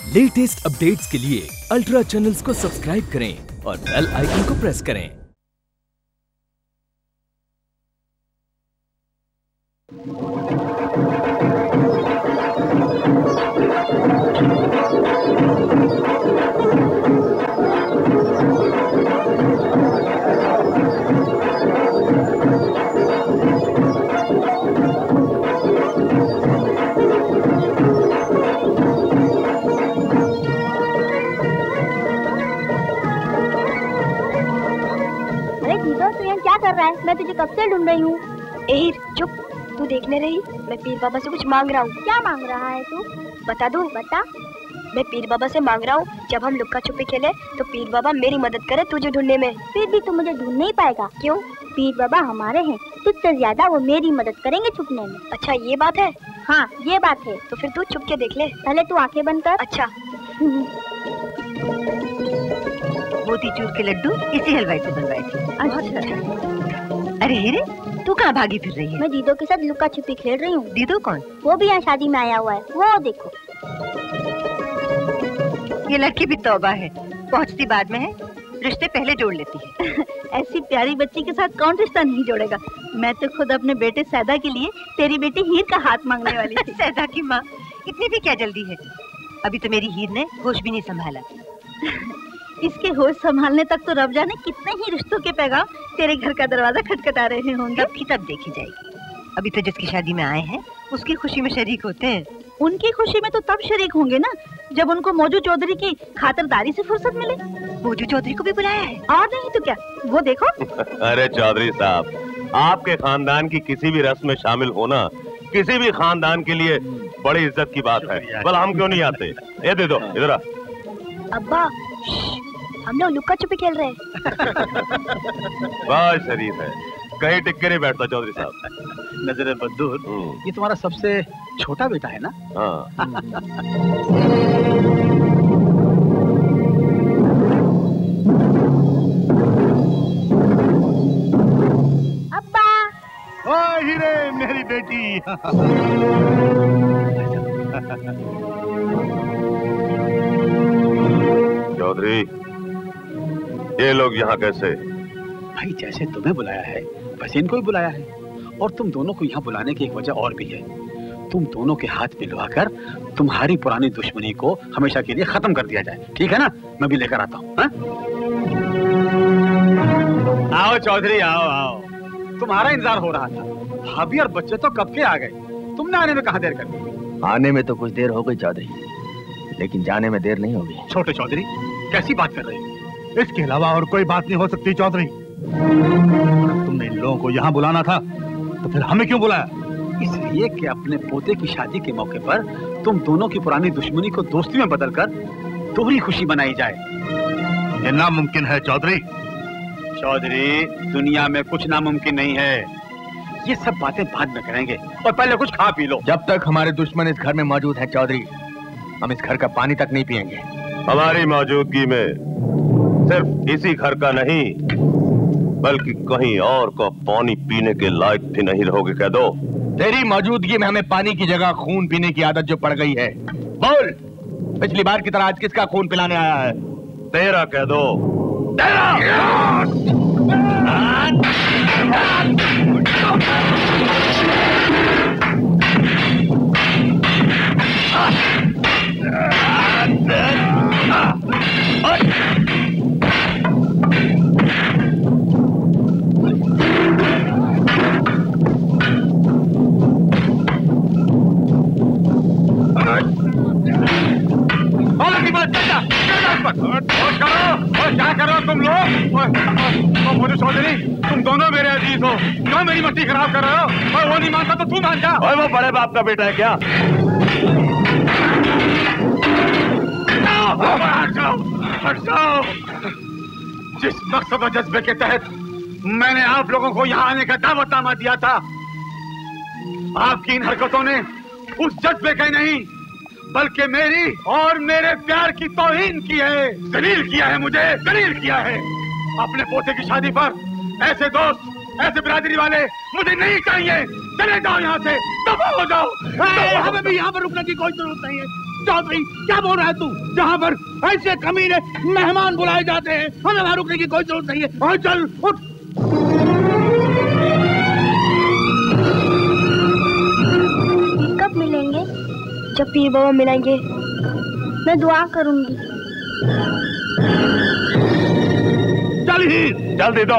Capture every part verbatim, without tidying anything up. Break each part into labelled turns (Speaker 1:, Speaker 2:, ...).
Speaker 1: Latest updates के लिए ultra channels को सब्सक्राइब करें और बेल आइकन को प्रेस करें।
Speaker 2: क्या कर रहा है? मैं तुझे कब से ढूंढ रही हूँ।
Speaker 3: एहिर चुप, तू देखने रही। मैं पीर बाबा से कुछ मांग रहा हूँ।
Speaker 2: क्या मांग रहा है तू?
Speaker 3: बता दूँ?
Speaker 2: बता।
Speaker 3: मैं पीर बाबा से मांग रहा हूँ, जब हम लुक्का छुपी खेले तो पीर बाबा मेरी मदद करे तुझे ढूंढने में।
Speaker 2: फिर भी तू मुझे ढूंढ नहीं पाएगा।
Speaker 3: क्यों?
Speaker 2: पीर बाबा हमारे हैं, तुझसे ज्यादा वो मेरी मदद करेंगे छुपने में।
Speaker 3: अच्छा ये बात है?
Speaker 2: हाँ ये बात है।
Speaker 3: तो फिर तू छुप के देख ले।
Speaker 2: पहले तू आंखें बंद कर।
Speaker 3: अच्छा।
Speaker 4: मोतीचूर के लड्डू इसी हलवाई से बनवाए थे।
Speaker 3: अच्छा।
Speaker 4: अरे हीरे, तू कहाँ भागी फिर रही है?
Speaker 2: मैं दीदो के साथ लुक्का छुपी खेल रही हूँ।
Speaker 4: दीदो कौन?
Speaker 2: वो भी यहाँ शादी में आया हुआ है, वो देखो।
Speaker 4: ये लड़की भी तौबा है, पहुँचती बाद में है, रिश्ते पहले जोड़ लेती है।
Speaker 5: ऐसी प्यारी बच्ची के साथ कौन रिश्ता नहीं जोड़ेगा। मैं तो खुद अपने बेटे सैदा के लिए तेरी बेटी हीर का हाथ मांगने वाली थी।
Speaker 4: सैदा की माँ, इतनी भी क्या जल्दी है? अभी तो मेरी हीर ने होश भी नहीं संभाला।
Speaker 5: इसके होश संभालने तक तो रब जाने कितने ही रिश्तों के पैगाम तेरे घर का दरवाजा खटखटा रहे होंगे।
Speaker 4: तब की तब देखी जाएगी। अभी तो जिसकी शादी में आए हैं उसकी खुशी में शरीक होते हैं।
Speaker 5: उनकी खुशी में तो तब शरीक होंगे ना जब उनको मौजू चौधरी की खातिरदारी से फुर्सत मिले।
Speaker 4: मौजू चौधरी को भी बुलाया है?
Speaker 5: और नहीं तो क्या, वो देखो।
Speaker 6: अरे चौधरी साहब, आपके खानदान की किसी भी रस्म में शामिल होना किसी भी खानदान के लिए बड़ी इज्जत की बात है। भला हम क्यों नहीं आते? ये दे दो इधर।
Speaker 3: अब्बा हम लोग लुक्का छुपी खेल रहे हैं।
Speaker 6: बहुत शरीफ है, कहीं टिक के नहीं बैठता चौधरी साहब।
Speaker 7: नजर बद्दूर, ये तुम्हारा सबसे छोटा बेटा है ना?
Speaker 6: हाँ।
Speaker 2: अब्बा।
Speaker 7: ओ हीरे मेरी बेटी।
Speaker 6: चौधरी, ये लोग यहाँ कैसे?
Speaker 7: भाई जैसे तुम्हें बुलाया है वैसे इनको ही बुलाया है, और तुम दोनों को यहाँ बुलाने की एक वजह और भी है। तुम दोनों के हाथ मिलवाकर तुम्हारी पुरानी दुश्मनी को हमेशा के लिए खत्म कर दिया जाए, ठीक है ना? मैं भी लेकर आता हूँ। आओ चौधरी, आओ आओ। तुम्हारा इंतजार हो रहा था। भाभी और बच्चे तो कब के आ गए, तुमने आने में कहाँ देर कर दी?
Speaker 8: आने में तो कुछ देर हो गई चौधरी, लेकिन जाने में देर नहीं होगी।
Speaker 7: छोटे चौधरी, कैसी बात कर रहे हो? इसके अलावा और कोई बात नहीं हो सकती चौधरी। तुमने इन लोगों को यहाँ बुलाना था तो फिर हमें क्यों बुलाया? इसलिए कि अपने पोते की शादी के मौके पर तुम दोनों की पुरानी दुश्मनी को दोस्ती में बदलकर दोहरी खुशी मनाई जाए। ये नामुमकिन है चौधरी। चौधरी, दुनिया में कुछ नामुमकिन नहीं है। ये सब बातें बाद में करेंगे, और पहले कुछ खा पी लो।
Speaker 8: जब तक हमारे दुश्मन इस घर में मौजूद है चौधरी, हम इस घर का पानी तक नहीं पिएंगे।
Speaker 6: हमारी मौजूदगी में सिर्फ इसी घर का नहीं बल्कि कहीं और का पानी पीने के लायक भी नहीं रहोगे। कह दो,
Speaker 8: तेरी मौजूदगी में हमें पानी की जगह खून पीने की आदत जो पड़ गई है। बोल, पिछली बार की तरह आज किसका खून पिलाने आया है?
Speaker 6: तेरा कह दो। तेरा।
Speaker 7: क्या करो तुम लोग? मुझे चौधरी, तुम दोनों मेरे अजीज हो, क्यों मेरी मट्टी खराब कर रहे हो? और वो नहीं मानता तो तू मान जा।
Speaker 6: और वो बड़े बाप का बेटा है क्या?
Speaker 7: हट जाओ, हट जाओ। जिस मकसद और जज्बे के तहत मैंने आप लोगों को यहाँ आने का दावतनामा दिया था, आपकी इन हरकतों ने उस जज्बे का नहीं बल्कि मेरी और मेरे प्यार की तौहीन की है। जलील किया है मुझे, जलील किया है। अपने पोते की शादी पर ऐसे दोस्त, ऐसे बिरादरी वाले मुझे नहीं चाहिए। चले जाओ यहाँ से, दफा हो जाओ। हमें भी यहाँ पर रुकने की कोई जरूरत नहीं है। चौधरी क्या बोल रहा है तू? जहाँ पर ऐसे कमीने मेहमान बुलाए जाते हैं हमें वहां रुकने की कोई जरूरत नहीं है। और चल उठ।
Speaker 3: कब मिलेंगे? जब पीर बाबा मिलेंगे। मैं दुआ करूंगी।
Speaker 6: चल ही जल्दी दो।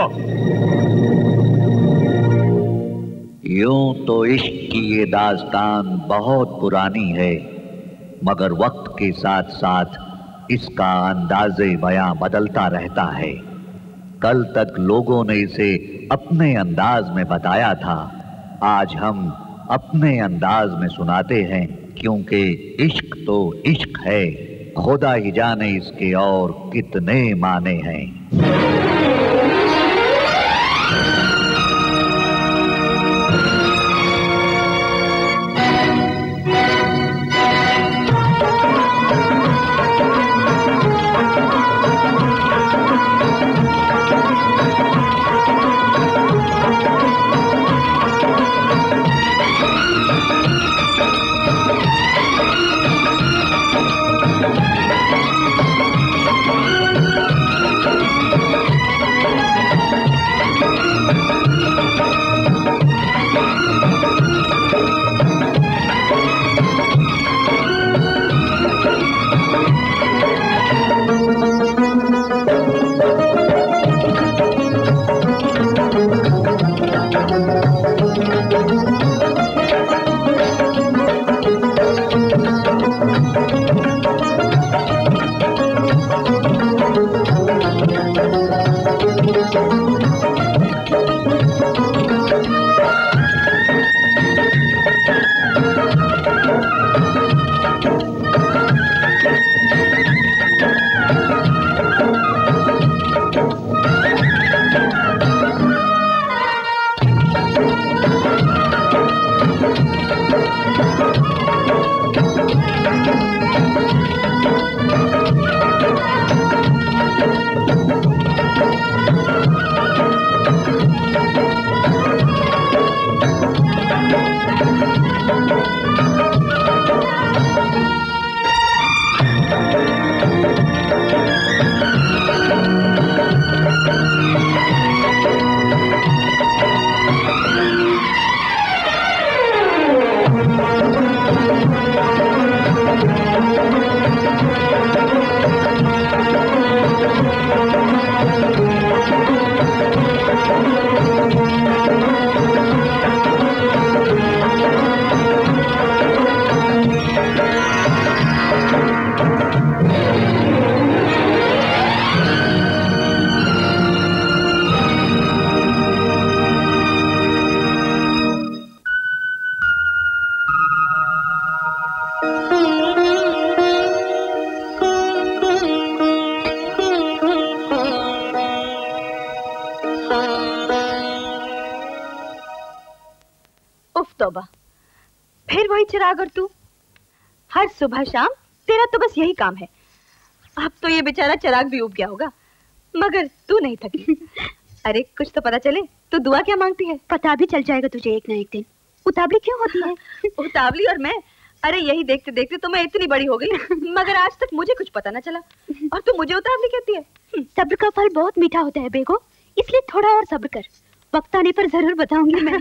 Speaker 9: यूं तो इश्क की ये दास्तान बहुत पुरानी है, मगर वक्त के साथ साथ इसका अंदाज़े बयां बदलता रहता है। कल तक लोगों ने इसे अपने अंदाज में बताया था, आज हम अपने अंदाज में सुनाते हैं, क्योंकि इश्क तो इश्क है, खुदा ही जाने इसके और कितने माने हैं।
Speaker 5: फिर वही चिराग और तू, हर सुबह शाम तेरा तो बस यही काम है। अब तो ये बेचारा चिराग भी उब गया होगा, मगर तू नहीं थकी। अरे कुछ तो पता चले, तू दुआ क्या मांगती है?
Speaker 2: पता भी चल जाएगा तुझे एक ना एक दिन। उतावली क्यों होती है?
Speaker 5: उतावली और मैं, अरे यही देखते देखते तो मैं इतनी बड़ी हो गई, मगर आज तक मुझे कुछ पता ना चला, और तू मुझे उतावली कहती है।
Speaker 2: सब्र का फल बहुत मीठा होता है बेगो, इसलिए थोड़ा और सब्र कर, वक्त आने पर जरूर बताऊंगी मैं।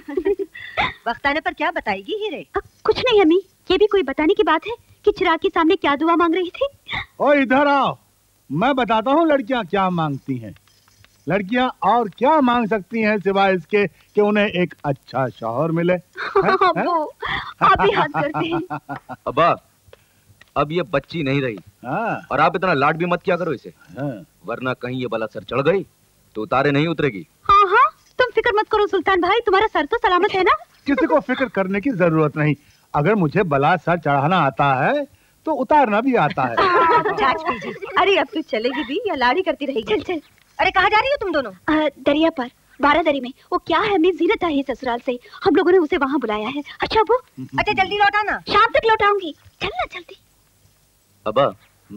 Speaker 4: वक्त आने पर क्या बताएगी हीरे?
Speaker 2: कुछ नहीं अम्मी, ये भी कोई बताने की बात है कि चिराग के सामने क्या दुआ मांग रही थी?
Speaker 7: ओ इधर आओ, मैं बताता हूँ लड़कियाँ क्या मांगती हैं। लड़कियाँ और क्या मांग सकती हैं सिवाय इसके कि उन्हें एक अच्छा शौहर मिले।
Speaker 2: आप ही हाथ करते हैं।
Speaker 8: अब्बा, अब ये बच्ची नहीं रही, और आप इतना लाड भी मत किया करो इसे, वरना कहीं ये बला सर चढ़ गई तो उतारे नहीं उतरेगी।
Speaker 2: हाँ हाँ, तुम फिक्र मत करो सुल्तान भाई, तुम्हारा सर तो सलामत है ना।
Speaker 7: किसी को फिक्र करने की जरूरत नहीं, अगर मुझे बला सर चढ़ाना आता है तो उतारना भी आता है।
Speaker 5: अरे अब तू चलेगी भी या लाड़ी करती रहेगी?
Speaker 2: चल चल।
Speaker 4: अरे कहाँ जा रही हो तुम दोनों?
Speaker 2: आ, दरिया पर, बारह दरी में। वो क्या है, मैं जीनत आई है ससुराल से, हम लोगों ने उसे वहाँ बुलाया है। अच्छा वो,
Speaker 4: अच्छा जल्दी लौटाना।
Speaker 2: शाम तक लौटाऊंगी, चलना जल्दी।
Speaker 8: अब्बा,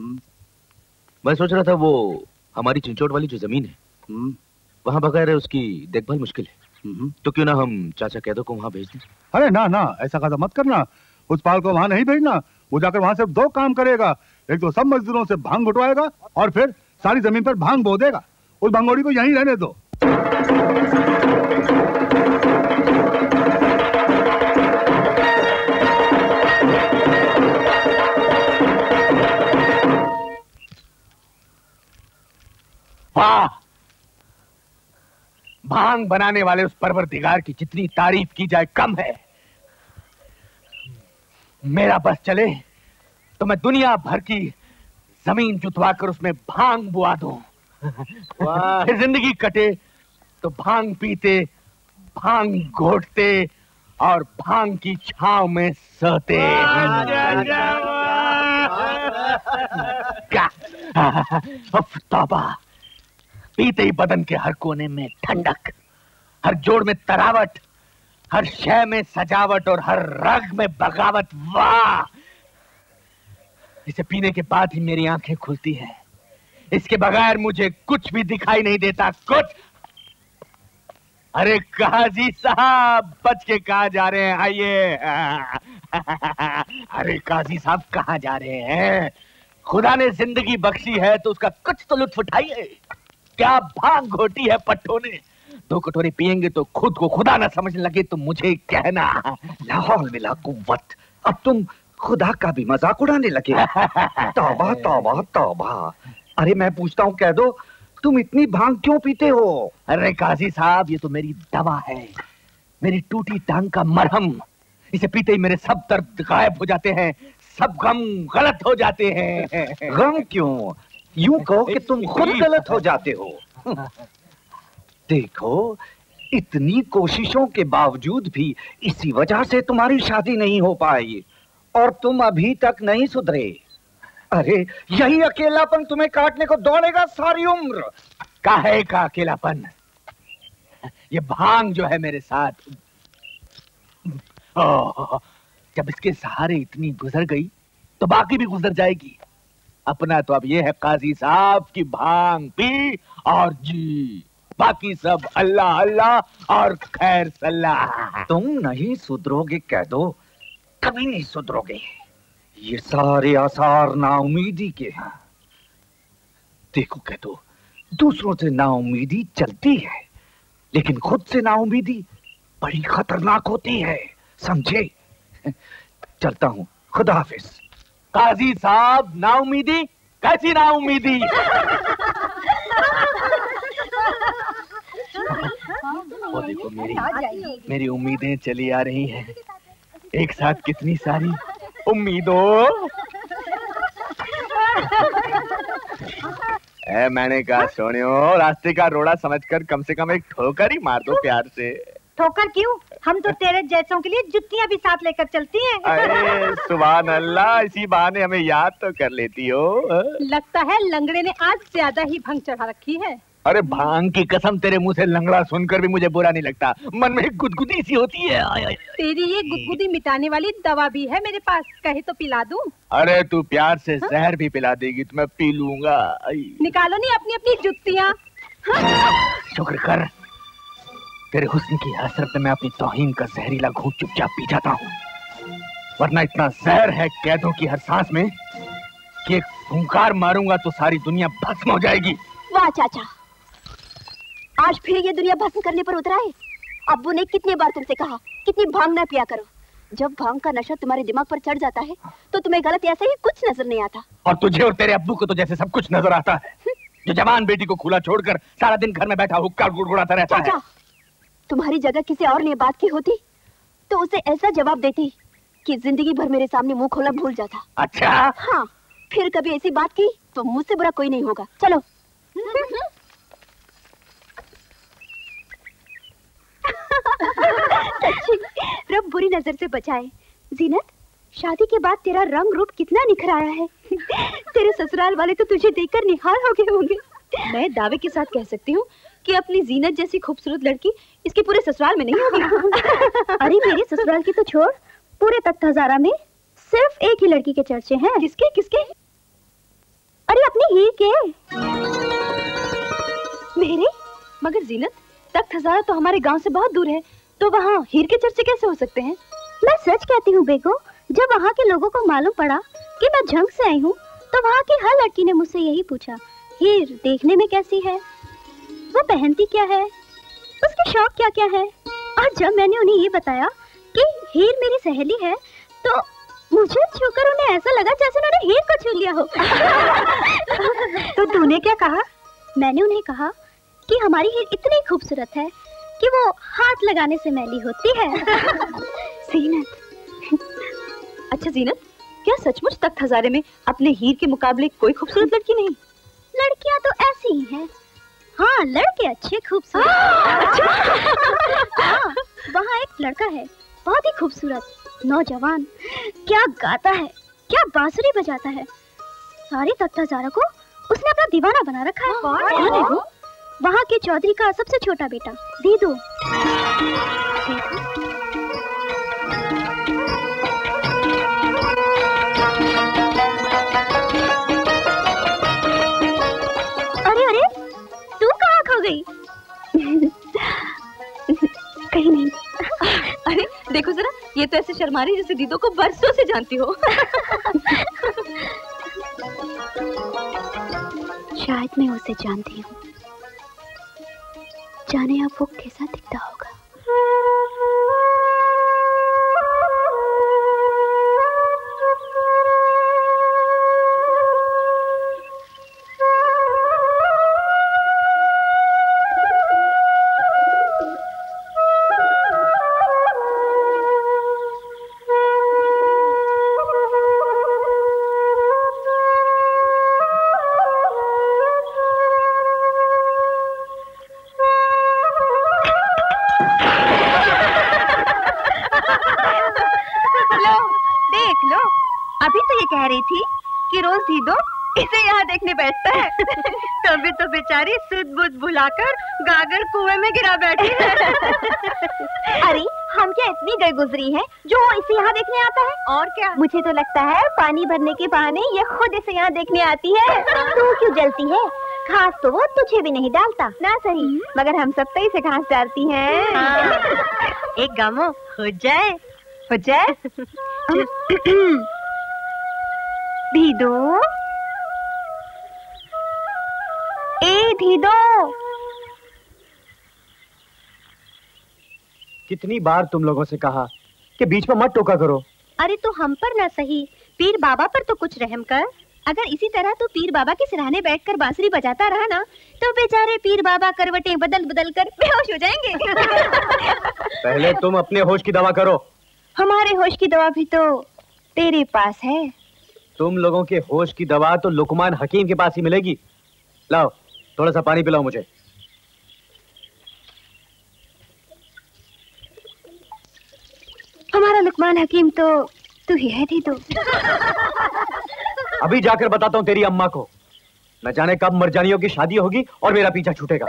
Speaker 8: मैं सोच रहा था वो हमारी चिंचोट वाली जो जमीन है, वहाँ बगैर उसकी देखभाल मुश्किल है, तो क्यों ना हम चाचा कैदो को वहाँ भेज दें?
Speaker 7: अरे ना ना, ऐसा कदम मत करना, उस पाल को वहाँ नहीं भेजना, वो जाकर वहां से दो काम करेगा, एक तो सब मजदूरों से भांग उठवाएगा और फिर सारी जमीन पर भांग बो देगा। उस भंगोड़ी को यहीं रहने दो।
Speaker 8: वाह, भांग बनाने वाले उस परवरदिगार की जितनी तारीफ की जाए कम है। मेरा बस चले तो मैं दुनिया भर की जमीन जुतवा कर उसमें भांग बुआ दूं। फिर जिंदगी कटे तो भांग पीते, भांग घोटते और भांग की छांव में सोते। क्या तौबा, पीते ही बदन के हर कोने में ठंडक, हर जोड़ में तरावट, हर शय में सजावट और हर रग में बगावत। वाह, इसे पीने के बाद ही मेरी आंखें खुलती हैं। इसके बगैर मुझे कुछ भी दिखाई नहीं देता, कुछ। अरे काजी साहब, बच के कहाँ जा रहे हैं? आइए। अरे काजी साहब, कहाँ जा रहे हैं? खुदा ने जिंदगी बख्शी है तो उसका कुछ तो लुत्फ उठाइए। क्या भांग घोटी है पट्टों ने। दो कटोरे पिएंगे तो खुद को खुदा ना समझने लगे तो मुझे कहना।
Speaker 9: लाहौल मिला कुव्वत, अब तुम खुदा का भी मजाक उड़ाने लगे। तौबा तौबा तौबा। अरे मैं पूछता हूँ, कह दो तुम इतनी भांग क्यों पीते हो?
Speaker 8: अरे काजी साहब, ये तो मेरी दवा है, मेरी टूटी टांग का मरहम। इसे पीते ही मेरे सब दर्द गायब हो जाते हैं, सब गम गलत हो जाते हैं।
Speaker 9: गम क्यों? यूं कहो कि तुम खुद गलत हो जाते हो। देखो, इतनी कोशिशों के बावजूद भी इसी वजह से तुम्हारी शादी नहीं हो पाई और तुम अभी तक नहीं सुधरे। अरे यही अकेलापन तुम्हें काटने को दौड़ेगा सारी उम्र।
Speaker 8: काहे का अकेलापन? ये भांग जो है मेरे साथ, ओह, जब इसके सहारे इतनी गुजर गई तो बाकी भी गुजर जाएगी। अपना तो अब ये है काजी साहब की भांग पी और जी, बाकी सब अल्लाह अल्लाह और खैर सल्लाह।
Speaker 9: तुम नहीं सुधरोगे, कह दो, कभी नहीं सुधरोगे। ये सारे आसार नाउमीदी के हैं। देखो कह दो, दूसरों से नाउमीदी चलती है लेकिन खुद से नाउमीदी बड़ी खतरनाक होती है, समझे? चलता हूँ, खुदा हाफिज।
Speaker 8: काजी साहब, नाउमीदी? कैसी नाउमीदी? वो देखो, मेरी मेरी उम्मीदें चली आ रही हैं, एक साथ कितनी सारी उम्मीदों। ए, मैंने कहा सोनियो, रास्ते का रोड़ा समझकर कम से कम एक ठोकर ही मार दो प्यार से।
Speaker 4: ठोकर क्यों? हम तो तेरे जैसों के लिए जुत्तियां भी साथ लेकर चलती हैं।
Speaker 8: अरे सुभान अल्लाह, इसी बहाने हमें याद तो कर लेती हो।
Speaker 5: लगता है लंगड़े ने आज ज्यादा ही भंग चढ़ा रखी है।
Speaker 8: अरे भांग की कसम, तेरे मुंह से लंगड़ा सुनकर भी मुझे बुरा नहीं लगता, मन में गुदगुदी सी होती है। आय, आय,
Speaker 5: तेरी ये गुदगुदी मिटाने वाली दवा भी है मेरे पास, कहे तो पिला दूं?
Speaker 8: अरे तू प्यार से जहर भी पिला देगी तो मैं पी लूंगा।
Speaker 5: निकालो नहीं अपनी अपनी जुत्तियाँ।
Speaker 8: शुक्र कर, तेरे हुस्न की हसरत में मैं अपनी तौहीन का जहरीला घूंट चुपचाप पी जाता हूँ, वरना इतना जहर है कैदों की हर सांस में कि एक फूंकार मारूंगा तो सारी दुनिया भस्म हो जाएगी।
Speaker 2: वाह चाचा, आज फिर ये दुनिया भस्म करने पर उतरा है। अब्बू ने कितनी बार तुमसे कहा कितनी भांग ना पिया करो। जब भांग का नशा तुम्हारे दिमाग पर चढ़ जाता है तो तुम्हें गलत ऐसे ही कुछ नजर नहीं आता।
Speaker 8: और तुझे और तेरे अब्बू को तो जैसे सब कुछ नजर आता है, जो जवान बेटी को खुला छोड़कर सारा दिन घर में बैठा हुक्का गुड़गुड़ाता रहता है।
Speaker 2: चाचा, तुम्हारी जगह किसी और ने बात की होती तो उसे ऐसा जवाब देती कि जिंदगी भर मेरे सामने मुंह खोला भूल जाता।
Speaker 8: अच्छा?
Speaker 2: हाँ, फिर कभी ऐसी बात की तो मुझसे बुरा कोई नहीं होगा। चलो। रब बुरी नजर से बचाए। जीनत, शादी के बाद तेरा रंग रूप कितना निखर आया है। तेरे ससुराल वाले तो तुझे देखकर निहाल हो गए होंगे। मैं दावे के साथ कह सकती हूँ कि अपनी जीनत जैसी खूबसूरत लड़की इसके पूरे ससुराल में नहीं होगी।
Speaker 3: अरे मेरे ससुराल की तो छोड़, पूरे तख्त हजारा में सिर्फ एक ही लड़की के चर्चे हैं।
Speaker 2: किसके किसके?
Speaker 3: अरे अपनी हीर के।
Speaker 2: मेरे? मगर जीनत, तख्त हजारा तो हमारे गांव से बहुत दूर है, तो वहाँ हीर के चर्चे कैसे हो सकते हैं?
Speaker 3: मैं सच कहती हूँ बेगो,
Speaker 2: जब वहाँ के लोगों को मालूम पड़ा कि मैं झंग से आई हूँ, तो वहाँ की हर लड़की ने मुझसे यही पूछा, हीर देखने में कैसी है, वो पहनती क्या है, उसके शौक क्या क्या है। और जब मैंने उन्हें ये बताया कि हीर मेरी सहेली है, तो मुझे छूकर उन्हें ऐसा लगा जैसे उन्होंने हीर को छू लिया हो।
Speaker 5: तो तूने क्या कहा?
Speaker 2: मैंने उन्हें कहा कि हमारी हीर इतनी खूबसूरत है कि वो हाथ लगाने से मैली होती है।
Speaker 5: जीनत। अच्छा जीनत, क्या सचमुच तख्त हजारे में अपने हीर के मुकाबले कोई खूबसूरत लड़की नहीं?
Speaker 2: लड़कियां तो ऐसी ही हैं। हाँ, लड़के अच्छे खूबसूरत। हाँ, वहाँ एक लड़का है, बहुत ही खूबसूरत नौजवान, क्या गाता है, क्या बांसुरी बजाता है। सारे तख्त हजारा को उसने अपना दीवाना बना रखा है। कौन है वो? वहाँ के चौधरी का सबसे छोटा बेटा दीदू। अरे अरे, तू कहाँ खो गई? कहीं नहीं।
Speaker 5: अरे देखो जरा, ये तो ऐसे शर्मा रही जैसे दीदो को बरसों से जानती हो।
Speaker 2: शायद मैं उसे जानती हूँ, जाने अब वो कैसा दिखता होगा।
Speaker 4: कह रही थी कि रोज दीदो इसे यहाँ देखने बैठता है। तभी तो बेचारी सुध बुध भुलाकर गागर कुएं में गिरा बैठी है।
Speaker 2: अरे हम क्या इतनी गई गुजरी है जो इसे यहाँ देखने आता है?
Speaker 4: और क्या,
Speaker 2: मुझे तो लगता है पानी भरने के बहाने ये खुद इसे यहाँ देखने आती है। तू क्यों जलती है? घास तो वो तुझे भी नहीं डालता ना सही, मगर हम सब तो इसे घास डालती हैं।
Speaker 4: हाँ। एक गामो हो जाए हो जाए।
Speaker 2: धीदो, ए धीदो,
Speaker 10: कितनी बार तुम लोगों से कहा कि बीच में मत टोका करो।
Speaker 2: अरे तो हम पर ना सही, पीर बाबा पर तो कुछ रहम कर। अगर इसी तरह तो पीर बाबा के सिरहाने बैठकर बांसुरी बजाता रहा ना, तो बेचारे पीर बाबा करवटें बदल बदल कर बेहोश हो जाएंगे।
Speaker 10: पहले तुम अपने होश की दवा करो।
Speaker 2: हमारे होश की दवा भी तो तेरे पास है।
Speaker 10: तुम लोगों के होश की दवा तो लुकमान हकीम के पास ही मिलेगी। लाओ थोड़ा सा पानी पिलाओ मुझे।
Speaker 2: हमारा लुकमान हकीम तो तू ही है दीदो।
Speaker 10: अभी जाकर बताता हूँ तेरी अम्मा को, न जाने कब मरजानियों की शादी होगी और मेरा पीछा छूटेगा।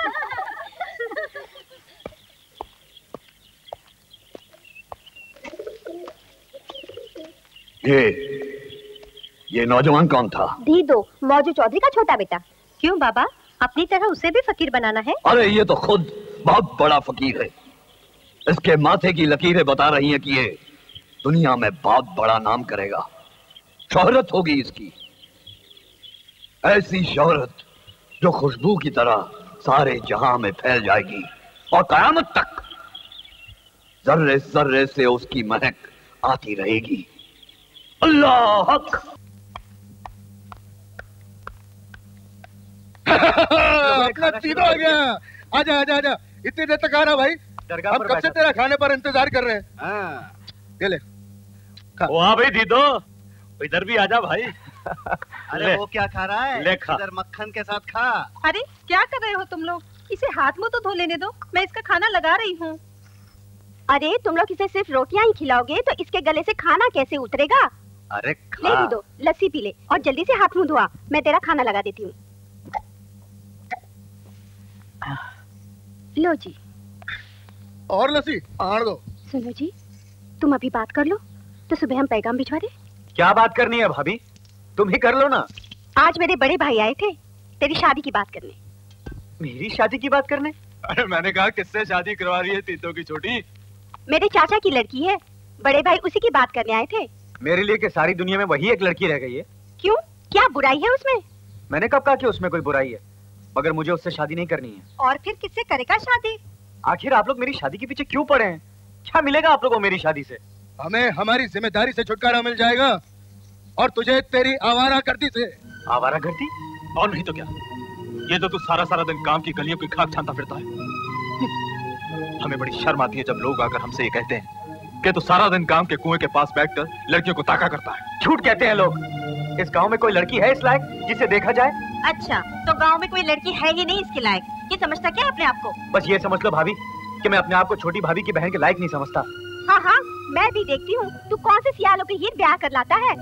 Speaker 7: ये ये नौजवान कौन था?
Speaker 2: दीदो, मौजू चौधरी का छोटा बेटा। क्यों बाबा, अपनी तरह उसे भी फकीर बनाना है?
Speaker 9: अरे ये तो खुद बहुत बड़ा फकीर है। इसके माथे की लकीरें बता रही हैं कि ये दुनिया में बहुत बड़ा नाम करेगा, शोहरत होगी इसकी, ऐसी शोहरत जो खुशबू की तरह सारे जहां में फैल जाएगी और कयामत तक जर्रे जर्रे से उसकी महक आती रहेगी। अल्लाह हक।
Speaker 7: अपना तीनों आ गया। आजा आजा आजा, इतनी देर तक आ रहा भाई। हम कब से तेरा खाने पर इंतजार कर रहे हैं। ये ले।
Speaker 6: वो आ भाई दीदो, इधर भी आजा भाई।
Speaker 11: अरे वो क्या खा रहा है?
Speaker 6: ले खा।
Speaker 11: इधर मक्खन के साथ खा।
Speaker 5: अरे क्या कर रहे हो तुम लोग? इसे हाथ मुंह तो धो लेने दो, मैं इसका खाना लगा रही हूँ।
Speaker 2: अरे तुम लोग इसे सिर्फ रोटियां ही खिलाओगे तो इसके गले से खाना कैसे उतरेगा?
Speaker 11: अरे खा।
Speaker 2: ले दो, लस्सी पी ले और जल्दी से हाथ मुंह धोआ, मैं तेरा खाना लगा देती हूँ। लो जी।
Speaker 7: और लस्सी आड़ दो।
Speaker 2: सुनो जी, तुम अभी बात कर लो तो सुबह हम पैगाम भिजवा दे।
Speaker 10: क्या बात करनी है भाभी, तुम ही कर लो ना।
Speaker 2: आज मेरे बड़े भाई आए थे तेरी शादी की बात करने।
Speaker 10: मेरी शादी की बात करने?
Speaker 7: अरे मैंने कहा किससे शादी करवा रही है तीतों की छोटी?
Speaker 2: मेरे चाचा की लड़की है, बड़े भाई उसी की बात करने आए थे।
Speaker 10: मेरे लिए कि सारी दुनिया में वही एक लड़की रह गई है।
Speaker 2: क्यों, क्या बुराई है उसमें?
Speaker 10: मैंने कब कहा कि उसमें कोई बुराई है, मगर मुझे उससे शादी नहीं करनी है।
Speaker 2: और फिर किससे करेगा शादी?
Speaker 10: आखिर आप लोग मेरी शादी के पीछे क्यों पड़े हैं? क्या मिलेगा आप लोगों को मेरी शादी से?
Speaker 12: हमें हमारी जिम्मेदारी से छुटकारा मिल जाएगा और तुझे तेरी आवारागर्दी से।
Speaker 10: आवारागर्दी?
Speaker 7: और नहीं तो क्या, ये जो तू सारा सारा दिन काम की गलियों की खाक छानता फिरता है। हमें बड़ी शर्म आती है जब लोग आकर हमसे ये कहते हैं कि तू सारा दिन काम के कुएं के पास बैठकर लड़कियों को ताका करता है।
Speaker 10: झूठ कहते हैं लोग। इस गांव में कोई लड़की है इस लायक जिसे देखा जाए?
Speaker 2: अच्छा, तो गांव में कोई लड़की है ही नहीं इसके लायक, ये समझता क्या अपने आप को?
Speaker 10: बस ये समझ लो भाभी कि मैं अपने आप को छोटी भाभी की बहन के लायक नहीं समझता।
Speaker 2: हाँ हाँ, मैं भी देखती हूँ तू कौन से सियालों के हीर ब्याह कर लाता है।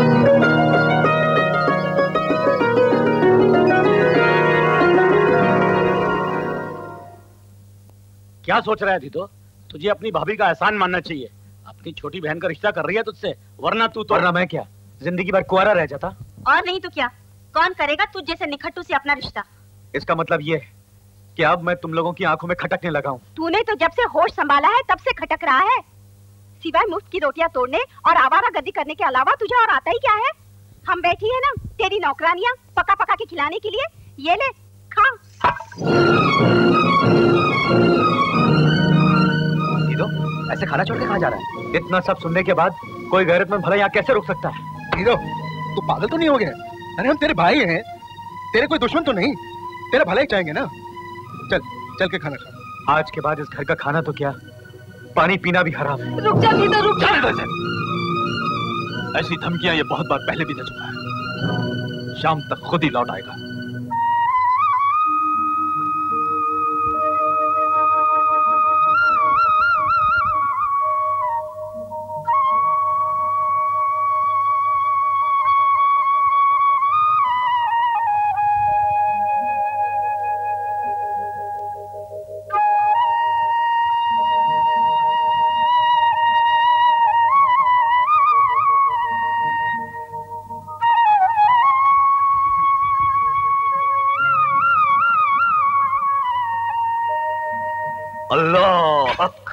Speaker 8: क्या सोच रहा है दीदो? तुझे अपनी भाभी का एहसान मानना चाहिए। अपनी छोटी बहन का रिश्ता कर रही है तुझसे, वरना तू तो
Speaker 10: वरना मैं क्या जिंदगी भर कुंवारा रह जाता?
Speaker 2: और नहीं तो क्या, कौन करेगा तुझ जैसे निखट्टू से अपना रिश्ता?
Speaker 10: इसका मतलब ये है कि अब मैं तुम लोगों की आंखों में खटकने लगा हूँ।
Speaker 2: तूने तो जब से होश संभाला है तब से खटक रहा है। सिवाय मुफ्त की रोटियां तोड़ने और आवारागर्दी करने के अलावा तुझे और आता ही क्या है? हम बैठी है ना तेरी नौकरानियां पका पका के खिलाने के लिए, ये ले खा।
Speaker 10: दीदो, ऐसे खाना छोड़ के कहाँ जा रहा है? इतना सब सुनने के बाद कोई गैरतमंद भला यहाँ कैसे रुक सकता है?
Speaker 12: दीदो, तू पागल तो नहीं हो गया? अरे हम तेरे भाई हैं, तेरे कोई दुश्मन तो नहीं, तेरा भला ही चाहेंगे ना। चल चल के खाना खा।
Speaker 10: आज के बाद इस घर का खाना तो क्या, पानी पीना भी हराम है।
Speaker 2: रुक जा दीदो, रुक जा।
Speaker 7: ऐसी धमकियां ये बहुत बार पहले भी दे चुका है। शाम तक खुद ही लौट आएगा।
Speaker 9: अल्लाह हक।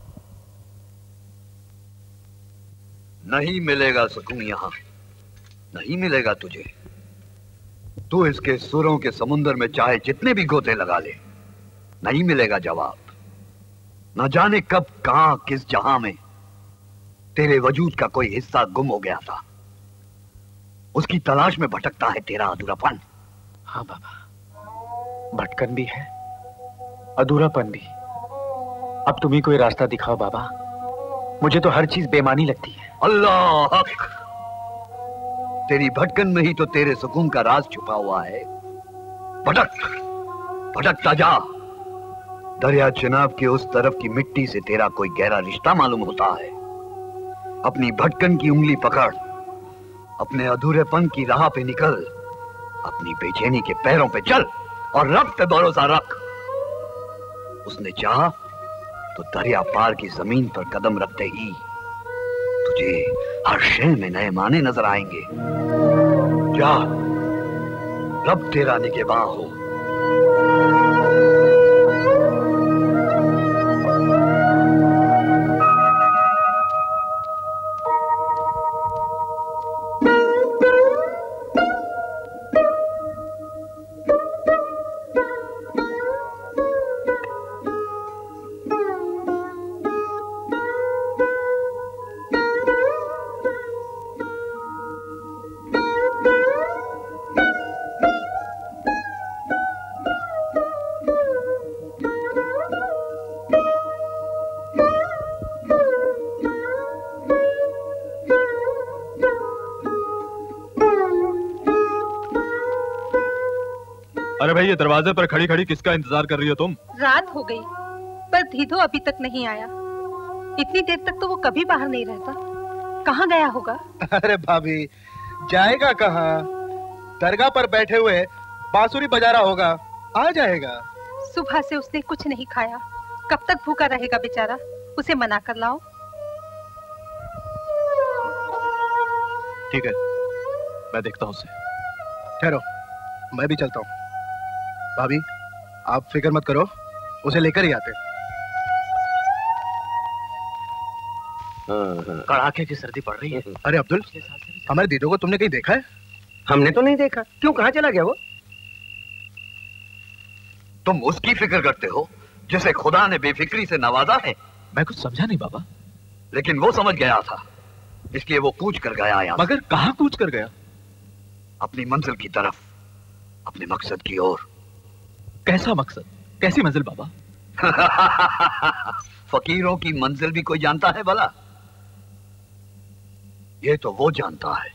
Speaker 9: नहीं मिलेगा सुकून यहां, नहीं मिलेगा तुझे। तू इसके सुरों के समुंदर में चाहे जितने भी गोते लगा ले, नहीं मिलेगा जवाब। न जाने कब कहां किस जहां में तेरे वजूद का कोई हिस्सा गुम हो गया था, उसकी तलाश में भटकता है तेरा अधूरापन।
Speaker 10: हाँ बाबा, भटकन भी है, अधूरापन भी। अब तुम ही कोई रास्ता दिखाओ बाबा, मुझे तो हर चीज बेमानी लगती है।
Speaker 9: अल्लाह हक। तेरी भटकन में ही तो तेरे सुकून का राज छुपा हुआ है। भटक भटकता जा। दरिया चिनाब के उस तरफ की मिट्टी से तेरा कोई गहरा रिश्ता मालूम होता है। अपनी भटकन की उंगली पकड़, अपने अधूरेपन की राह पे निकल, अपनी बेचैनी के पैरों पे चल और रब पे भरोसा रख। उसने चाहा तो दरिया पार की जमीन पर कदम रखते ही तुझे हर शय में नए माने नजर आएंगे। जा, रब तेरा निगहबान हो।
Speaker 7: अरे भाई, ये दरवाजे पर खड़ी खड़ी किसका इंतजार कर रही हो तुम?
Speaker 5: रात हो गई पर धीधो अभी तक नहीं आया। इतनी देर तक तो वो कभी बाहर नहीं रहता। कहाँ गया होगा?
Speaker 12: अरे भाभी, जाएगा कहाँ? दरगाह पर बैठे हुए बांसुरी बजा रहा होगा, आ जाएगा।
Speaker 5: सुबह से उसने कुछ नहीं खाया, कब तक भूखा रहेगा बेचारा? उसे मना कर लाओ।
Speaker 7: ठीक है, मैं देखता हूँ उसे।
Speaker 12: ठहरो, मैं भी चलता हूँ। भाभी, आप फिक्र मत करो, उसे लेकर ही आते।
Speaker 8: कड़ाके की सर्दी पड़ रही है।
Speaker 12: अरे अब्दुल, हमारे दीदो को तुमने कहीं देखा है?
Speaker 13: हमने तो नहीं देखा। क्यों, कहाँ चला गया वो?
Speaker 9: तुम उसकी फिक्र करते हो जिसे खुदा ने बेफिक्री से नवाजा है।
Speaker 8: मैं कुछ समझा नहीं बाबा।
Speaker 9: लेकिन वो समझ गया था, इसलिए वो कूच कर गया यहाँ।
Speaker 8: मगर कहाँ कूच कर गया?
Speaker 9: अपनी मंजिल की तरफ, अपने मकसद की ओर।
Speaker 8: कैसा मकसद, कैसी मंजिल बाबा?
Speaker 9: फकीरों की मंजिल भी कोई जानता है भला? ये तो वो जानता है,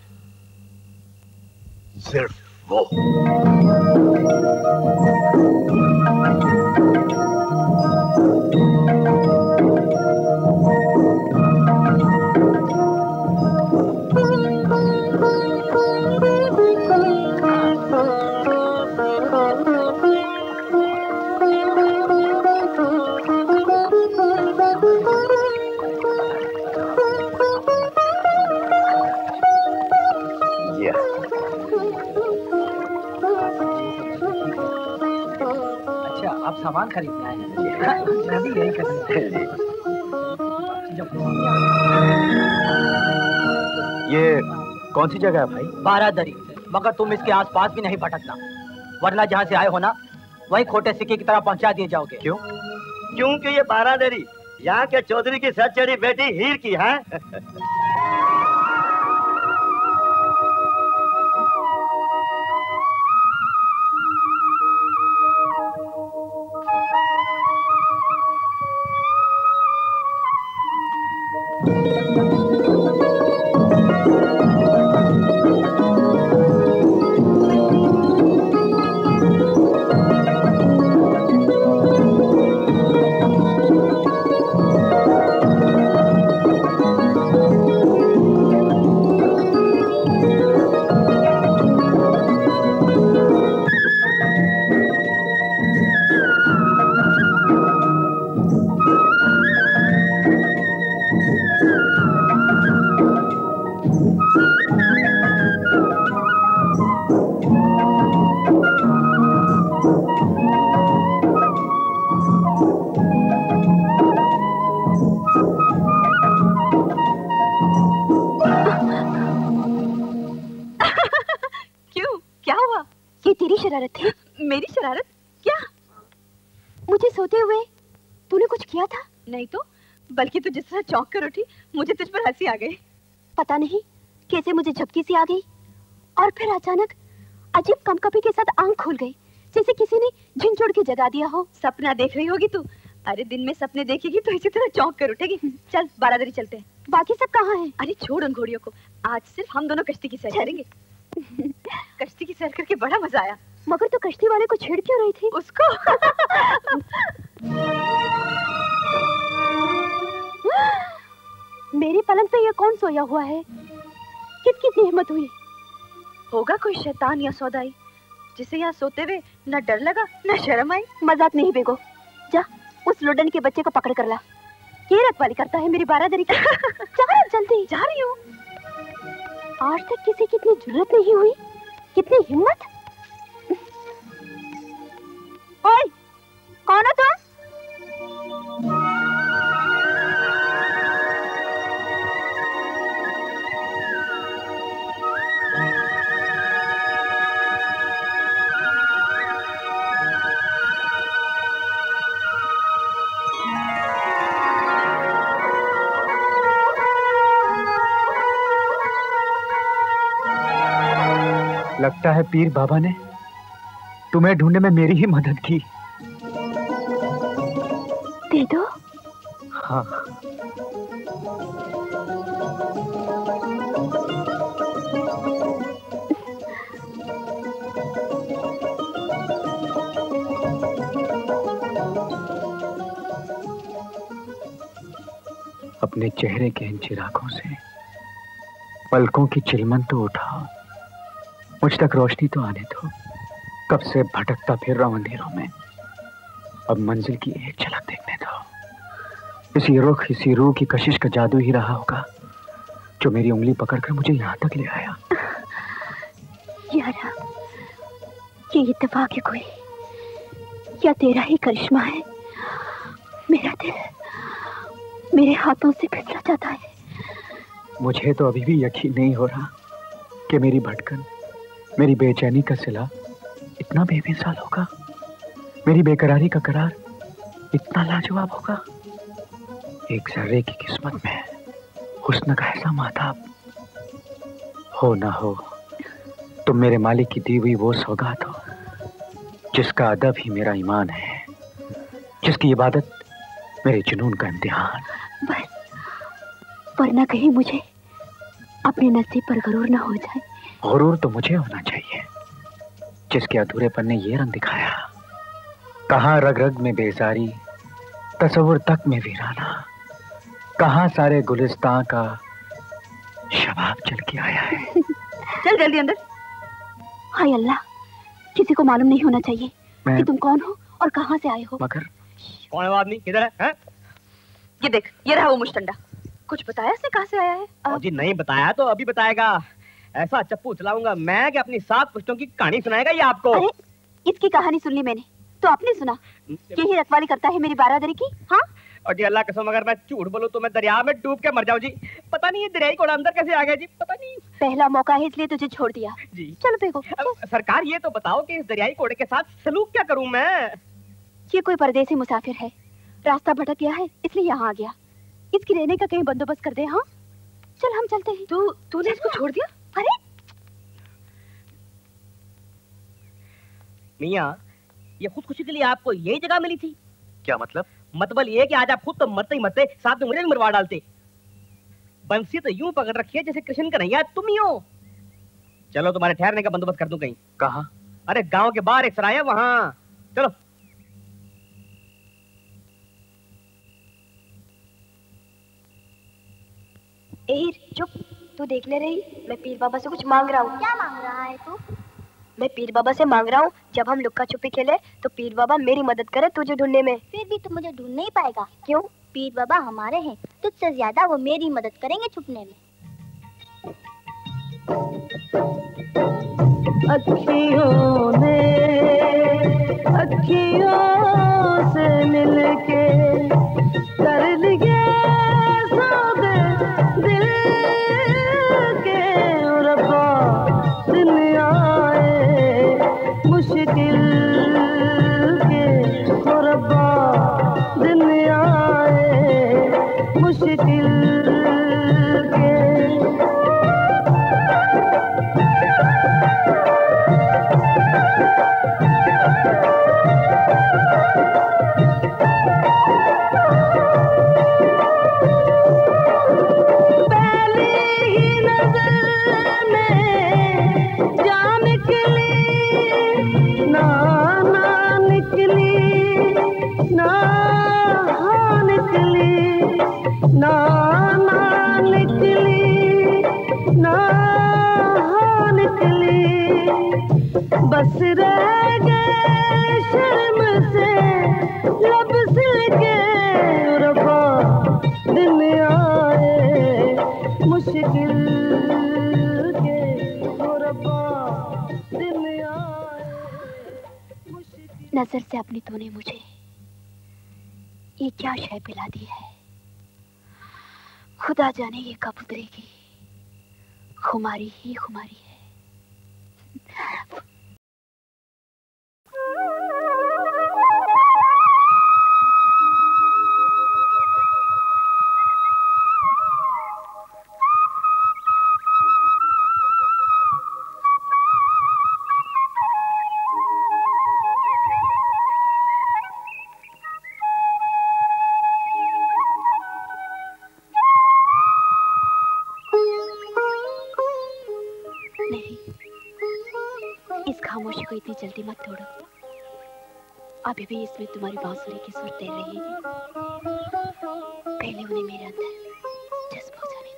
Speaker 9: सिर्फ वो।
Speaker 13: सामान खरीदना है। मैं भी यही करूँगा।
Speaker 10: ये कौन सी जगह है भाई?
Speaker 13: बारादरी। मगर तुम इसके आसपास भी नहीं भटकना, वरना जहाँ से आए हो ना वहीं खोटे सिक्के की तरह पहुँचा दिए जाओगे।
Speaker 10: क्यों?
Speaker 13: क्योंकि ये बारादरी यहाँ के चौधरी की सच चढ़ी बेटी हीर की है।
Speaker 5: मेरी शरारत? क्या?
Speaker 2: मुझे सोते हुए तूने कुछ किया था?
Speaker 5: नहीं तो, बल्कि तू जिस तरह चौंक कर उठी मुझे तुझ पर हंसी आ गई।
Speaker 2: पता नहीं कैसे मुझे झपकी सी आ गई और फिर अचानक अजीब कंपकपी के साथ आंख खुल गई, जैसे किसी ने झिंझुड़ के जगा दिया हो।
Speaker 5: सपना देख रही होगी तू। अरे दिन में सपने देखेगी तो इसी तरह चौंक कर उठेगी। चल बारादरी चलते हैं।
Speaker 2: बाकी सब कहाँ हैं?
Speaker 5: अरे छोड़ उन घोड़ियों को, आज सिर्फ हम दोनों कश्ती की सैर करेंगे। कश्ती की सैर करके बड़ा मजा आया।
Speaker 2: मगर तो कश्ती वाले को छेड़ क्यों रही थी?
Speaker 5: उसको
Speaker 2: मेरे पलंग पे ये कौन सोया हुआ है? किसकी हिम्मत हुई?
Speaker 5: होगा कोई शैतान या सौदाई जिसे यहाँ सोते हुए न डर लगा न शर्म आई।
Speaker 2: मजाक नहीं बेगो, जा उस लुडन के बच्चे को पकड़ कर ला। ये रखवाली करता है मेरी बारादरी की। जा जल्दी।
Speaker 5: जा रही हूँ।
Speaker 2: आज तक किसी की इतनी जरूरत नहीं हुई, कितनी हिम्मत। ओए, कौन हो तुम?
Speaker 10: लगता है पीर बाबा ने तुम्हें ढूंढने में मेरी ही मदद की।
Speaker 2: दे दो।
Speaker 10: हाँ। अपने चेहरे के इन चिरागों से पलकों की चिलमन तो उठाओ, मुझ तक रोशनी तो आने दो। कब से भटकता फिर रहा हूं अंधेरों में, अब मंजिल की एक झलक देखने दो। इसी रुख, इसी रूह की कशिश का जादू ही रहा होगा जो मेरी उंगली पकड़कर मुझे यहाँ तक ले आया।
Speaker 2: यारा, ये इत्तेफाक है कोई या तेरा ही करिश्मा है? मेरा दिल मेरे हाथों से फिसला जाता है।
Speaker 10: मुझे तो अभी भी यकीन नहीं हो रहा कि मेरी भटकन, मेरी बेचैनी का सिला इतना बेमिसाल होगा, मेरी बेकरारी का करार इतना लाजवाब होगा। एक जर्रे की किस्मत में हुस्न का ऐसा माताब हो ना हो, तुम मेरे मालिक की दी हुई वो सौगात हो जिसका अदब ही मेरा ईमान है, जिसकी इबादत मेरे जुनून का इम्तिहान।
Speaker 2: बस, वरना कहीं मुझे अपने नसीब पर गरूर ना हो जाए।
Speaker 10: गुरूर तो मुझे होना चाहिए जिसके अधूरेपन ने ये रंग दिखाया। कहाँ रग रग में बेजारी, तसव्वुर तक में वीराना, कहाँ सारे गुलिस्तान का शबाब चल के आया है।
Speaker 5: चल जल्दी अंदर।
Speaker 2: हाय अल्लाह, किसी को मालूम नहीं होना चाहिए कि तुम कौन हो और कहाँ से आए हो।
Speaker 10: मगर
Speaker 13: कौन है वो आदमी, किधर है, है?
Speaker 5: ये देख, ये रहा वो मुश्तंडा। कुछ बताया इसने कहाँ से आया है?
Speaker 13: और जी नहीं बताया तो अभी बताएगा। ऐसा चप्पू चलाऊंगा मैं कि अपनी सात पुश्तों की कहानी सुनाएगा ये आपको।
Speaker 2: अरे, इसकी कहानी सुन ली मैंने, तो आपने सुना। यही रखवाली करता है मेरी बारादरी की। हाँ,
Speaker 13: और जी अल्लाह कसम अगर मैं झूठ बोलूं तो मैं दरिया में डूब के मर जाऊं जी। पता नहीं ये दरियाई घोड़ा अंदर कैसे आ गया जी, पता नहीं।
Speaker 2: पहला मौका है इसलिए तुझे छोड़ दिया
Speaker 13: जी।
Speaker 2: चलो फेंको।
Speaker 13: सरकार ये तो बताओ कि इस दरियाई घोड़े के साथ सलूक क्या करूं मैं?
Speaker 2: ये कोई परदेसी मुसाफिर है, रास्ता भटक गया है इसलिए यहाँ आ गया। इसकी रहने का कहीं बंदोबस्त कर दे। हाँ चल हम चलते हैं।
Speaker 5: तू तूने इसको छोड़ दिया?
Speaker 2: अरे
Speaker 13: मियाँ, ये खुदकुशी के लिए आपको यही जगह मिली थी?
Speaker 7: क्या मतलब?
Speaker 13: मतलब ये कि आज आप खुद तो मरते ही मरते साथ में मुझे भी मरवा डालते। बंसी तो यूं पकड़ रखी है जैसे कृष्ण कन्हैया तुम ही हो। चलो तुम्हारे ठहरने का बंदोबस्त कर दूं कहीं।
Speaker 10: कहाँ?
Speaker 13: अरे गांव के बाहर एक सराय है वहां, चलो।
Speaker 3: एहिर चुप, तू देख ले रही। मैं पीर बाबा से कुछ मांग रहा हूँ।
Speaker 4: क्या मांग रहा है तू?
Speaker 3: मैं पीर बाबा से मांग रहा हूँ जब हम लुक्का छुपी खेले तो पीर बाबा मेरी मदद करे तुझे ढूंढने में।
Speaker 4: फिर भी तू मुझे ढूंढ नहीं पाएगा।
Speaker 3: क्यों?
Speaker 4: पीर बाबा हमारे हैं, तुझसे ज्यादा वो मेरी मदद करेंगे छुपने में।
Speaker 14: अखियों ने अखियों से मिलके कर लिए सौदे दिल के। रब्बा दिन आए मुश्किल के, रब्बा दिन आए मुश्किल के। बस रह गए शर्म से लब सिलके। रब्बा दिन आए मुश्किल के, रब्बा दिन आए मुश्किल।
Speaker 2: नजर से अपनी तूने मुझे ये क्या शय पिला दी है। खुदा जाने ये कब उतरेगी। खुमारी ही खुमारी है। खामोशी को इतनी जल्दी मत तोड़ो। अभी भी इसमें तुम्हारी बांसुरी की सुर तैर रही है। पहले उन्हें मेरे अंदर जज्ब हो जाने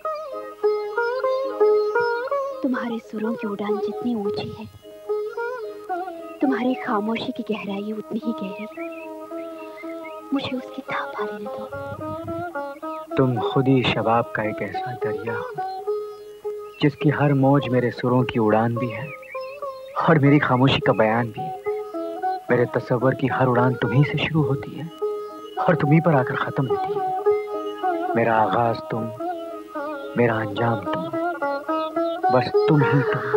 Speaker 2: दो। तुम्हारे सुरों की उड़ान जितनी ऊंची है, तुम्हारी खामोशी की गहराई उतनी ही गहरी। मुझे उसकी थाह पा लेने दो।
Speaker 10: तुम खुद ही शबाब का एक ऐसा दरिया हो जिसकी हर मौज मेरे सुरों की उड़ान भी है और मेरी खामोशी का बयान भी। मेरे तस्वर की हर उड़ान तुम्ही से शुरू होती है और तुम्ही पर आकर खत्म होती है। मेरा आगाज तुम मेरा अंजाम तुम, बस तुम ही तुम।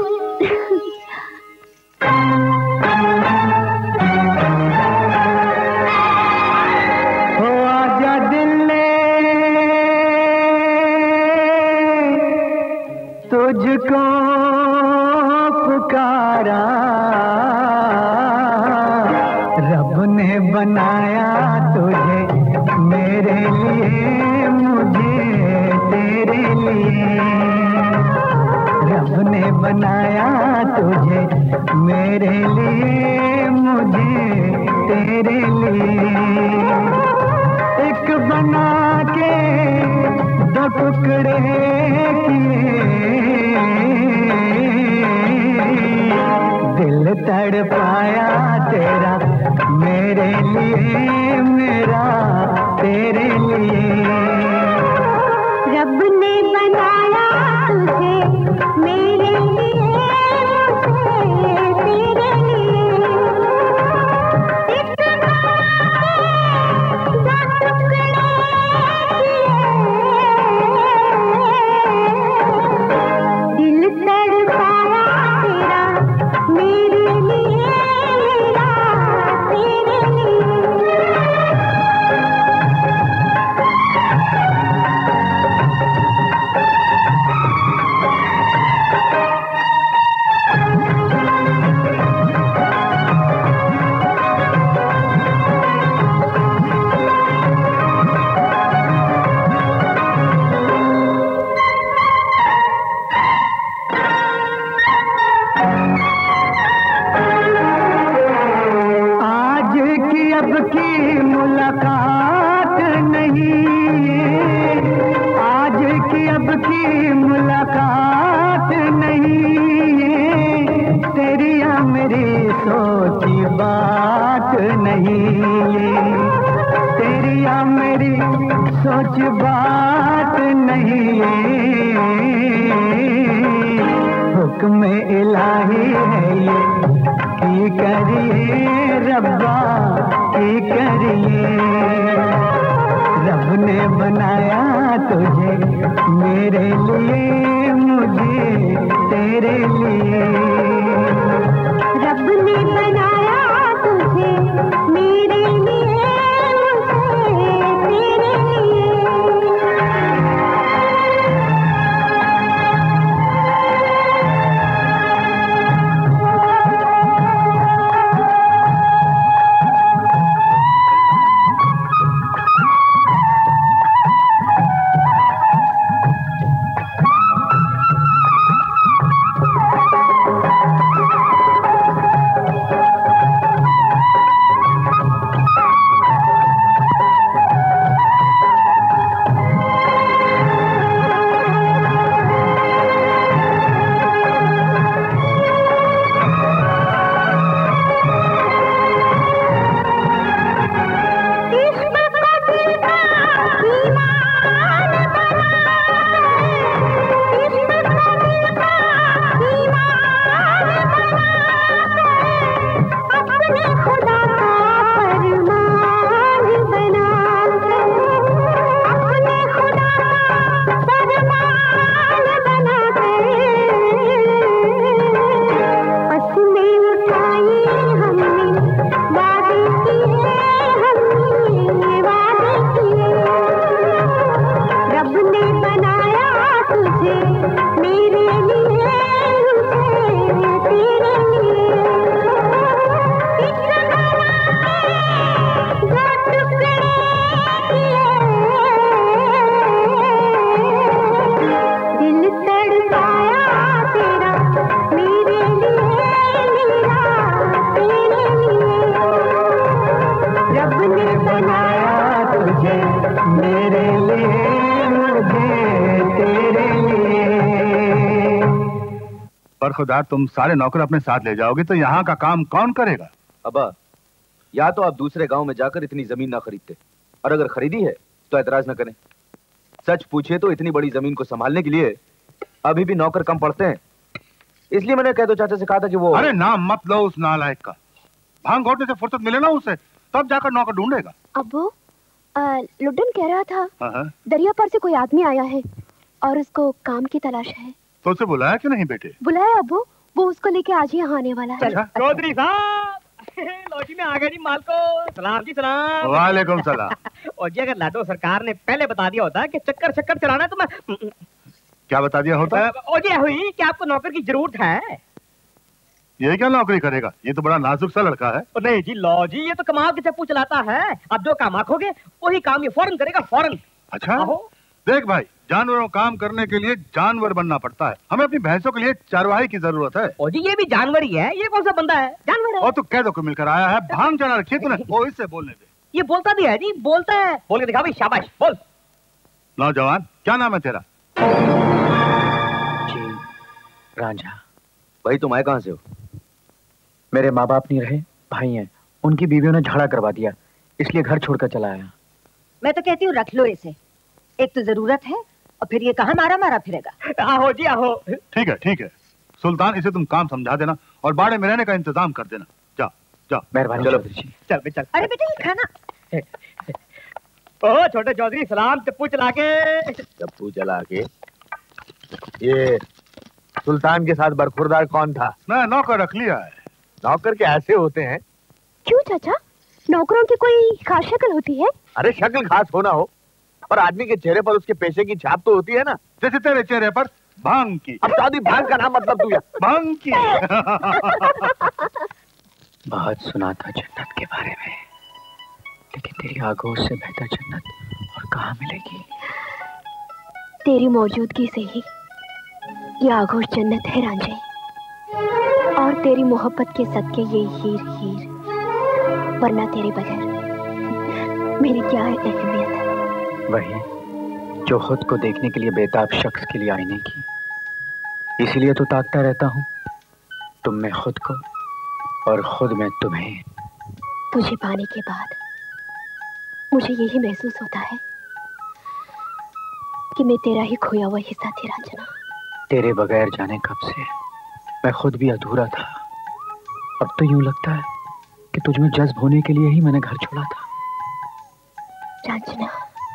Speaker 14: हो आजा दिल ने तुझको पुकारा, रब ने बनाया तुझे मेरे लिए, मुझे तेरे लिए। रब ने बनाया तुझे मेरे लिए, मुझे तेरे लिए। एक बना के दो टुकड़े किए, दिल तड़पाया तेरा मेरे लिए, मेरा तेरे लिए।
Speaker 2: रब ने बनाया तुझे मेरे लिए, मुझे तेरे लिए। एक दो टुकड़े दिल तड़पाया तेरा मेरे लिए, मेरा तेरे लिए। मुलाकात नहीं, आज की अब की मुलाकात नहीं, तेरी या मेरी सोची बात नहीं, तेरी या मेरी सोच बात नहीं। हुक्म इलाही है ये की करिए रब्बा की करिए। रब ने बनाया तुझे मेरे लिए, मुझे तेरे लिए। रब ने बनाया तुझे मेरे लिए, मुझे तेरे लिए।
Speaker 7: पर खुदा तुम सारे नौकर अपने साथ ले जाओगे तो यहाँ का काम कौन करेगा?
Speaker 15: अब्बा, या तो आप दूसरे गांव में जाकर इतनी जमीन ना खरीदते, और अगर खरीदी है तो एतराज ना करें। सच पूछे तो इतनी बड़ी जमीन को संभालने के लिए अभी भी नौकर कम पड़ते हैं, इसलिए मैंने कह दो चाचा से कहा था कि वो।
Speaker 7: अरे नाम मत लो उस नालायक का, भांग घोटने से फुर्सत मिले ना उसे तब जाकर नौकर ढूंढेगा।
Speaker 2: अब्बू, लुड्डन कह रहा था
Speaker 7: हाँ।
Speaker 2: दरिया पार से कोई आदमी आया है और उसको काम की तलाश है।
Speaker 7: तो उसे बुलाया कि नहीं बेटे?
Speaker 2: बुलाया अब्बू, वो उसको लेके आज ही यहाँ आने वाला है।
Speaker 13: चौधरी साहब लॉजी में आ गए जी माल को। सलाम जी सलाम।
Speaker 7: वालेकुम सलाम।
Speaker 13: और जी अगर लाडो सरकार ने पहले बता दिया होता कि चक्कर चक्कर चलाना तो मैं
Speaker 7: क्या बता दिया होता?
Speaker 13: और जी हुई कि आपको नौकर की जरूरत है।
Speaker 7: ये क्या नौकरी करेगा? ये तो बड़ा नाजुक सा लड़का है।
Speaker 13: नहीं जी लो जी, ये तो कमाल के चप्पू चलाता है। अब जो काम आखोगे वही काम ये फौरन करेगा, फौरन।
Speaker 7: अच्छा देख भाई, जानवरों काम करने के लिए जानवर बनना पड़ता है। हमें अपनी भैंसों के लिए चारवाही की जरूरत है।
Speaker 13: ओ जी ये भी जानवर ही है। ये कौन सा बंदा है? जानवर है।
Speaker 7: और तू कह दो को मिलकर आया है। भांग चढ़ा रखी तूने। वो इससे बोलने दे।
Speaker 13: ये बोलता भी है जी, बोलता है। बोल के दिखा भाई, शाबाश बोल।
Speaker 7: नौजवान क्या नाम है तेरा?
Speaker 10: जी रांझा।
Speaker 15: भाई तुम आए कहाँ से हो?
Speaker 10: मेरे माँ बाप नहीं रहे, भाई हैं। उनकी बीवियों ने झगड़ा करवा दिया, इसलिए घर छोड़कर चला आया।
Speaker 4: मैं तो कहती हूँ रख लो इसे, एक तो जरूरत है और फिर ये कहाँ मारा मारा फिरेगा।
Speaker 13: आहो जी आहो।
Speaker 7: ठीक है ठीक है सुल्तान, इसे तुम काम समझा देना और बाड़े में रहने का इंतजाम कर देना। जा जा।
Speaker 10: मेहरबानी।
Speaker 15: चलो
Speaker 13: चल बे चल।
Speaker 4: अरे बेटा ये खाना।
Speaker 13: ओ छोटे चौधरी सलाम। चप्पू चला के।
Speaker 15: चप्पू चला के। ये सुल्तान के साथ बरखुरदार कौन था?
Speaker 7: मैं नौकर रख लिया है।
Speaker 15: नौकर के ऐसे होते हैं?
Speaker 2: क्यों चाचा, नौकरों की कोई खास शक्ल होती है?
Speaker 15: अरे शक्ल खास होना हो पर आदमी के चेहरे पर उसके पेशे की छाप तो होती है ना।
Speaker 7: जैसे तेरे चेहरे पर भांग की।
Speaker 15: अब चौधरी भांग का नाम मतलब तू
Speaker 7: भांग की।
Speaker 10: बहुत सुना था जन्नत के बारे में, लेकिन तेरी आगोश से बेहतर जन्नत और कहाँ मिलेगी?
Speaker 2: तेरी मौजूदगी से ही ये आगोश जन्नत है रांझे, और तेरी मोहब्बत के सदके ये हीर हीर, वरना तेरे बगैर मेरी क्या अहमियत है।
Speaker 10: वही जो खुद को देखने के लिए बेताब शख्स के लिए आईने की। इसीलिए तो ताकता रहता हूँ, तुम में खुद को और खुद में तुम्हें।
Speaker 2: तुझे पाने के बाद मुझे यही महसूस होता है कि मैं तेरा ही खोया हुआ हिस्सा थी रांझना।
Speaker 10: तेरे बगैर जाने कब से मैं खुद भी अधूरा था। अब तो यूं लगता है कि तुझमें जज्ब होने के लिए ही मैंने घर छोड़ा था।
Speaker 2: रांझना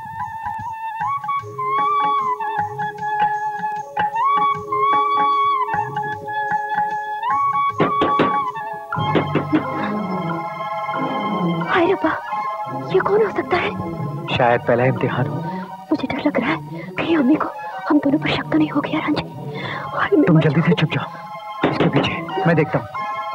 Speaker 2: हाय रब्बा, ये कौन हो सकता है?
Speaker 10: शायद पहला इम्तिहान हो।
Speaker 2: मुझे डर लग रहा है कहीं अम्मी को हम दोनों पर शक तो नहीं हो गया रांझे।
Speaker 10: तुम जल्दी से छुप जाओ, इसके पीछे मैं देखता हूँ।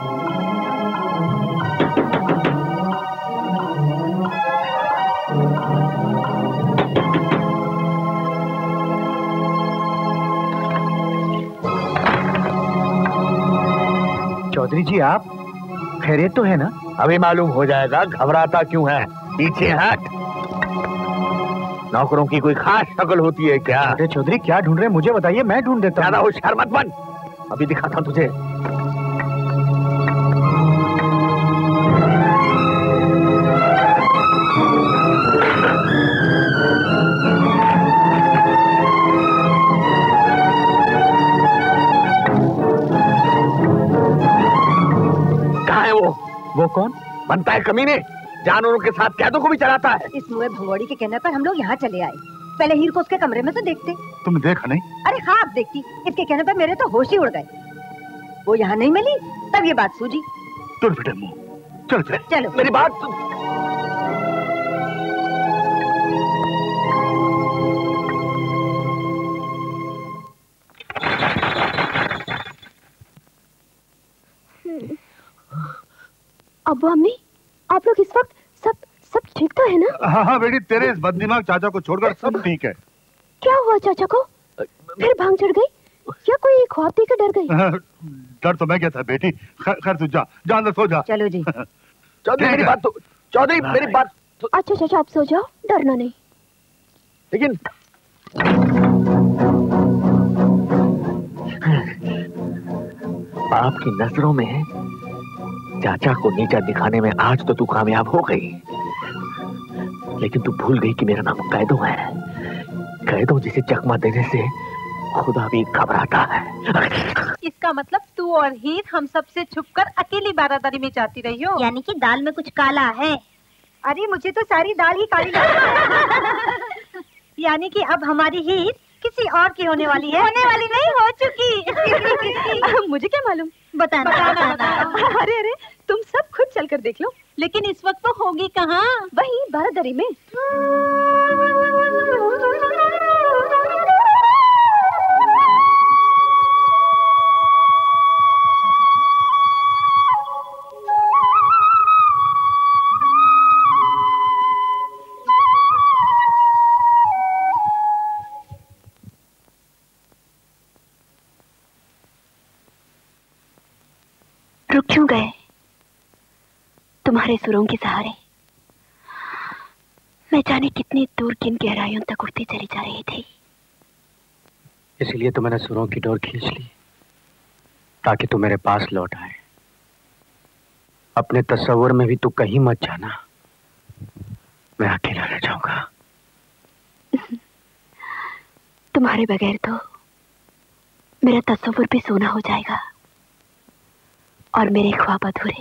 Speaker 10: चौधरी जी आप खैरियत तो है ना?
Speaker 8: अभी मालूम हो जाएगा, घबराता क्यों है? पीछे हट। नौकरों की कोई खास शक्ल होती है क्या?
Speaker 10: अरे चौधरी क्या ढूंढ रहे हैं मुझे बताइए, मैं ढूंढ देता हूँ।
Speaker 8: ज्यादा होशियार मत बन, अभी दिखाता हूँ तुझे। कहाँ है वो?
Speaker 10: वो कौन?
Speaker 8: बनता है कमीने, जानवरों के साथ कैदों को भी चलाता है।
Speaker 4: इस मुए भंगोड़ी के कहने पर हम लोग यहाँ चले आए। पहले हीर को उसके कमरे में तो देखते।
Speaker 7: तुमने देखा नहीं?
Speaker 4: अरे हाँ आप देखती, इसके कहने पर मेरे तो होश ही उड़ गए। वो यहाँ नहीं मिली तब ये बात सूझी।
Speaker 7: चल बेटे मुंह, चल चल।
Speaker 4: चलो
Speaker 8: मेरी बात सुन।
Speaker 2: अब्बू अम्मी, आप लोग इस वक्त सब सब ठीक तो है ना?
Speaker 7: हाँ हाँ बेटी, तेरे इस बददिमाग चाचा को छोड़कर सब ठीक है।
Speaker 2: क्या हुआ चाचा को? फिर भांग चढ़ गई या कोई ख्वाब देकर डर गई?
Speaker 7: डर तो मैं क्या था बेटी। खैर तू जा, जा अंदर सो जा।
Speaker 4: चलो जी।
Speaker 8: चौधरी मेरी बात तो, चौधरी मेरी बात तो...
Speaker 2: अच्छा चाचा आप सो जाओ, डरना नहीं।
Speaker 8: लेकिन बाप की नजरों में चाचा को नीचा दिखाने में आज तो तू कामयाब हो गई, लेकिन तू भूल गई कि मेरा नाम कैदो है। कैदो जिसे चकमा देने से खुदा भी घबराता है।
Speaker 5: इसका मतलब तू और हीर हम सब से छुपकर अकेली बारादारी में जाती रही हो।
Speaker 4: यानी कि दाल में कुछ काला है।
Speaker 5: अरे मुझे तो सारी दाल ही काली लगती है। यानी कि अब हमारी हीर
Speaker 4: किसी और की होने वाली है।
Speaker 5: होने वाली नहीं, हो चुकी। मुझे क्या मालूम, बताना, बताना, बताना। अरे अरे तुम सब खुद चलकर देख लो। लेकिन इस वक्त तो होगी कहाँ? वही बारादरी में।
Speaker 2: रुक क्यों गए? तुम्हारे सुरों के सहारे मैं जाने कितनी दूर किन गहराइयों तक उड़ती चली जा रही थी।
Speaker 10: इसीलिए तो मैंने सुरों की डोर खींच ली, ताकि तू मेरे पास लौट आए। अपने तस्वुर में भी तू कहीं मत जाना, मैं अकेला रह जाऊंगा।
Speaker 2: तुम्हारे बगैर तो मेरा तस्वुर भी सोना हो जाएगा और मेरे ख्वाब अधूरे।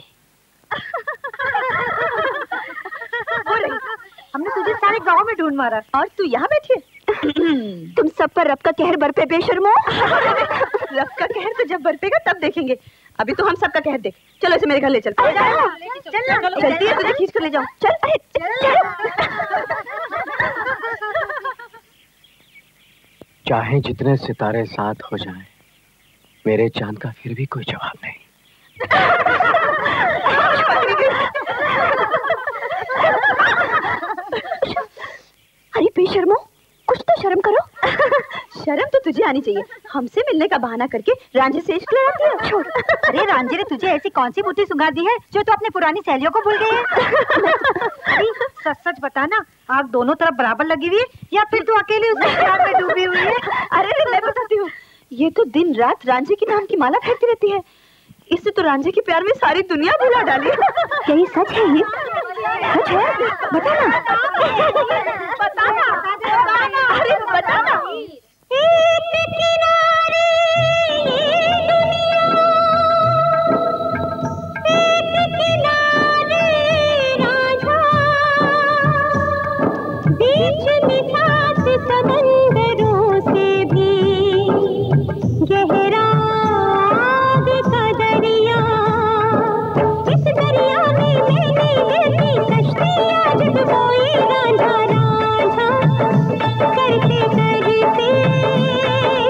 Speaker 5: हमने तुझे सारे गांव में ढूंढ मारा और तू यहाँ बैठी है।
Speaker 2: तुम सब पर रब का कहर बरपे बेशर्मो।
Speaker 5: रब का कहर तो जब बरपेगा तब देखेंगे। अभी तो हम सबका कहर देख। चलो इसे मेरे घर ले चल। चल चलती है, तुझे खींच कर ले जाऊं। चल अरे
Speaker 10: चाहे जितने सितारे साथ हो जाएं, मेरे चांद का फिर भी कोई जवाब नहीं।
Speaker 2: अरे बेशर्मो, कुछ तो शर्म करो।
Speaker 5: शर्म तो तुझे आनी चाहिए। हमसे मिलने का बहाना करके रांझे से इश्क लगाती है। छोड़।
Speaker 4: अरे रांझे ने तुझे ऐसी कौन सी बुद्धि सुंघा दी है जो तू अपनी पुरानी सहेलियों को भूल गई है? सच सच बताना, आग दोनों तरफ बराबर लगी हुई है या फिर तू अकेली उसके प्यार में डूबी हुई है?
Speaker 5: अरे मैं बताती हूँ, ये तो दिन रात रांझे के नाम की माला फेंकती रहती है। इससे तो रांझे के प्यार में सारी दुनिया भुला डाली।
Speaker 2: यही सच है? ये सच है? बताना
Speaker 5: बताना बताना अरे बताना।
Speaker 14: बीच निजात समंदरों से भी गहरा आग का दरिया, इस दरिया में मैंने गिरती कश्तियाँ डुबोई रांझा रांझा करते करते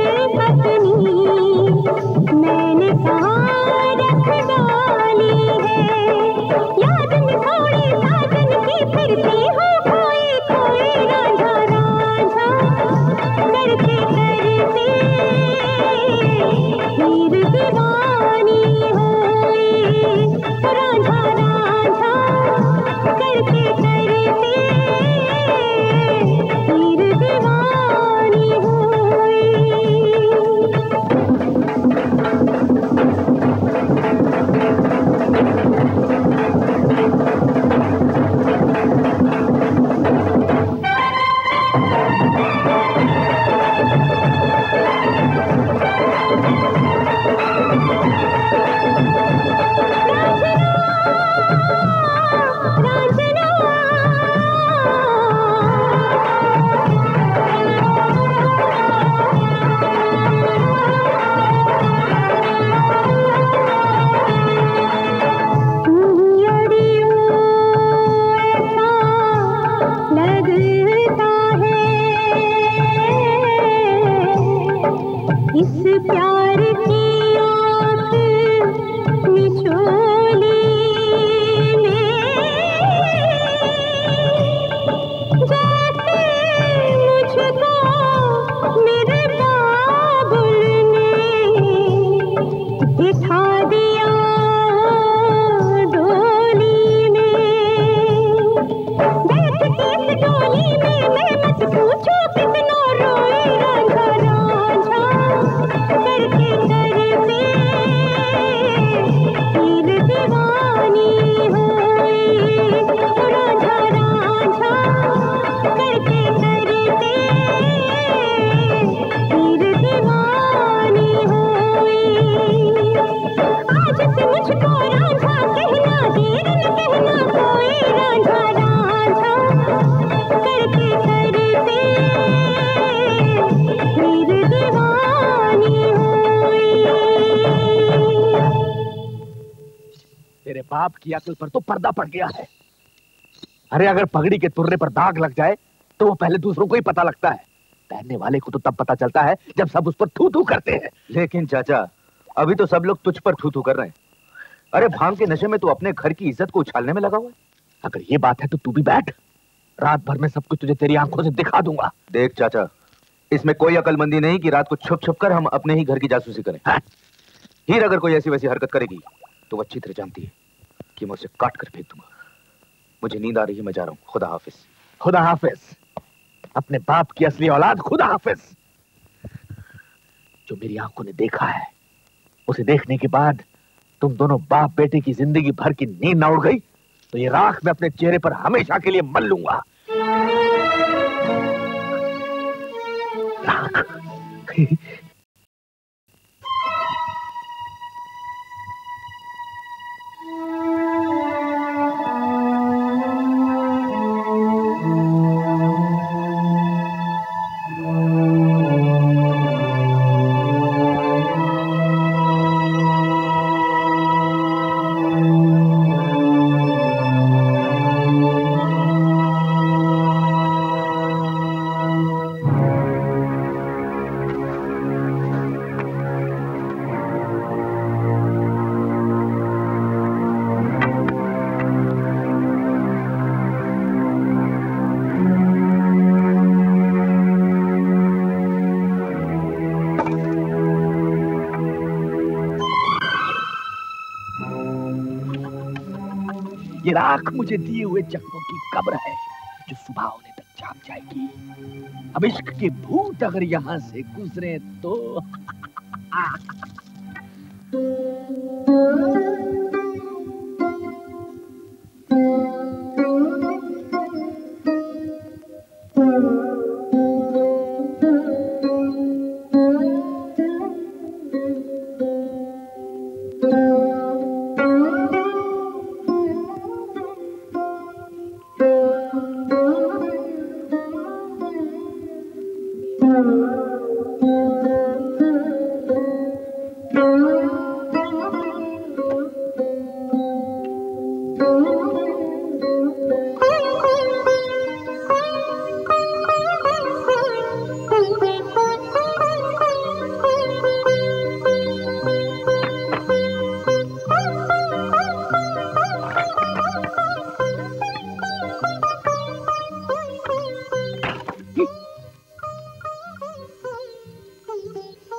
Speaker 14: पत्नी मैंने कहाँ रख डाली है। याद में थोड़ी साजन की फिरती हो कोई कोई रांझा रांझा करते करते हीर दीवानी हुई। रांझा रांझा करते करते हीर दीवानी हुई। लगता है इस प्यार की आँख निचोली में जैसे मुझको मेरे बाबुल ने बिठा दिया डोली में। बैठ के इस डोली में मैं मत पूछो कितना रोए रांझा रांझा करते करते हीर दीवानी हुई। रांझा रांझा करते करते हीर दीवानी हुई। आज से मुझको रांझा कहना देर न कहना कोई रांझा रांझा करते करते हीर दीवानी हुई।
Speaker 8: तेरे बाप की अकल पर तो पर्दा पड़ गया है। अरे अगर पगड़ी के तुर्रे पर दाग लग जाए तो वो पहले दूसरों को ही पता लगता है। पहनने वाले को तो तब पता चलता है जब सब उस पर थू थू करते हैं।
Speaker 15: लेकिन चाचा अभी तो सब लोग तुझ पर थू थू कर रहे हैं। अरे भांग के नशे में तू अपने घर की इज्जत को उछालने में लगा हुआ है।
Speaker 8: अगर ये बात है तो तू भी बैठ, रात भर में सब कुछ तुझे तेरी आंखों से दिखा दूंगा।
Speaker 15: देख चाचा, इसमें कोई अकलमंदी नहीं कि रात को छुप छुप कर हम अपने ही घर की जासूसी करें। हाँ? हीर अगर कोई ऐसी वैसी हरकत करेगी तो वो अच्छी तरह जानती है कि मैं उसे काट कर फेंक दूंगा। मुझे नींद आ रही है, मैं जा रहा हूँ। खुदा हाफिज।
Speaker 8: खुदा हाफिज। अपने बाप की असली औलाद खुदा हाफिज। जो मेरी आंखों ने देखा है उसे देखने के बाद तुम दोनों बाप बेटे की जिंदगी भर की नींद ना उड़ गई तो ये राख मैं अपने चेहरे पर हमेशा के लिए मल लूंगा। राख। ये राख मुझे दिए हुए जख्मों की कब्र है जो सुबह होने तक जाग जाएगी। अब इश्क के भूत अगर यहां से गुजरे तो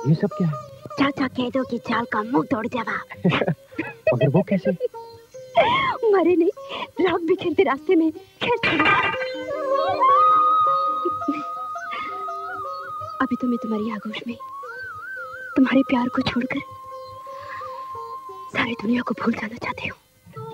Speaker 10: ये सब क्या है?
Speaker 2: चाचा कैदों की चाल का मुंह तोड़ जवाब।
Speaker 10: मगर वो कैसे?
Speaker 2: मरे नहीं, राख बिखेरते रास्ते में कैसे? अभी तो मैं तुम्हारी आगोश में तुम्हारे प्यार को छोड़कर सारी दुनिया को भूल जाना चाहती हूँ।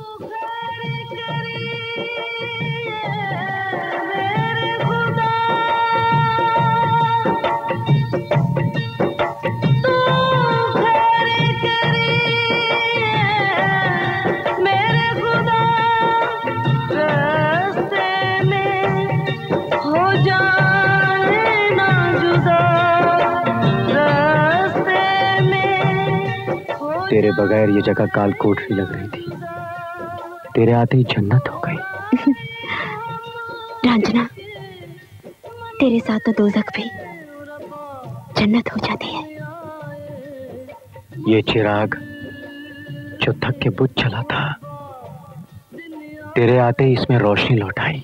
Speaker 10: तेरे बगैर ये जगह काल कोठरी लग रही थी, तेरे आते ही जन्नत हो गई।
Speaker 2: रंजना, तेरे साथ तो दोज़ख भी जन्नत हो जाती है।
Speaker 10: ये चिराग जो थक के बुझ चला था, तेरे आते ही इसमें रोशनी लौट आई।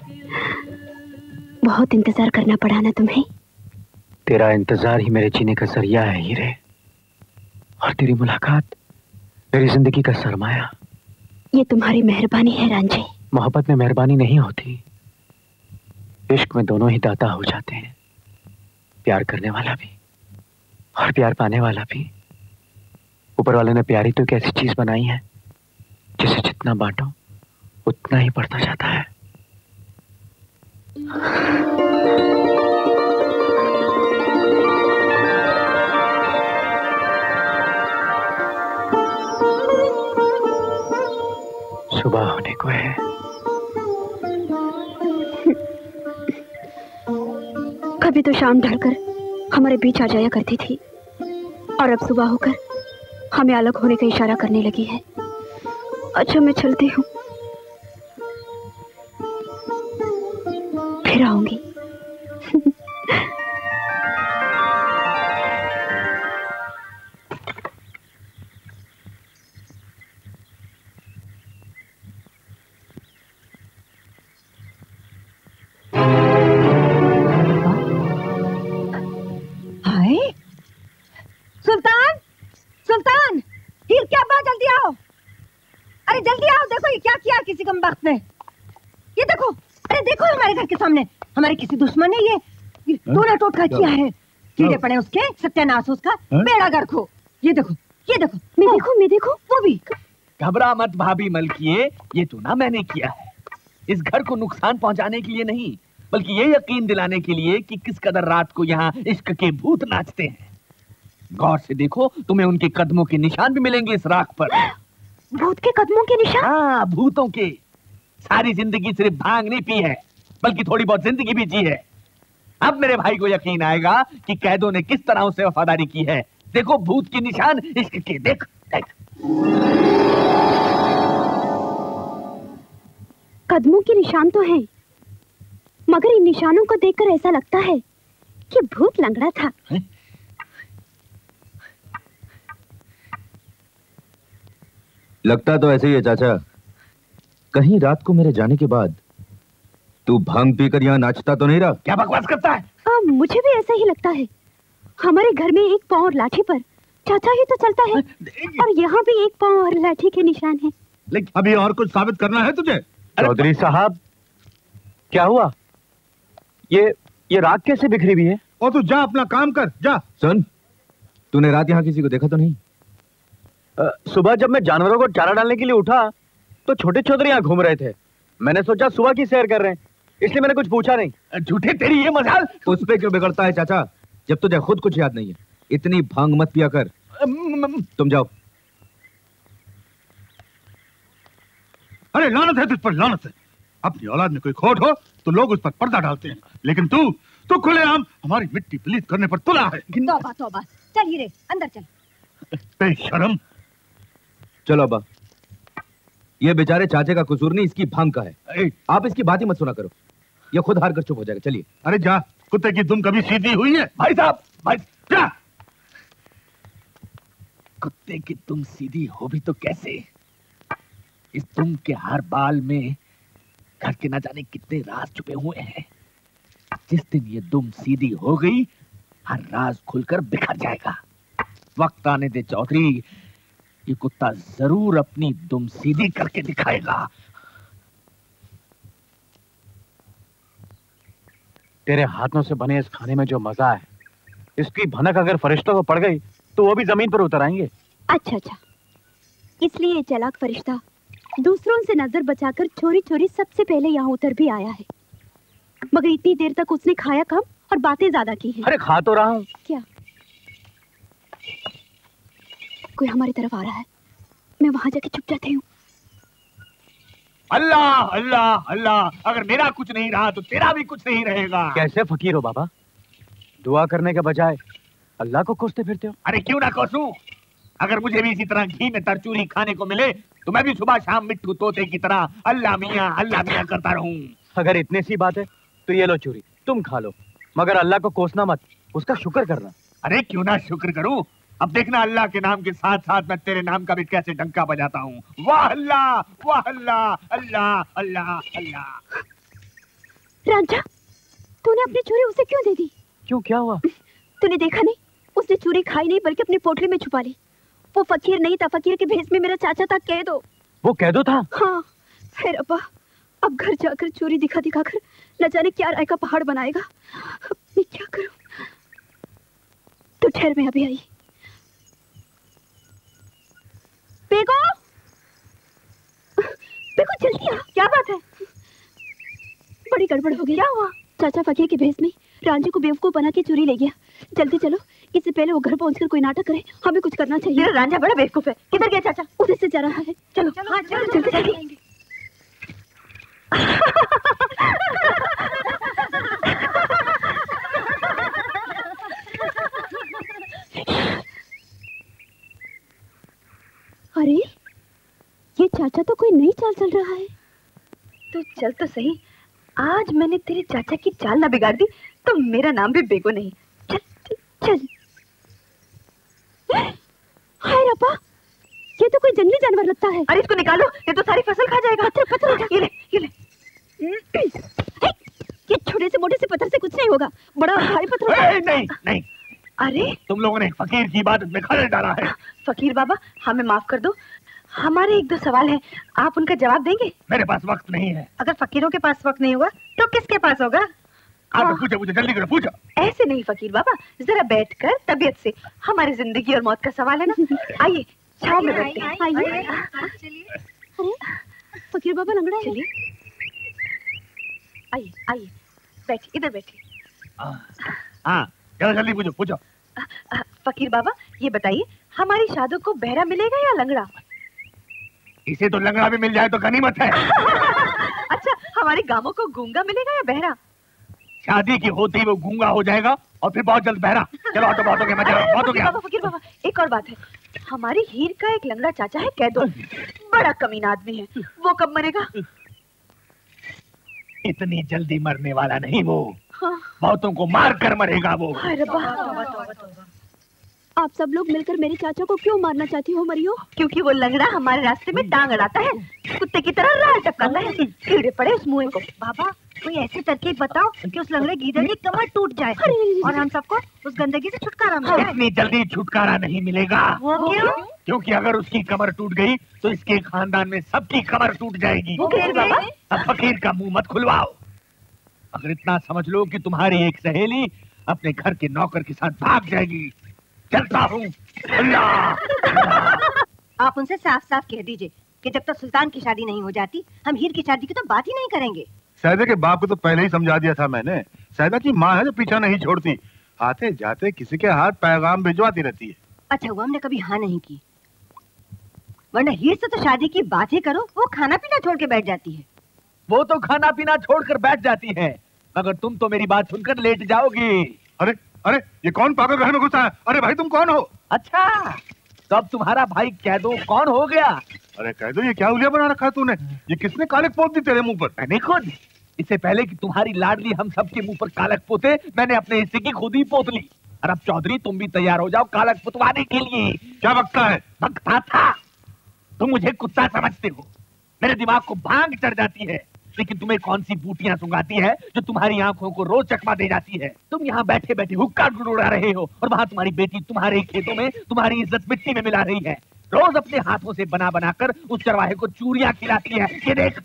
Speaker 2: बहुत इंतजार करना पड़ा ना तुम्हें?
Speaker 10: तेरा इंतजार ही मेरे जीने का जरिया है हीरे, और तेरी मुलाकात मेरी जिंदगी का सरमाया।
Speaker 2: ये तुम्हारी मेहरबानी है रांझे।
Speaker 10: मोहब्बत में मेहरबानी नहीं होती, इश्क में दोनों ही दाता हो जाते हैं, प्यार करने वाला भी और प्यार पाने वाला भी। ऊपर वाले ने प्यारी तो एक ऐसी चीज बनाई है जिसे जितना बांटो उतना ही बढ़ता जाता है। सुबह होने को है।
Speaker 2: कभी तो शाम ढलकर हमारे बीच आ जाया करती थी, और अब सुबह होकर हमें अलग होने का इशारा करने लगी है। अच्छा, मैं चलती हूँ, फिर आऊंगी।
Speaker 4: सुल्तान, सुल्तान, हीर क्या बात, जल्दी आओ। अरे जल्दी आओ, देखो ये क्या किया किसी कमबख्त ने। ये देखो, अरे देखो हमारे घर के सामने हमारे किसी दुश्मन ने ये, ये टोना टोटका किया है। कीड़े पड़े उसके, सत्यानाश उसका, बेड़ा गर्क हो। ये देखो, ये देखो, मैं देखो, मैं देखो, वो भी।
Speaker 8: घबरा मत भाभी मलकिए, ये चुना मैंने किया है इस घर को नुकसान पहुंचाने के लिए नहीं, बल्कि ये यकीन दिलाने के लिए कि किस कदर रात को यहाँ इश्क के भूत नाचते हैं। गौर से देखो, तुम्हें उनके कदमों के निशान भी मिलेंगे इस राख पर।
Speaker 2: भूत के कदमों के निशान?
Speaker 8: हाँ, भूतों के। सारी जिंदगी सिर्फ भांग नहीं पी है, बल्कि थोड़ी बहुत जिंदगी भी जी है। अब मेरे भाई को यकीन आएगा कि कैदों ने किस तरह उसे वफादारी की है। देखो भूत के निशान इश्क के, देख देख।
Speaker 2: कदमों के निशान तो हैं, मगर इन निशानों को देखकर ऐसा लगता है कि भूत लंगड़ा था। है?
Speaker 15: लगता तो ऐसे ही है चाचा। कहीं रात को मेरे जाने के बाद तू भांग पीकर यहाँ नाचता तो नहीं रहा?
Speaker 8: क्या बकवास करता है?
Speaker 2: आ, मुझे भी ऐसा ही लगता है। हमारे घर में एक पांव और लाठी पर चाचा ही तो चलता है, और यहाँ भी एक पांव और लाठी के निशान हैं।
Speaker 7: लेकिन अभी और कुछ साबित करना है तुझे?
Speaker 10: चौधरी साहब, क्या हुआ? ये ये राख कैसे बिखरी हुई है?
Speaker 7: और तू जा अपना काम कर, जा।
Speaker 15: सुन, तूने रात यहाँ किसी को देखा तो नहीं?
Speaker 10: आ, सुबह जब मैं जानवरों को चारा डालने के लिए उठा तो छोटे चौधरी यहाँ घूम रहे थे। मैंने सोचा सुबह की सैर कर रहे हैं, इसलिए मैंने कुछ पूछा नहीं।
Speaker 8: झूठे, तेरी ये मजाल।
Speaker 15: उस पे क्यों बिगड़ता है चाचा, जब तुझे खुद कुछ याद नहीं है? इतनी भांग मत पिया कर। तुम जाओ।
Speaker 7: अरे लानत है तुझ पर, लानत है। अपनी औलाद में कोई खोट हो तो लोग उस पर पर्दा डालते हैं, लेकिन तू तू खुलेआम हमारी मिट्टी पलीत करने पर तुला है।
Speaker 4: तौबा तौबा। चल हीरे, अंदर चल।
Speaker 7: बेशरम।
Speaker 15: चलो अब्बा, ये बेचारे चाचे का कसूर नहीं, इसकी भांग का है। आप इसकी बात ही मत सुना करो, ये खुद हार कर चुप हो जाएगा। चलिए।
Speaker 7: अरे जा, कुत्ते की दुम कभी सीधी हुई है?
Speaker 8: भाई साहब, भाई
Speaker 7: जा।
Speaker 8: कुत्ते की दुम सीधी हो भी तो कैसे? इस दुम के हर बाल में घर के न जाने कितने राज छुपे हुए हैं। जिस दिन ये दुम सीधी हो गई, हर राज खुलकर बिखर जाएगा। वक्त आने दे चौधरी, ये कुत्ता जरूर अपनी दुम सीधी करके दिखाएगा।
Speaker 10: तेरे हाथों से बने इस खाने में जो मजा है, इसकी भनक अगर फरिश्तों को पड़ गई तो वो भी जमीन पर उतर आएंगे।
Speaker 2: अच्छा अच्छा, इसलिए ये चालाक फरिश्ता दूसरों से नजर बचाकर चोरी चोरी सबसे पहले यहाँ उतर भी आया है। मगर इतनी देर तक उसने खाया कम और बातें ज्यादा की हैं।
Speaker 10: अरे खा तो रहा हूँ।
Speaker 2: क्या? कोई हमारी तरफ आ रहा है, मैं वहां जाके चुप जाती हूँ।
Speaker 8: अल्लाह अल्लाह अल्लाह, अगर मेरा कुछ नहीं रहा तो तेरा भी कुछ नहीं रहेगा।
Speaker 10: कैसे फकीर हो बाबा, दुआ करने के बजाय अल्लाह को कोसते फिरते हो।
Speaker 8: अरे क्यों ना कोसूं, अगर मुझे भी इसी तरह घी में तरचूरी खाने को मिले तो मैं भी सुबह शाम मिट्टू तोते की तरह अल्लाह मियाँ अल्लाह मियाँ करता रहूं।
Speaker 10: अगर इतनी सी बात है तो ये लो चूरी, तुम खा लो, मगर अल्लाह को कोसना मत, उसका शुक्र करना।
Speaker 8: अरे क्यों ना शुक्र करूं, अब देखना अल्लाह के नाम के साथ साथ मैं तेरे नाम का भी कैसे डंका बजाता हूँ। वाह अल्लाह वाह अल्लाह अल्लाह अल्लाह अल्लाह।
Speaker 2: रांझा, तूने अपनी चूरी उसे क्यों दे दी?
Speaker 10: क्यों, क्या हुआ?
Speaker 2: तूने देखा नहीं, उसने चूरी खाई नहीं बल्कि अपनी पोटली में छुपा ली। वो फकीर नहीं था, फकीर के भेष में मेरा चाचा था। कह दो।
Speaker 10: वो कह दो था?
Speaker 2: हाँ। फिर अब्बा अब घर जाकर चूरी दिखा दिखा कर न जाने क्या राय का पहाड़ बनाएगा। मैं क्या करूं? तो ठहर, मैं अभी आई। बेगो, बेगो जल्दी आ। क्या बात है? बड़ी गड़बड़ हो गई। क्या हुआ? चाचा फकीर के भेष में रांझे को बेवकूफ बना के चूरी ले गया। जल्दी चलो, इससे पहले वो घर पहुंचकर कोई नाटक करे। हमें कुछ करना चाहिए।
Speaker 5: ये रांझा बड़ा बेवकूफ है। किधर गया चाचा?
Speaker 2: उधर से जा रहा है। चलो
Speaker 5: चलो, हाँ, चलो,
Speaker 2: जल्दी
Speaker 5: चलो,
Speaker 2: जल्दी। अरे ये चाचा तो कोई नई चाल चल रहा है।
Speaker 5: तू चल तो सही, आज मैंने तेरे चाचा की चाल ना बिगाड़ दी तो मेरा नाम भी बेगो नहीं।
Speaker 2: चल चल। हाय रब्बा, ये तो कोई जंगली जानवर लगता है।
Speaker 5: अरे इसको निकालो, ये तो सारी फसल खा जाएगा।
Speaker 2: पत्थर पत्थर उठा।
Speaker 5: ये ले, ये ले।
Speaker 2: ये छोटे से मोटे से पत्थर से कुछ नहीं होगा, बड़ा भारी पत्थर होगा।
Speaker 8: नहीं नहीं,
Speaker 5: अरे
Speaker 8: तुम लोगों ने एक फकीर की इबादत में खलल डाला है।
Speaker 5: फकीर बाबा, हमें माफ कर दो, हमारे एक दो सवाल हैं, आप उनका जवाब देंगे?
Speaker 8: मेरे पास वक्त नहीं है।
Speaker 4: अगर फकीरों के पास वक्त नहीं होगा तो किसके पास होगा?
Speaker 8: आप हाँ। पूछो मुझे, जल्दी करो, पूछो।
Speaker 5: ऐसे नहीं फकीर बाबा, जरा बैठकर तबीयत से, हमारी जिंदगी और मौत का सवाल है ना। आइए छाव में बैठते हैं।
Speaker 2: आइए। अरे फकीर बाबा लंगड़ा है।
Speaker 5: चलिए, आइए आइए, बैठिए, इधर बैठिए।
Speaker 8: हाँ, जरा जल्दी पूछो पूछो।
Speaker 5: फकीर बाबा ये बताइए, हमारी शादी को बहरा मिलेगा या लंगड़ा?
Speaker 8: इसे तो लंगड़ा भी मिल जाए तो गनीमत है।
Speaker 5: अच्छा, हमारे गांवों को गूंगा मिलेगा या बहरा?
Speaker 8: शादी की होती ही वो गूंगा हो जाएगा और फिर बहुत जल्द बहरा। चलो ऑटो बहुत हो गया, मजा बहुत हो गया।
Speaker 5: बाबा, फकीर बाबा, एक और बात है, हमारी हीर का एक लंगड़ा चाचा है, कह दो, बड़ा कमीना आदमी है, वो कब मरेगा?
Speaker 8: इतनी जल्दी मरने वाला नहीं वो।
Speaker 5: हाँ।
Speaker 8: बहुतों को मार कर मरेगा वो।
Speaker 2: आप सब लोग मिलकर मेरे चाचा को क्यों मारना चाहती हो मरियो?
Speaker 5: क्योंकि वो लंगड़ा हमारे रास्ते में टांग अड़ाता है, कुत्ते की तरह राह टपकाता है, कीड़े पड़े उस मुंह को।
Speaker 4: बाबा कोई ऐसी तरकीब बताओ कि उस लंगड़े गीदड़ की कमर टूट जाए और हम सबको उस गंदगी से छुटकारा मिल जाए।
Speaker 8: इतनी जल्दी छुटकारा नहीं मिलेगा।
Speaker 4: वो क्यों?
Speaker 8: क्योंकि अगर उसकी कमर टूट गई तो इसके खानदान में सबकी कमर टूट जाएगी।
Speaker 5: वो कैसे बाबा?
Speaker 8: अब फकीर का मुंह मत खुलवाओ। अगर इतना समझ लो कि तुम्हारी एक सहेली अपने घर के नौकर के साथ भाग जाएगी। चलता हूँ। अल्लाह।
Speaker 4: आप उनसे साफ साफ कह दीजिए कि जब तक सुल्तान की शादी नहीं हो जाती हम हीर की शादी की तो बात ही नहीं करेंगे।
Speaker 12: सैदा के बाप को तो पहले ही समझा दिया था मैंने। सैदा की माँ है जो पीछा नहीं छोड़ती, आते जाते किसी के हाथ पैगाम भिजवाती रहती है।
Speaker 4: अच्छा हुआ हमने कभी हाँ नहीं की, वरना हीर से तो शादी की बात ही करो, वो खाना पीना छोड़ के बैठ जाती है।
Speaker 8: वो तो खाना पीना छोड़कर बैठ जाती है, मगर तुम तो मेरी बात सुनकर लेट जाओगी।
Speaker 12: अरे अरे ये कौन पागल घर में घुसा है? अरे भाई तुम कौन हो?
Speaker 8: अच्छा तो अब तुम्हारा भाई कह दो कौन हो गया?
Speaker 12: अरे कह दो, ये क्या उलिया बना रखा है तूने? ये किसने कालक पोत दी तेरे मुंह पर?
Speaker 8: मैंने खुद। इससे पहले कि तुम्हारी लाडली हम सब के मुंह पर कालक पोते, मैंने अपने हिस्से की खुद ही पोत ली। और अब चौधरी तुम भी तैयार हो जाओ कालक पुतवाने के लिए।
Speaker 12: क्या बकता है?
Speaker 8: बकता था? तुम मुझे कुत्ता समझते हो, मेरे दिमाग को भांग चढ़ जाती है। लेकिन तुम्हें कौन सी बूटियां सुंगाती है जो तुम्हारी आंखों को रोज चकमा दे जाती है? तुम यहाँ बैठे बैठे हुक्का गुड़गुड़ा रहे हो और वहाँ तुम्हारी बेटी तुम्हारे खेतों में तुम्हारी इज्जत मिट्टी में मिला रही है। रोज अपने हाथों से बना बना कर उस चरवाहे को चूरियां खिलाती है। ये देख।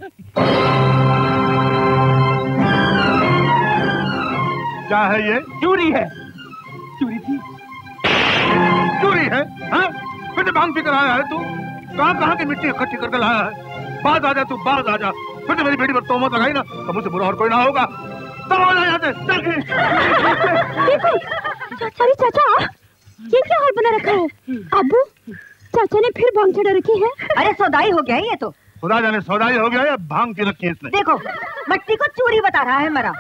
Speaker 7: क्या है ये?
Speaker 8: चूरी है। चूरी थी।
Speaker 7: चूरी है? हाँ? फिर भांग पी कर आया है तू? कहाँ कहाँ की मिट्टी इकट्ठी करके लाया है? बाज आ जा तू, बाज आ जा। फिर तो मेरी बेटी पर तोहमत लगाई ना तो मुझसे बुरा और कोई ना होगा। तब आ जा यहाँ से।
Speaker 2: अरे चाचा, ये क्या हाल बना रखा है? अब्बू, चाचा ने फिर भांग चढ़ा रखी है।
Speaker 4: अरे सौदाई हो गया ये तो।
Speaker 7: खुदा जाने सौदाई हो गया या भांग की रखी है इसने।
Speaker 4: देखो, मट्टी को चूरी बता रहा है मरा।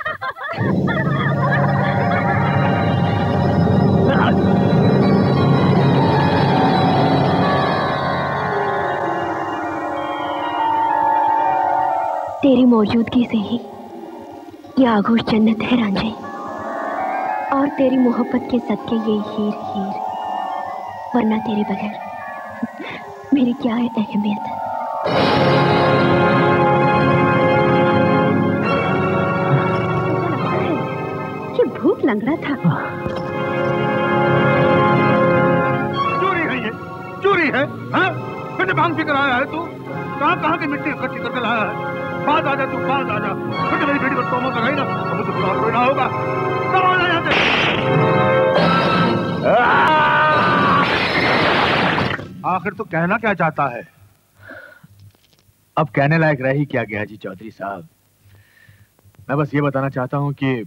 Speaker 2: तेरी मौजूदगी से ही ये आगोश जन्नत है रांझे, और तेरी मोहब्बत के सदके ये हीर हीर, वरना तेरे बगैर मेरी क्या है अहमियत। ये भूख लंगड़ा था।
Speaker 7: चोरी है ये, चोरी है। हाँ? फिर भांग पी कर आया है तू? कहाँ कहाँ की मिट्टी इकट्ठी करके लाया है? बाज आ जा तू, बाज आ जा। फिर मेरी बेटी पर तोहमत लगाई ना तो मुझसे बुरा और कोई ना होगा। तब आ जा यहाँ से। आखिर तू कहना क्या चाहता है?
Speaker 10: अब कहने लायक रह ही क्या गया जी चौधरी साहब। मैं बस ये बताना चाहता हूं कि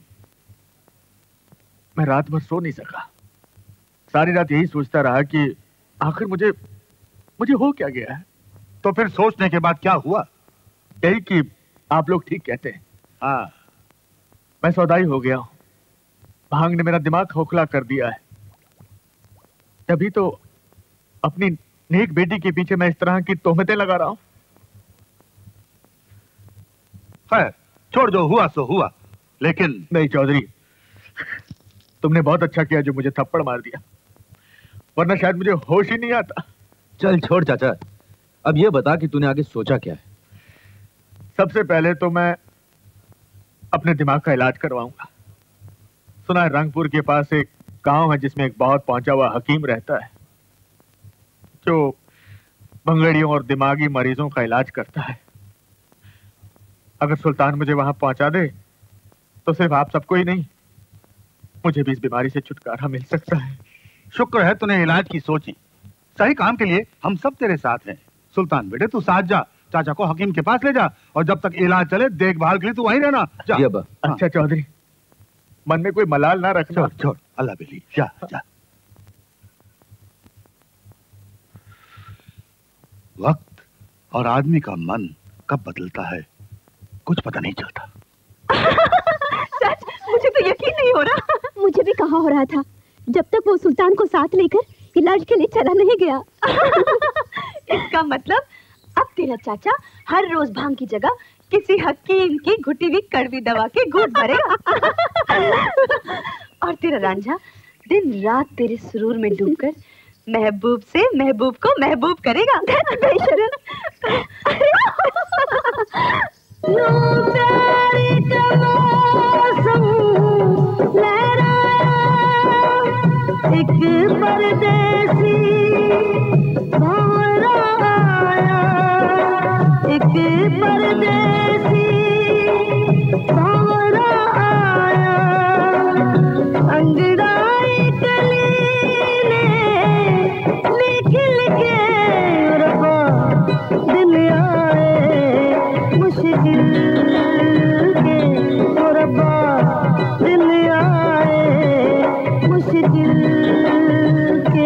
Speaker 10: मैं रात भर सो नहीं सका। सारी रात यही सोचता रहा कि आखिर मुझे मुझे हो क्या गया है।
Speaker 7: तो फिर सोचने के बाद क्या हुआ?
Speaker 10: यही कि आप लोग ठीक कहते हैं।
Speaker 7: हाँ,
Speaker 10: मैं सौदाई हो गया हूं। भांग ने मेरा दिमाग खोखला कर दिया है। तभी तो अपनी नेक बेटी के पीछे मैं इस तरह की तोहमतें लगा रहा हूं।
Speaker 7: खैर, छोड़ जो हुआ सो हुआ। लेकिन
Speaker 10: नहीं चौधरी, तुमने बहुत अच्छा किया जो मुझे थप्पड़ मार दिया, वरना शायद मुझे होश ही नहीं आता।
Speaker 15: चल छोड़ चाचा, अब ये बता कि तूने आगे सोचा क्या है?
Speaker 10: सबसे पहले तो मैं अपने दिमाग का इलाज करवाऊंगा। सुना है रंगपुर के पास एक गांव है जिसमें एक बहुत पहुंचा हुआ हकीम रहता है जो भंगड़ियों और दिमागी मरीजों का इलाज करता है। अगर सुल्तान मुझे वहां पहुंचा दे तो सिर्फ आप सबको ही नहीं, मुझे भी इस बीमारी से छुटकारा मिल सकता है।
Speaker 7: शुक्र है तूने इलाज की सोची। सही काम के लिए हम सब तेरे साथ हैं। सुल्तान बेटे, तू साथ जा, चाचा को हकीम के पास ले जा, और जब तक इलाज चले देखभाल के लिए तू वहीं रहना। जा।
Speaker 10: अच्छा चौधरी, मन में कोई मलाल ना रखना।
Speaker 7: छोड़ छोड़, अल्लाह बेली, जा जा। वक्त और आदमी का मन कब बदलता है कुछ पता नहीं चलता।
Speaker 2: सच, मुझे तो यकीन नहीं हो रहा। मुझे भी कहा हो रहा था, जब तक वो सुल्तान को साथ लेकर इलाज के लिए चला नहीं गया।
Speaker 5: इसका मतलब अब तेरा चाचा हर रोज भांग की जगह किसी हकीम की घुटी हुई कड़वी दवा के घूंट भरेगा। और तेरा रांझा दिन रात तेरे सुरूर में डूबकर महबूब से महबूब को महबूब करेगा।
Speaker 14: एक परदेसी भंवरा आया, एक परदेसी भंवरा आया, अंगड़ाई कली ने लिख लिखे रबा दिन आए मुश्किल के रबा दिन आए मुश्किल के।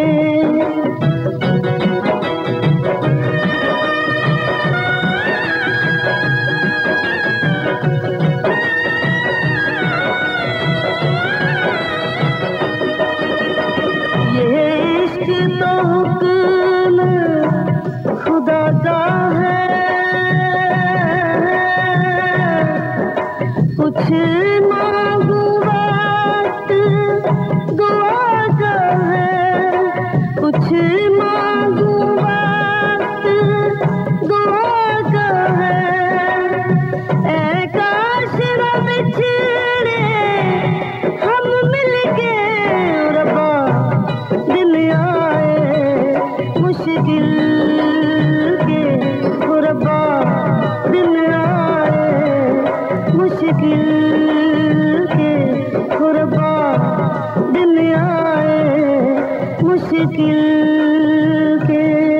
Speaker 14: मुश्किल के गुरबा दिन आए, मुश्किल के गुरबा दिन आए, मुश्किल के।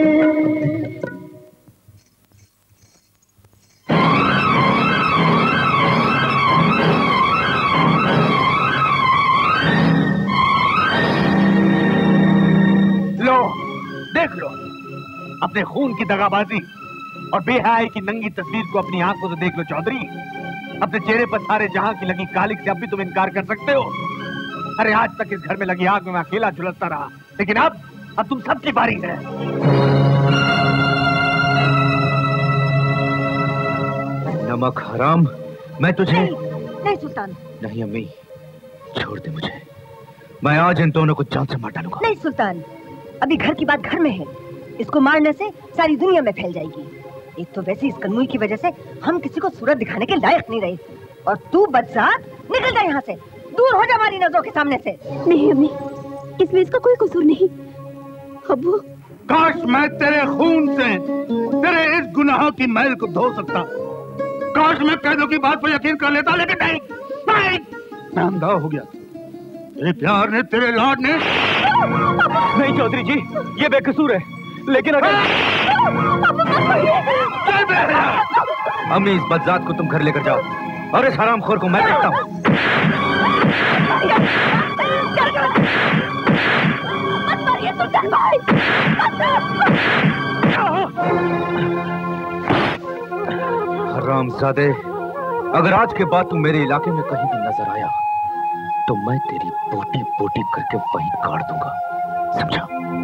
Speaker 8: लो देख लो अपने खून की दगाबाजी और बेहयाई की नंगी तस्वीर को अपनी आंखों से देख लो चौधरी। अपने चेहरे पर सारे जहां की लगी कालिक से अब भी तुम इनकार कर सकते हो? अरे आज तक इस घर में लगी आग में मैं अकेला झुलसता रहा, लेकिन अब अब तुम सबकी बारी है।
Speaker 15: नमक हराम, मैं तुझे
Speaker 4: नहीं, नहीं सुल्तान।
Speaker 15: नहीं अम्मी, छोड़ दे मुझे। मैं आज इन दोनों को जान से मार डालूंगा।
Speaker 4: नहीं सुल्तान, अभी घर की बात घर में है। इसको मारने से सारी दुनिया में फैल जाएगी। एक तो वैसे इस कन्मुई की वजह से हम किसी को सूरत दिखाने के लायक नहीं रहे, और तू बदजात निकल जा यहाँ से, दूर हो जा हमारी नजरों के सामने से।
Speaker 2: नहीं अम्मी, इसमें इसका कोई कसूर नहीं। अब्बू,
Speaker 7: काश मैं तेरे खून से तेरे इस गुनाह की मैल को धो सकता। काश मैं कैदों की बात पर यकीन कर लेता, लेकिन नहीं, नहीं। मैं अंधा हो गया। तेरे प्यार ने, तेरे लाड ने।
Speaker 8: नहीं चौधरी जी, ये बेकसूर है, लेकिन अगर
Speaker 15: अम्मी, इस बदजात को तुम घर लेकर जाओ और इस हरामखोर को मैं देखता हूँ। हरामजादे, अगर आज के बाद तू मेरे इलाके में कहीं भी नजर आया तो मैं तेरी बोटी बोटी करके वहीं काट दूंगा, समझा?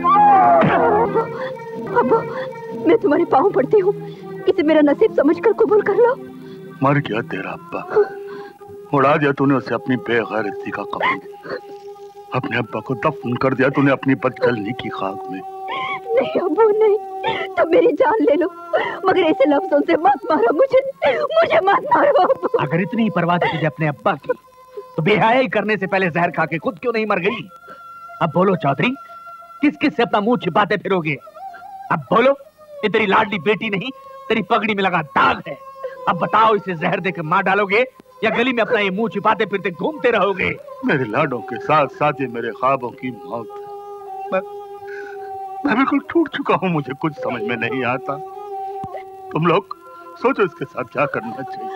Speaker 2: अब्बू, मैं तुम्हारे पाँव पड़ती हूँ, इसे मेरा नसीब समझकर कबूल कर लो।
Speaker 7: मर गया तेरा अब्बा, उड़ा दिया तूने उसे अपनी बेगैरती का कफन। अपने अब्बा को दफन कर दिया तूने अपनी बदचलनी की खाक में।
Speaker 2: नहीं अब्बू नहीं, तुम मेरी जान ले लो, मगर ऐसे लफ्जों से मत मारो मुझे, मुझे मत मारो अब्बू।
Speaker 8: अगर इतनी परवाह थी तुझे अपने अब्बा की, तो बेहयाई करने से पहले जहर खा के खुद क्यों नहीं मर गई? अब बोलो चौधरी, किस किस से अपना मुंह छिपाते फिरोगे? अब बोलो, ये तेरी लाडली बेटी नहीं, तेरी पगड़ी में लगा दाग है। अब बताओ, इसे जहर देकर मार डालोगे या गली में अपना ये मुंह छिपाते फिरते घूमते रहोगे?
Speaker 7: मेरे लाडों के साथ साथ ये मेरे ख्वाबों की मौत है। मैं, मैं बिल्कुल टूट चुका हूँ, मुझे कुछ समझ में नहीं आता। तुम लोग सोचो इसके साथ क्या करना चाहिए।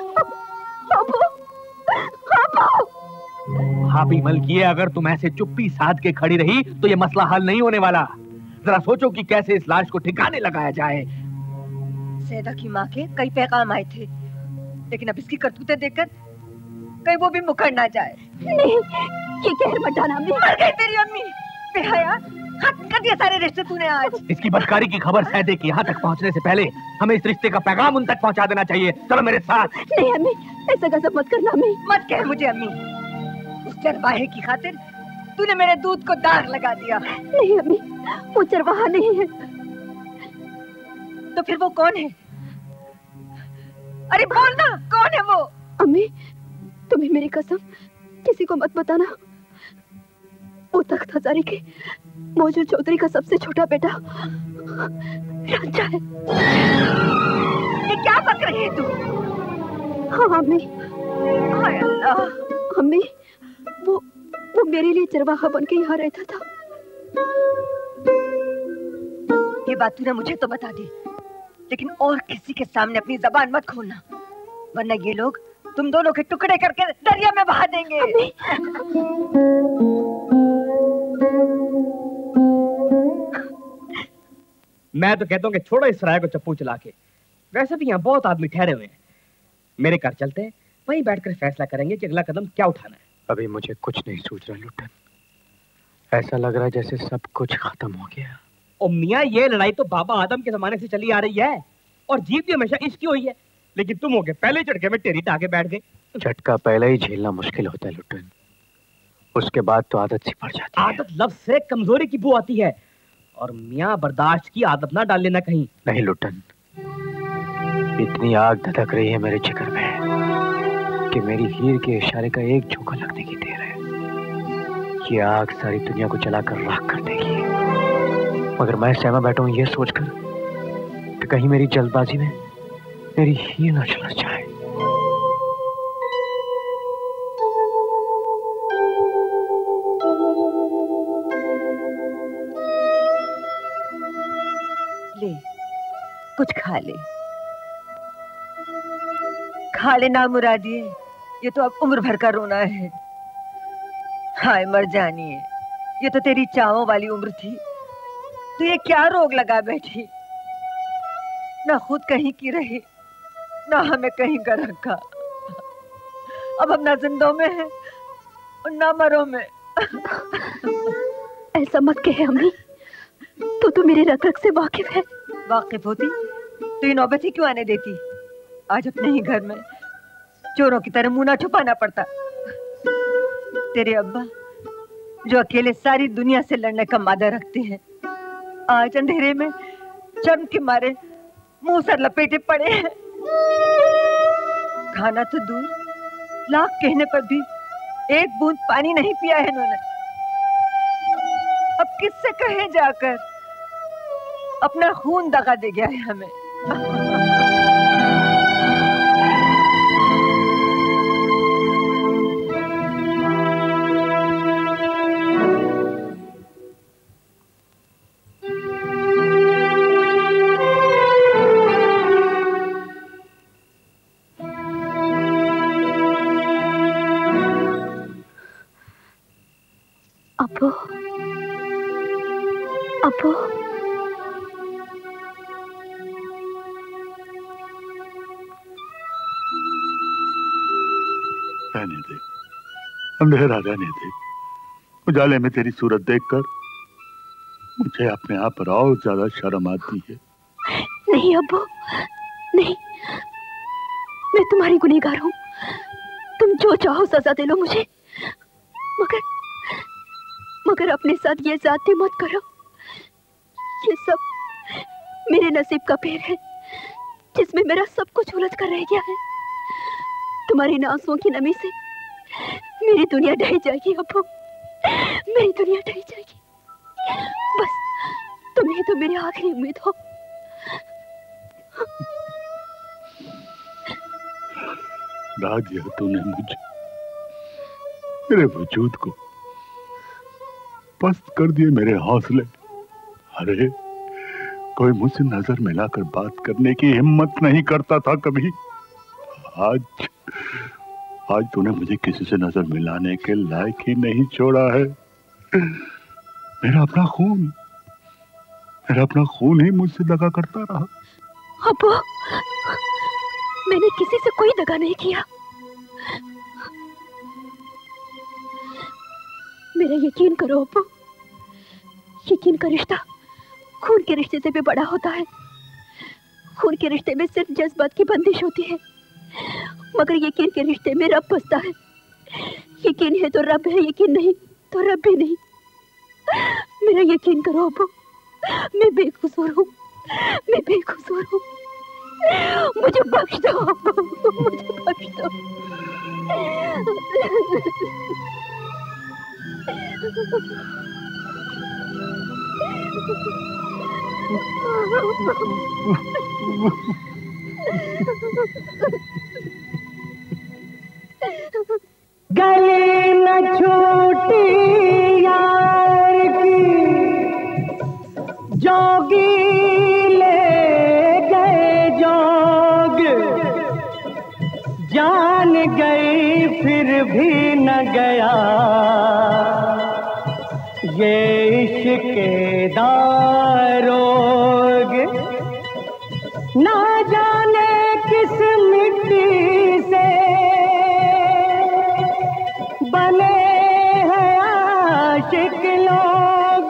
Speaker 8: हाँ भी मलकिए, अगर तुम ऐसे चुप्पी साध के खड़ी रही तो ये मसला हल नहीं होने वाला। जरा सोचो कि कैसे इस लाश को ठिकाने लगाया जाए।
Speaker 4: सैदा की माँ के कई पैगाम आए थे, लेकिन अब इसकी करतूतें देखकर कहीं वो भी मुकर ना जाए।
Speaker 2: नहीं, ये कहर मत डालना।
Speaker 4: मर गई तेरी अम्मी बेहया, हद कर दिया सारे रिश्ते तूने आज।
Speaker 8: इसकी बदकारी की खबर सैदे की यहाँ तक पहुँचने से पहले हमें इस रिश्ते का पैगाम उन तक पहुँचा देना चाहिए। चलो मेरे साथ।
Speaker 2: नहीं अम्मी, ऐसा गजब मत करना अम्मी।
Speaker 4: मत कह मुझे अम्मी, उस चरवाहे की खातिर तूने मेरे दूध को दाग लगा दिया।
Speaker 2: नहीं अम्मी, वो चरवाहा नहीं है।
Speaker 4: तो फिर वो कौन है? अरे बोल ना, कौन है वो?
Speaker 2: अम्मी, तुम्हें मेरी कसम, किसी को मत बताना। वो तख्त हजारी के मौजूद चौधरी का सबसे छोटा बेटा रांझा है।
Speaker 4: ये क्या बक रही है तू?
Speaker 2: हाँ अम्मी।
Speaker 4: हाय अल्लाह।
Speaker 2: अम्मी, वो वो मेरे लिए चरवाहा बन के यहाँ रहता था।
Speaker 4: ये बात तूने मुझे तो बता दी, लेकिन और किसी के सामने अपनी जबान मत खोलना, वरना ये लोग तुम दोनों के टुकड़े करके दरिया में बहा देंगे।
Speaker 13: मैं तो कहता हूँ कि छोड़ो इस राय को चप्पू चला के। वैसे भी यहाँ बहुत आदमी ठहरे हुए हैं। मेरे घर चलते हैं, वहीं बैठकर फैसला करेंगे कि अगला कदम क्या उठाना है।
Speaker 10: अभी मुझे कुछ नहीं सूझ रहा लुटन, ऐसा लग रहा है जैसे सब कुछ खत्म हो गया।
Speaker 13: ओ मियाँ, ये लड़ाई तो बाबा आदम के जमाने से चली आ रही है और जीत भी हमेशा इसकी हुई है, लेकिन तुम हो गए पहले झटके में टेरी टाके बैठ गए।
Speaker 10: झटका पहले ही झेलना मुश्किल होता है लुटन, उसके बाद तो आदत सी पड़ जाती है।
Speaker 13: आदत लफ्ज से कमजोरी की बू आती है, और मियाँ बर्दाश्त की आदत ना डाल लेना कहीं।
Speaker 10: नहीं लुटन, इतनी आग धधक रही है मेरे जिगर में कि मेरी हीर के इशारे का एक झोंका लगने की देर है। ये आग सारी दुनिया को जलाकर राख कर देगी। मगर मैं सहमा बैठा हूं ये सोचकर कि कहीं मेरी जल्दबाजी में मेरी हीर ना चला जाए।
Speaker 4: ले, कुछ खा ले, खा ले ना मुरादिए, ये तो अब उम्र भर का रोना है। हाय मर जानी है, ये तो तेरी चाहों वाली उम्र थी, तो ये क्या रोग लगा बैठी, ना खुद कहीं की रही ना हमें कहीं का रखा। अब हम ना जिंदों में है और ना मरो में।
Speaker 2: ऐसा मत कहे अम्मी, तो तू मेरे रग रग से वाकिफ है।
Speaker 4: वाकिफ होती तो ये नौबत ही क्यों आने देती। आज अपने ही घर में चोरों की तरह मुंह ना छुपाना पड़ता। तेरे अब्बा जो अकेले सारी दुनिया से लड़ने का मादा रखते हैं, आज अंधेरे में शर्म के मारे मुंह सर लपेटे पड़े हैं। खाना तो दूर, लाख कहने पर भी एक बूंद पानी नहीं पिया है इन्होंने। अब किससे कहे जाकर, अपना खून दगा दे गया है हमें।
Speaker 2: अब्बू, अब्बू,
Speaker 7: रहने दे, अंधेरा रहने दे। उजाले में तेरी सूरत देखकर मुझे अपने आप पर और ज्यादा शर्म आती है।
Speaker 2: नहीं अब्बू, नहीं, मैं तुम्हारी गुनहगार हूँ। तुम जो चाहो सजा दे लो मुझे, मगर मगर अपने साथ ये जाते मत करो। ये सब मेरे नसीब का फेर है, जिसमें मेरा सब कुछ उलझ कर रह गया है। तुम्हारी इन आंसुओं की नमी से मेरी दुनिया ढह जाएगी अब्बू, मेरी दुनिया ढह जाएगी। बस तुम्हें तो मेरी आखिरी उम्मीद हो।
Speaker 7: डरा दिया तूने मुझे, मेरे वजूद को पस्त कर दिए मेरे हौसले। अरे कोई मुझसे नजर मिलाकर बात करने की हिम्मत नहीं करता था कभी। आज आज तूने मुझे किसी से नजर मिलाने के लायक ही नहीं छोड़ा है। मेरा अपना खून मेरा अपना खून ही मुझसे दगा करता रहा।
Speaker 2: अब्बू, मैंने किसी से कोई दगा नहीं किया। मेरा यकीन करो अब्बू, यकीन का रिश्ता खून के रिश्ते से भी बड़ा होता है। खून के रिश्ते में सिर्फ जज्बात की बंदिश होती है, मगर यकीन के रिश्ते में रब बसता है। यकीन है तो रब है, यकीन नहीं तो रब भी नहीं। मेरा यकीन करो अब्बू, मैं बेकसूर हूँ, मैं बेकसूर हूँ। मुझे बख्श दो अब्बू, मुझे बख्श दो।
Speaker 14: गले न छूटी यार की, जोगी ले गए जोग, जान गई फिर भी न गया ये इश्क़ दारोग। ना जाने किस मिट्टी से बने हैं आशिक लोग,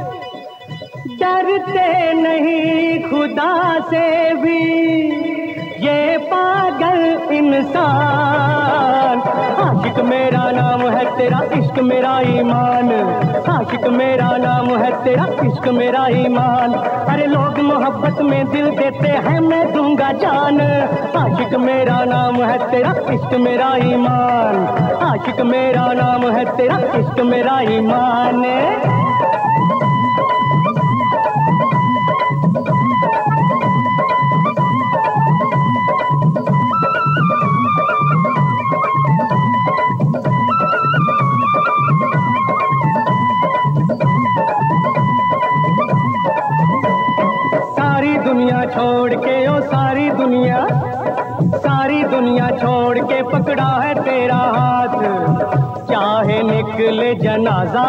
Speaker 14: डरते नहीं खुदा से भी ये पागल इंसान। आशिक मेरा नाम है तेरा इश्क मेरा ईमान, आशिक मेरा नाम है तेरा इश्क मेरा ईमान। अरे लोग मोहब्बत में दिल देते हैं, मैं दूंगा जान। आशिक मेरा नाम है तेरा इश्क मेरा ईमान, आशिक मेरा नाम है तेरा इश्क मेरा ईमान। दुनिया छोड़ के ओ सारी दुनिया, सारी दुनिया छोड़ के पकड़ा है तेरा हाथ। चाहे निकले जनाजा,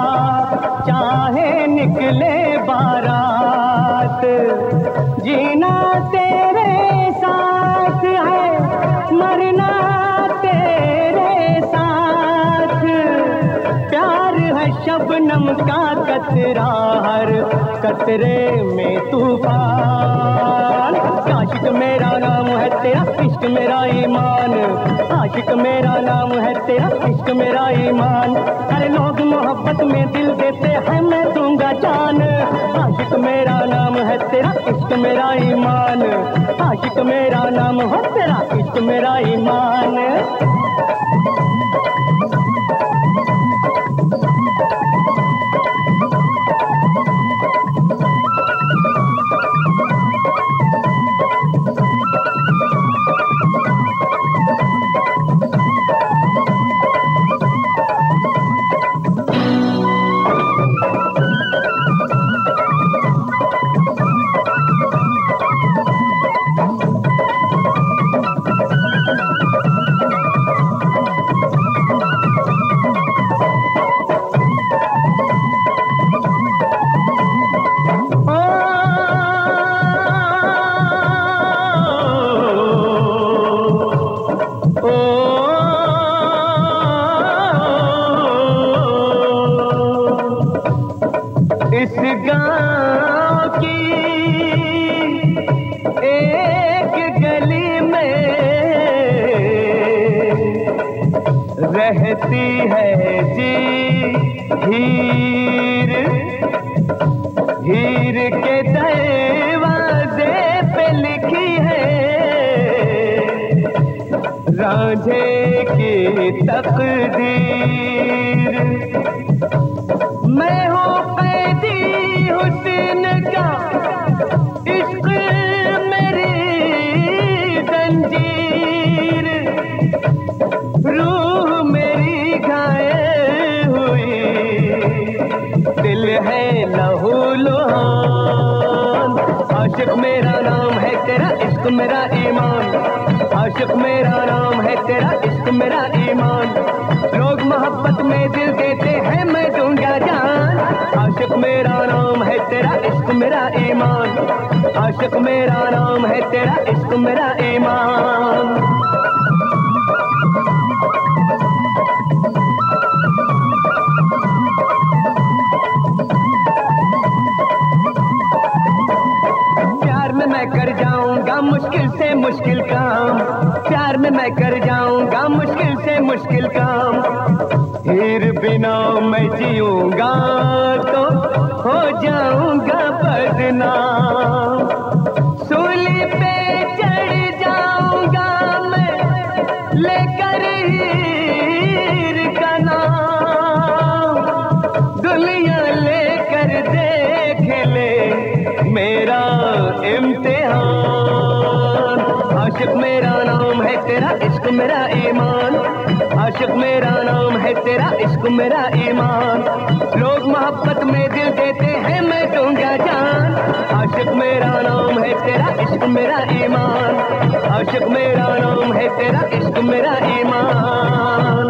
Speaker 14: चाहे निकले बारात, जीना तेरे साथ है, मरना तेरे साथ। प्यार है शबनम का कतरा, हर कतरे में तूफान। आशिक मेरा नाम है तेरा, इश्क मेरा ईमान। आशिक मेरा नाम है तेरा, इश्क मेरा ईमान। अरे लोग मोहब्बत में दिल देते हैं, मैं दूंगा जान। आशिक मेरा नाम है तेरा, इश्क मेरा ईमान। आशिक मेरा नाम है तेरा, इश्क मेरा ईमान। रहती है जी हीर, हीर के दरवाजे पे लिखी है रांझे की तकदीर। मैं हूँ कैदी हुस्न का, इश्क मेरी जंजीर। रूह मेरी घायल हुई, दिल है लहू लुहान। आशिक मेरा नाम है तेरा, इश्क मेरा ईमान। आशिक मेरा नाम है तेरा, इश्क मेरा ईमान। लोग मोहब्बत में दिल देते हैं, मैं दूंगा जान। आशिक मेरा नाम है तेरा, इश्क मेरा ईमान। आशिक मेरा नाम है तेरा, इश्क मेरा ईमान। प्यार में मैं कर जाऊंगा मुश्किल से मुश्किल काम, प्यार में मैं कर जाऊंगा मुश्किल से मुश्किल काम। हीर बिना मैं जीऊंगा तो हो जाऊंगा बदनाम। सूली पे चढ़ जाऊंगा मैं लेकर हीर का नाम। दुनिया लेकर देख ले मेरा इम्तिहान। आशिक मेरा नाम है तेरा, इश्क मेरा ईमान। आशिक मेरा नाम है तेरा, इश्क मेरा ईमान। लोग मोहब्बत में दिल देते हैं, मैं दूंगा जान। आशिक मेरा नाम है तेरा, इश्क मेरा ईमान। आशिक मेरा नाम है तेरा, इश्क मेरा ईमान।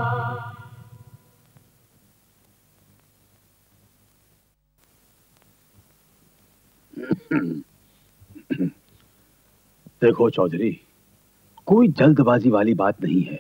Speaker 7: देखो चौधरी, कोई जल्दबाजी वाली बात नहीं है।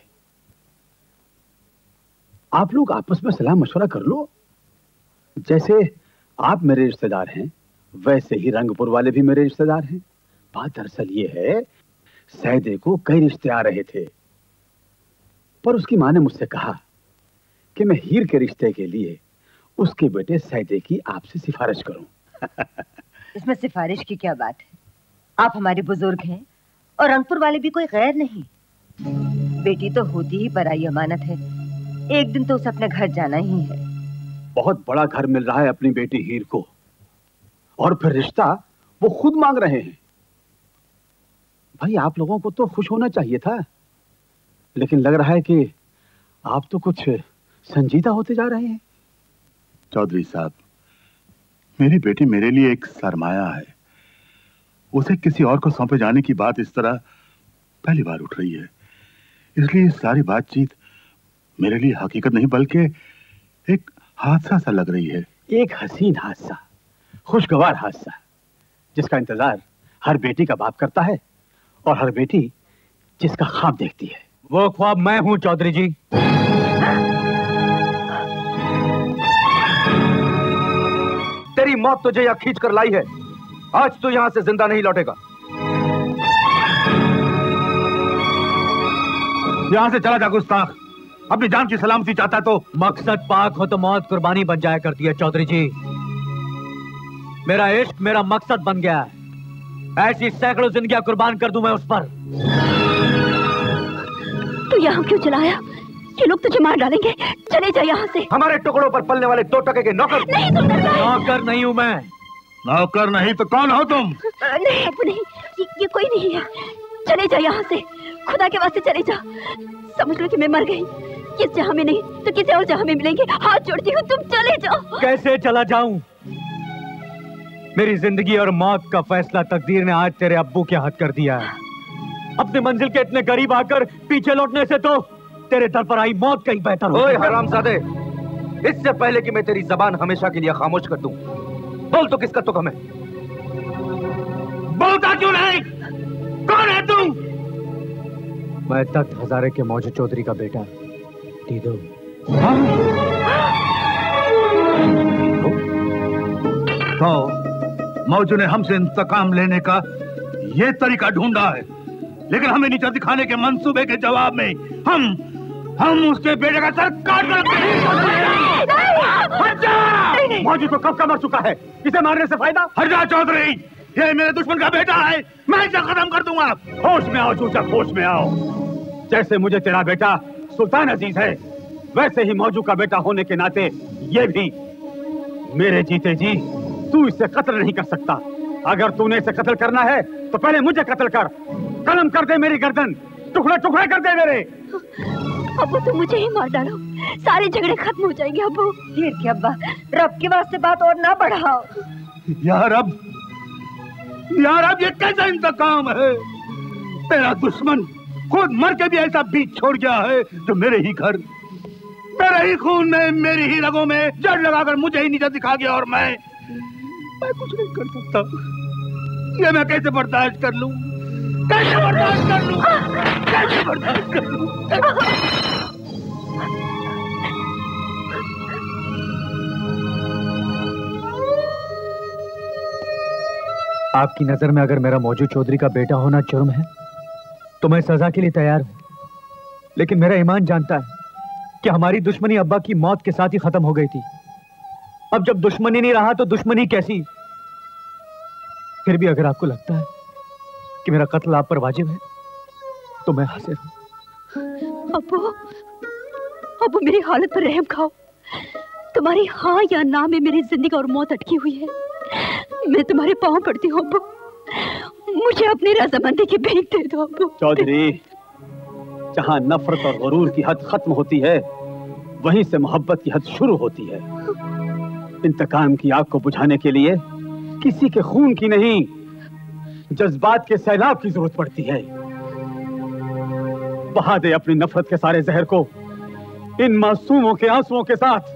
Speaker 7: आप लोग आपस में सलाह मशवरा कर लो। जैसे आप मेरे रिश्तेदार हैं, वैसे ही रंगपुर वाले भी मेरे रिश्तेदार हैं। बात दरअसल ये है, सैदे को कई रिश्ते आ रहे थे, पर उसकी माँ ने मुझसे कहा कि मैं हीर के रिश्ते के लिए उसके बेटे सैदे की आपसे सिफारिश करूं।
Speaker 4: इसमें सिफारिश की क्या बात है? आप हमारे बुजुर्ग हैं और रंगपुर वाले भी कोई गैर नहीं। बेटी तो होती ही पराई अमानत है, एक दिन तो उसे अपने घर जाना ही है।
Speaker 7: बहुत बड़ा घर मिल रहा है अपनी बेटी हीर को, और फिर रिश्ता वो खुद मांग रहे हैं। भाई आप लोगों को तो खुश होना चाहिए था, लेकिन लग रहा है कि आप तो कुछ संजीदा होते जा रहे हैं।
Speaker 16: चौधरी साहब, मेरी बेटी मेरे लिए एक सरमाया है,
Speaker 7: उसे किसी और को सौंपे जाने की बात इस तरह पहली बार उठ रही है। इसलिए सारी बातचीत मेरे लिए हकीकत नहीं बल्कि एक हादसा सा लग रही है।
Speaker 10: एक हसीन हादसा, खुशगवार हादसा, जिसका इंतजार हर बेटी का बाप करता है और हर बेटी जिसका ख्वाब देखती है। वो ख्वाब मैं हूं चौधरी जी।
Speaker 15: तेरी मौत तुझे यहाँ खींच कर लाई है। आज तू यहाँ से जिंदा नहीं लौटेगा।
Speaker 7: यहाँ से चला जा गुस्ताख। अपनी जान की सलामती चाहता तो
Speaker 10: मकसद पाक हो तो मौत कुर्बानी बन जाया करती है चौधरी जी। मेरा इश्क मेरा मकसद बन गया है। ऐसी सैकड़ों जिंदगियां कुर्बान कर दूं मैं उस पर।
Speaker 2: तू यहाँ क्यों चलाया? ये लोग तुझे मार डालेंगे। चले जा यहाँ से।
Speaker 15: हमारे टुकड़ों पर पलने वाले दो टके के नौकर।
Speaker 2: नहीं सुंदरलाल।
Speaker 10: नौकर नहीं हूं मैं।
Speaker 7: नौकर नहीं तो कौन हो तुम?
Speaker 2: नहीं अब नहीं, ये, ये कोई नहीं है। चले जा यहाँ से, खुदा के वास्ते चले जा। समझ लो कि मैं मर गई। इस जहां में नहीं तो किसी और जहां में मिलेंगे। हाथ जोड़ती हूँ, तुम चले जाओ।
Speaker 10: कैसे चला जाऊं? मेरी जिंदगी और मौत का फैसला तकदीर ने आज तेरे अब्बू के हाथ कर दिया है। अपने मंजिल के इतने करीब आकर पीछे लौटने से तो तेरे दर पर आई मौत कहीं बेहतर हो।
Speaker 15: ओए हरामजादे, इससे पहले कि मैं तेरी जबान हमेशा के लिए खामोश कर दूं, बोल तो किसका तुम है?
Speaker 7: बोलता क्यों नहीं? कौन है तुम?
Speaker 10: मैं तख्त हजारे के मौजू चौधरी का बेटा दीदो।
Speaker 7: तो मौजू ने हमसे इंतकाम लेने का ये तरीका ढूंढा है, लेकिन हमें नीचा दिखाने के मंसूबे के जवाब में हम हम उसके बेटे का सर काट कर।
Speaker 10: मौजू तो कब का मर चुका है, इसे मारने से फायदा?
Speaker 7: हरजा चौधरी, ये मेरे दुश्मन का बेटा है, मैं इसे खत्म कर दूंगा।
Speaker 10: होश में आओ चूचा, होश में आओ। जैसे मुझे तेरा बेटा सुल्तान अजीज है, वैसे ही मौजू का बेटा होने के नाते ये भी मेरे जीते जी तू इसे कत्ल नहीं कर सकता। अगर तूने इसे कत्ल करना है तो पहले मुझे कत्ल कर। कलम कर दे मेरी गर्दन, टुकड़े टुकड़े कर दे मेरे।
Speaker 2: अबू तो मुझे ही मार डालो, सारे झगड़े खत्म हो जाएंगे। अबू
Speaker 4: हीर के अब्बा, रब के वास्ते बात और ना बढ़ाओ।
Speaker 7: यार अब यार अब ये कैसा इंतकाम है? तेरा दुश्मन खुद मर के भी ऐसा बीच छोड़ गया है जो मेरे ही घर, मेरे ही खून में, मेरी ही रगों में जड़ लगाकर मुझे ही नीचा दिखा गया। और मैं मैं कुछ नहीं कर सकता। ये मैं कैसे बर्दाश्त कर लूं? कैसे बर्दाश्त कर लूं? कैसे बर्दाश्त कर लूं?
Speaker 10: आपकी नजर में अगर मेरा मौजू चौधरी का बेटा होना जुर्म है तो मैं सजा के लिए तैयार हूं, लेकिन मेरा ईमान जानता है कि हमारी दुश्मनी अब्बा की मौत के साथ ही खत्म हो गई थी। अब जब दुश्मनी नहीं रहा तो दुश्मनी कैसी? फिर भी अगर आपको लगता है कि मेरा कत्ल आप पर वाजिब है तो मैं हाजिर हूं।
Speaker 2: अबू, अबू मेरी हालत पर रहम खाओ। तुम्हारी हाँ या ना में मेरी जिंदगी और मौत अटकी हुई है। मैं तुम्हारे पांव पड़ती हूँ अबू, मुझे अपनी रजामंदी की भीख दे दो अबू।
Speaker 10: चौधरी, जहां नफरत और गुरूर की हद खत्म होती है वहीं से मोहब्बत की हद शुरू होती है। इंतकाम की आग को बुझाने के लिए किसी के खून की नहीं, जज्बात के सैलाब की जरूरत पड़ती है। बहा दे अपनी नफरत के सारे जहर को इन मासूमों के आंसुओं के साथ।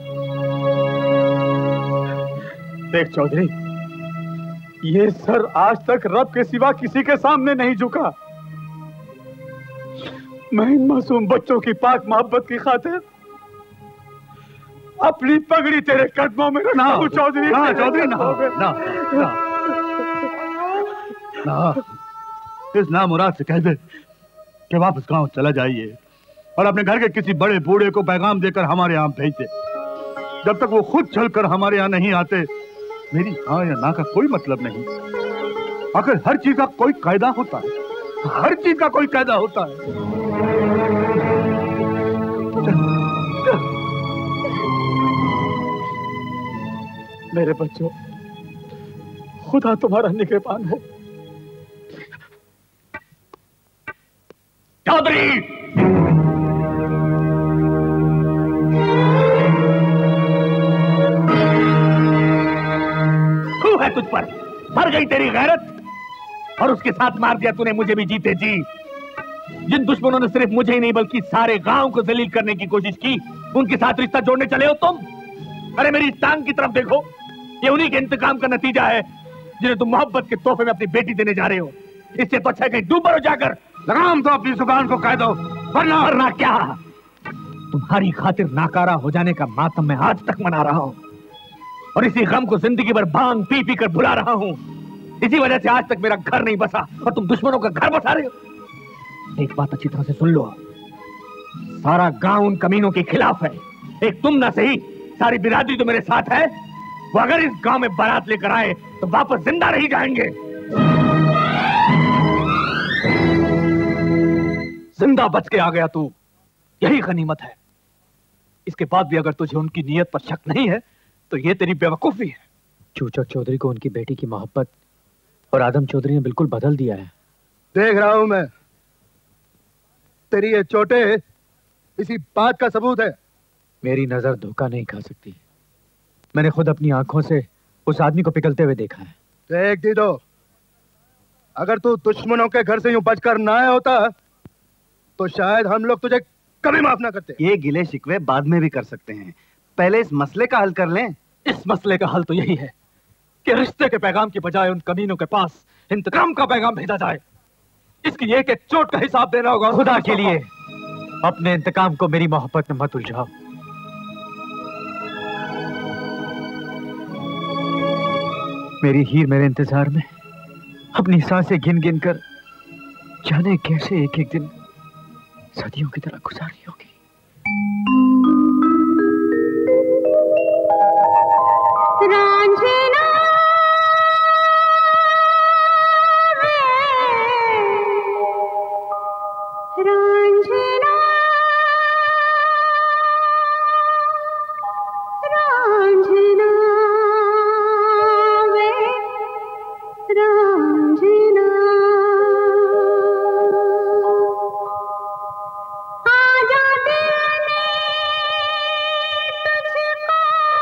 Speaker 10: देख चौधरी, ये सर आज तक रब के सिवा किसी के सामने नहीं झुका। मैं इन मासूम बच्चों की पाक मोहब्बत की खातिर अपनी पगड़ी तेरे कदमों में रखता हूं चौधरी।
Speaker 7: ना चौधरी, ना ना ना ना, इस नामुराद से कह दे कि वापस गांव चला जाइए और अपने घर के किसी बड़े बूढ़े को पैगाम देकर हमारे यहाँ भेज दे। जब तक वो खुद चलकर हमारे यहाँ नहीं आते, मेरी हाँ या ना का कोई मतलब नहीं। आखिर हर चीज का कोई कायदा होता है, हर चीज का कोई कायदा होता है। चल, चल।
Speaker 10: मेरे बच्चों, खुदा तुम्हारा निगहबान हो।
Speaker 7: चौधरी,
Speaker 8: तू है तुझ पर मर गई तेरी गैरत। और उसके साथ मार दिया तूने मुझे भी जीते जी। जिन दुश्मनों ने सिर्फ मुझे ही नहीं बल्कि सारे गांव को जलील करने की कोशिश की, उनके साथ रिश्ता जोड़ने चले हो तुम। अरे मेरी इस टांग की तरफ देखो, ये उन्हीं के इंतकाम का नतीजा है जिन्हें तुम मोहब्बत के तोहफे में अपनी बेटी देने जा रहे हो। इससे तो अच्छा है कहीं डूब मरो जाकर।
Speaker 7: लगाम तो अपनी जुबान को कह दो, वरना
Speaker 8: वरना क्या? तुम्हारी खातिर नाकारा हो जाने का मातम मैं आज तक मना रहा हूं और इसी गम को जिंदगी भर भांग पी पी कर भुला रहा हूं। इसी वजह से आज तक मेरा घर नहीं बसा और तुम दुश्मनों का घर बसा रहे हो। एक बात अच्छी तरह से सुन लो, सारा गांव उन कमीनों के खिलाफ है। एक तुम ना सही, सारी बिरादरी तो मेरे साथ है। वो अगर इस गांव में बारात लेकर आए तो वापस जिंदा नहीं जाएंगे। जिंदा बच के आ गया तू, यही गनीमत है। इसके बाद भी अगर तुझे उनकी नीयत पर शक नहीं है तो ये तेरी बेवकूफी है।
Speaker 10: चूचक चौधरी को उनकी बेटी की मोहब्बत और आदम चौधरी ने बिल्कुल बदल दिया है।
Speaker 12: देख रहा हूं मैं, तेरी ये चोटें इसी बात का सबूत है।
Speaker 10: मेरी नजर धोखा नहीं खा सकती। मैंने खुद अपनी आंखों से उस आदमी को पिघलते हुए देखा है।
Speaker 12: देख दी दो, अगर तू दुश्मनों के घर से यूं बचकर ना आया होता तो शायद हम लोग तुझे कभी माफ ना करते।
Speaker 11: ये गिले शिकवे बाद में भी कर सकते हैं, पहले इस मसले का हल कर लें।
Speaker 8: इस मसले का हल तो यही है कि रिश्ते के पैगाम की बजाय उन कमीनों के पास इंतकाम का पैगाम भेजा जाए। इसकी एक एक चोट का हिसाब देना होगा।
Speaker 10: खुदा के लिए अपने इंतकाम को मेरी मोहब्बत में मत उलझाओ। मेरी हीर मेरे इंतजार में अपनी सांसें गिन गिन कर जाने कैसे एक एक दिन सदियों की तरह गुजार रही होगी।
Speaker 16: रांझना रांझना रांझना वे रांझना आजा दिल ने तुझको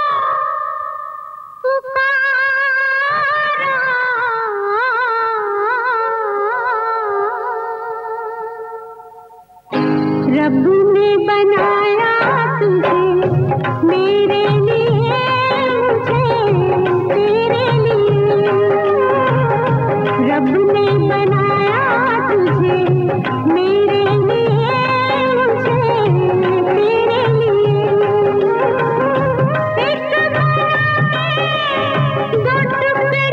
Speaker 16: रब ने बनाया तुझे मेरे लिए, मुझे तेरे लिए। रब ने बनाया तुझे मेरे लिए, मुझे तेरे लिए। एक दो टुकड़े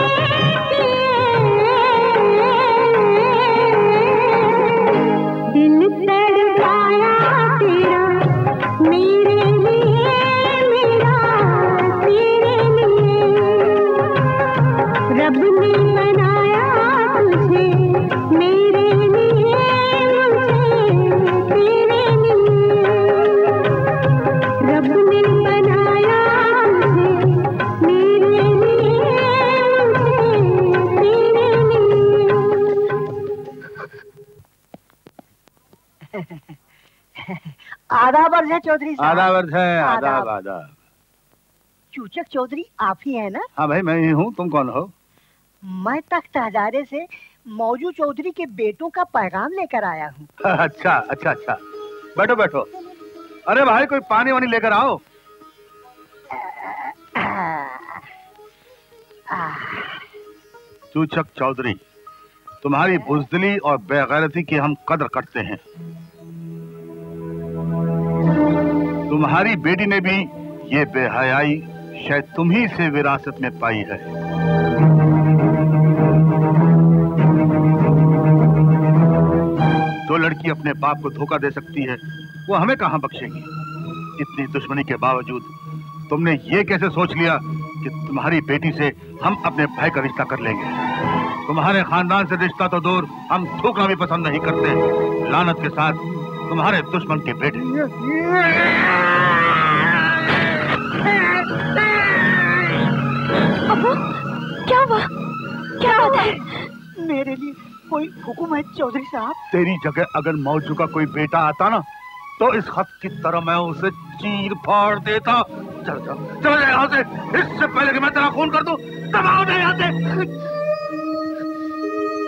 Speaker 16: दिल तड़पाया तेरा मेरे लिए, मेरा तेरे लिए। रब ने बनाया तुझे मेरे लिए, मुझे तेरे लिए। रब ने बनाया तुझे मेरे लिए, मुझे तेरे लिए।
Speaker 4: आदाब अर्ज है चौधरी साहब।
Speaker 7: आदाब अर्ज है। आदाब
Speaker 4: आदाब।
Speaker 7: आदाब।
Speaker 4: चूचक चौधरी आप ही है ना?
Speaker 7: हाँ भाई मैं ही हूँ, तुम कौन हो?
Speaker 4: मैं तख्त हजारे से मौजू चौधरी के बेटों का पैगाम लेकर आया हूँ।
Speaker 7: अच्छा अच्छा अच्छा, बैठो बैठो। अरे भाई कोई पानी वानी लेकर आओ। चूचक चौधरी, तुम्हारी बुजदिली और बेगैरती की हम कदर करते हैं। तुम्हारी बेटी ने भी ये बेहयाई शायद तुम ही से विरासत में पाई है। जो लड़की अपने बाप को धोखा दे सकती है वो हमें कहां बख्शेगी। इतनी दुश्मनी के बावजूद तुमने ये कैसे सोच लिया कि तुम्हारी बेटी से हम अपने भाई का रिश्ता कर लेंगे। तुम्हारे खानदान से रिश्ता तो दूर, हम थूकना भी पसंद नहीं करते। लानत के साथ तुम्हारे दुश्मन के बेटे।
Speaker 4: अबू, क्या हुआ? क्या बात है? मेरे लिए कोई हुक्म है चौधरी साहब?
Speaker 7: तेरी जगह अगर मौजू का कोई बेटा आता ना तो इस खत की तरह मैं उसे चीर फाड़ देता। चल चल चल यहाँ से, इससे पहले कि मैं तेरा खून कर दूं। तब आओ नहीं आते।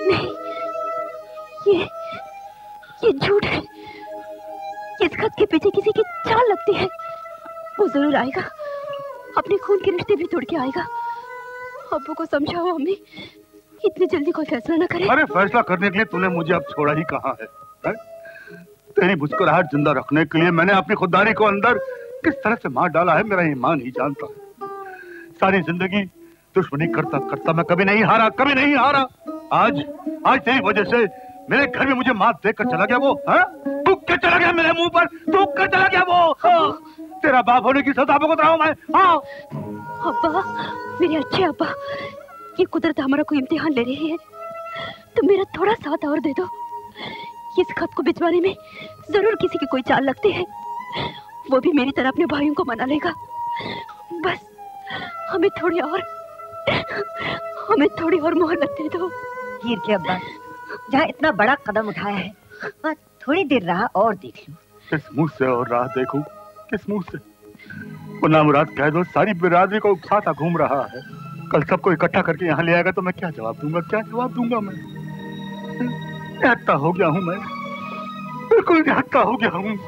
Speaker 2: ये ये झूठ है। इस खत के पीछे किसी की चाल लगती है। वो जरूर आएगा, अपने खून के रिश्ते भी तोड़ के आएगा। अब्बू को समझाओ अम्मी, इतनी जल्दी कोई फैसला न करे।
Speaker 7: अरे फैसला करने के लिए तूने मुझे अब छोड़ा ही कहाँ है, है? तेरी मुस्कुराहट जिंदा रखने के लिए मैंने अपनी खुददारी को अंदर किस तरह से मार डाला है मेरा ईमान ही जानता है। सारी जिंदगी दुश्मनी करता करता मैं कभी नहीं हारा, कभी नहीं हारा। आज आज तेरी वजह से मेरे घर में मुझे मात देकर चला गया वो, है? थूक के चला गया मेरे मुंह पर, थूक कर चला गया वो। हाँ। तेरा बाप होने की सजा भुगत रहा हूं मैं। हाँ।
Speaker 2: अब्बा, मेरे अच्छे अब्बा, ये कुदरत हमारा कोई इम्तिहान ले रही है। तुम मेरा थोड़ा साथ और दे दो। इस खत को भिजवाने में जरूर किसी की कोई चाल लगती है। वो भी मेरी तरह अपने भाइयों को मना लेगा। बस हमें थोड़ी और हमें थोड़ी और मोहलत दे दो।
Speaker 4: हीर के अब्बा, जहाँ इतना बड़ा कदम उठाया है, वहाँ थोड़ी देर रहा और देख लूं।
Speaker 7: किस मुंह से और राह देखूं? किस मुंह से? वो नामुराद कह दो सारी बिरादरी को उकसाता घूम रहा है। कल सबको इकट्ठा करके यहाँ ले आएगा तो मैं क्या जवाब दूंगा? क्या जवाब दूंगा मैं? निहत्था हो गया हूँ मैं, बिल्कुल निहत्था हो गया हूँ।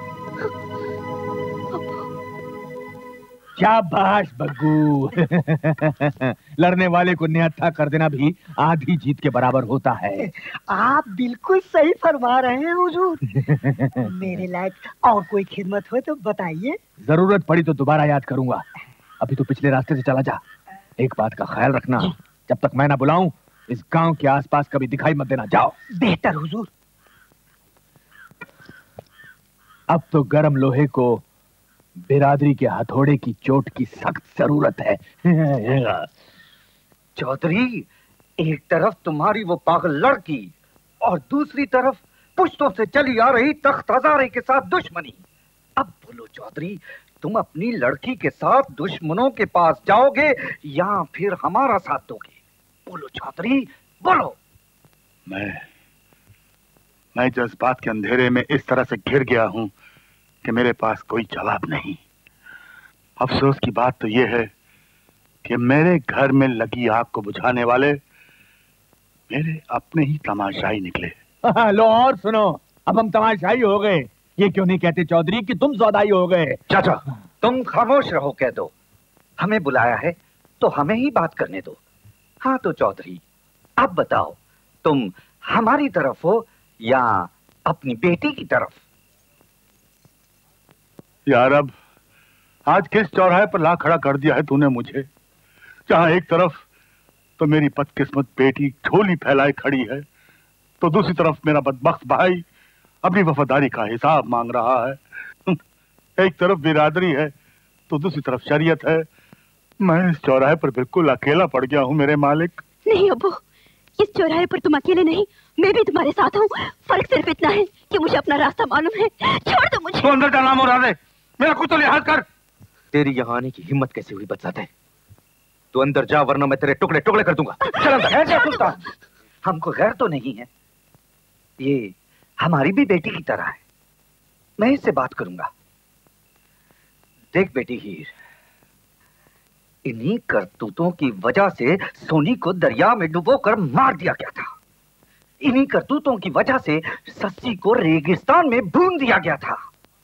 Speaker 8: शाबाश बग्गू। लड़ने वाले को निहत्था कर देना भी आधी जीत के बराबर होता है।
Speaker 17: आप बिल्कुल सही फरमा रहे हैं हुजूर। मेरे लायक और कोई खिदमत हो तो बताइए।
Speaker 8: जरूरत पड़ी तो दोबारा याद करूंगा। अभी तो पिछले रास्ते से चला जा। एक बात का ख्याल रखना, जब तक मैं ना बुलाऊं इस गांव के आसपास कभी दिखाई मत देना। जाओ।
Speaker 17: बेहतर हुजूर।
Speaker 8: अब तो गर्म लोहे को बिरादरी के हथौड़े की चोट की सख्त जरूरत है।
Speaker 9: चौधरी, एक तरफ तुम्हारी वो पागल लड़की और दूसरी तरफ पुश्तों से चली आ रही तख्त हजारे के साथ दुश्मनी। अब बोलो चौधरी, तुम अपनी लड़की के साथ दुश्मनों के पास जाओगे या फिर हमारा साथ दोगे? बोलो चौधरी, बोलो।
Speaker 7: मैं मैं जज्बात के अंधेरे में इस तरह से घिर गया हूं कि मेरे पास कोई जवाब नहीं। अफसोस की बात तो यह है कि मेरे घर में लगी आग को बुझाने वाले मेरे अपने ही तमाशाई निकले।
Speaker 8: लो और सुनो, अब हम तमाशाई हो गए। ये क्यों नहीं कहते चौधरी कि तुम सौदाई हो गए?
Speaker 9: चाचा, तुम खामोश रहो, कह दो हमें बुलाया है तो हमें ही बात करने दो। हाँ तो चौधरी, अब बताओ, तुम हमारी तरफ हो या अपनी बेटी की तरफ?
Speaker 7: यार, अब आज किस चौराहे पर ला खड़ा कर दिया है तूने मुझे, जहां एक तरफ तो मेरी बदकिस्मत बेटी झोली फैलाए खड़ी है, तो दूसरी तरफ मेरा बदबख्त भाई अपनी वफादारी का हिसाब मांग रहा है। एक तरफ बिरादरी है तो दूसरी तरफ शरीयत है। मैं इस चौराहे पर बिल्कुल अकेला पड़ गया हूँ मेरे मालिक।
Speaker 2: नहीं अब्बू, इस चौराहे पर तुम अकेले नहीं, मैं भी तुम्हारे साथ हूँ। फर्क सिर्फ इतना है कि मुझे अपना रास्ता मालूम है। छोड़ दो मुझे।
Speaker 7: तो अंदर जाना मुरादे, मेरा कुछ तो लिहाज कर।
Speaker 15: तेरी यहाँ आने की हिम्मत कैसे हुई बदसाते? तू अंदर जा वरना मैं तेरे टुकड़े टुकड़े कर दूंगा।
Speaker 9: चल अंदर। सुल्तान, हमको गैर तो नहीं है, ये हमारी भी बेटी की तरह है। मैं इससे बात करूंगा। देख बेटी हीर, इन्हीं करतूतों की वजह से सोनी को दरिया में डुबोकर मार दिया गया था। इन्हीं करतूतों की वजह से सस्सी को रेगिस्तान में भून दिया गया था।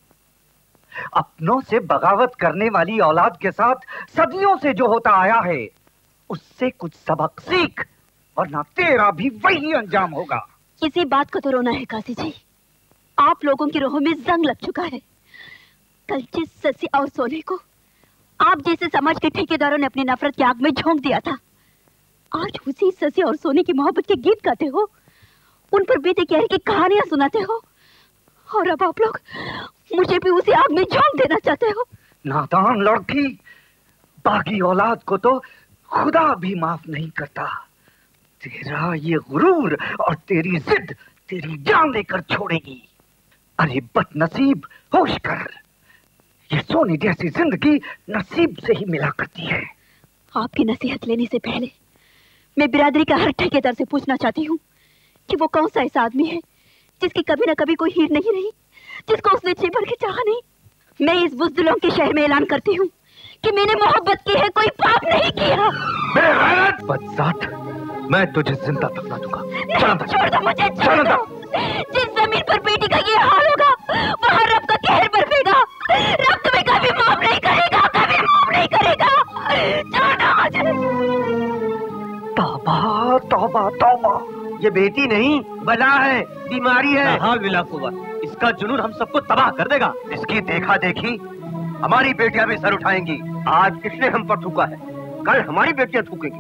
Speaker 9: अपनों से बगावत करने वाली औलाद के साथ सदियों से जो होता आया है, उससे कुछ सबक सीख, वरना तेरा भी वही अंजाम होगा।
Speaker 2: किसी बात को तो रोना है काशी जी। आप लोगों की रूहों में जंग लग चुका है। कल जिस ससी और सोने को आप जैसे समाज के ठेकेदारों ने अपनी नफरत की आग में झोंक दिया था, आज उसी ससी और सोने की मोहब्बत के गीत गाते हो, उन पर बीते कहर की कहानियां सुनाते हो, और अब आप लोग मुझे भी उसी आग में झोंक देना चाहते हो।
Speaker 9: नादान लड़की, बाकी औलाद को तो खुदा भी माफ नहीं करता। तेरा ये गुरूर और तेरी जिद तेरी जान लेकर छोड़ेगी। अरे बदनसीब, होश कर। ये सोने जैसी जिंदगी नसीब से ही मिला करती है।
Speaker 2: आपकी नसीहत लेने से पहले मैं बिरादरी का हर ठेकेदार से पूछना चाहती हूँ कि वो कौन सा ऐसा आदमी है जिसकी कभी ना कभी कोई हीर नहीं रही, जिसको उसने जी भर के चाहा नहीं। मैं इस बुज़दिलों के शहर में ऐलान करती हूँ कि मैंने मोहब्बत की है, कोई पाप नहीं किया।
Speaker 15: बेगैरत बदजात, मैं तुझे जिंदा दफना दूंगा।
Speaker 2: छोड़ दो मुझे, छोड़ दो। जिस जमीन पर बेटी का ये हाल होगा वहाँ रब का कहर बरसेगा। रब तुम्हें कभी माफ नहीं करेगा, कभी माफ नहीं करेगा। छोड़ो मुझे।
Speaker 18: तौबा तौबा तौबा, ये बेटी नहीं बला है, बीमारी है।
Speaker 8: हाँ विलासुवा, इसका जुनून हम सबको तबाह कर देगा।
Speaker 18: इसकी देखा देखी हमारी बेटियां भी सर उठाएंगी। आज इसने हम पर थूका है, कल हमारी बेटियां थूकेंगी।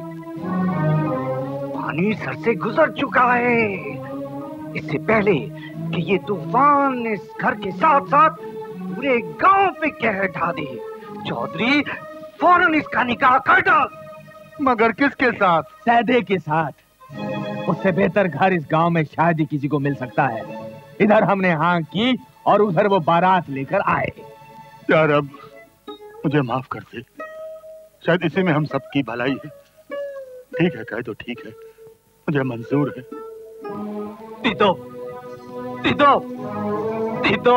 Speaker 18: पानी सर से गुजर चुका है। इससे पहले कि ये तूफान इस घर के साथ साथ पूरे गांव पे कहर ढा दे, चौधरी फौरन इसका निकाह कर डाल।
Speaker 7: मगर किसके साथ?
Speaker 8: सैदे के साथ। उससे बेहतर घर इस गांव में शायद ही किसी को मिल सकता है। इधर हमने हाँ की और उधर वो बारात लेकर आए।
Speaker 7: यार अब मुझे माफ कर दे, शायद इसी में हम सबकी भलाई है। ठीक है, कहे तो ठीक है, मुझे मंजूर है।
Speaker 8: तीतो, तीतो, तीतो,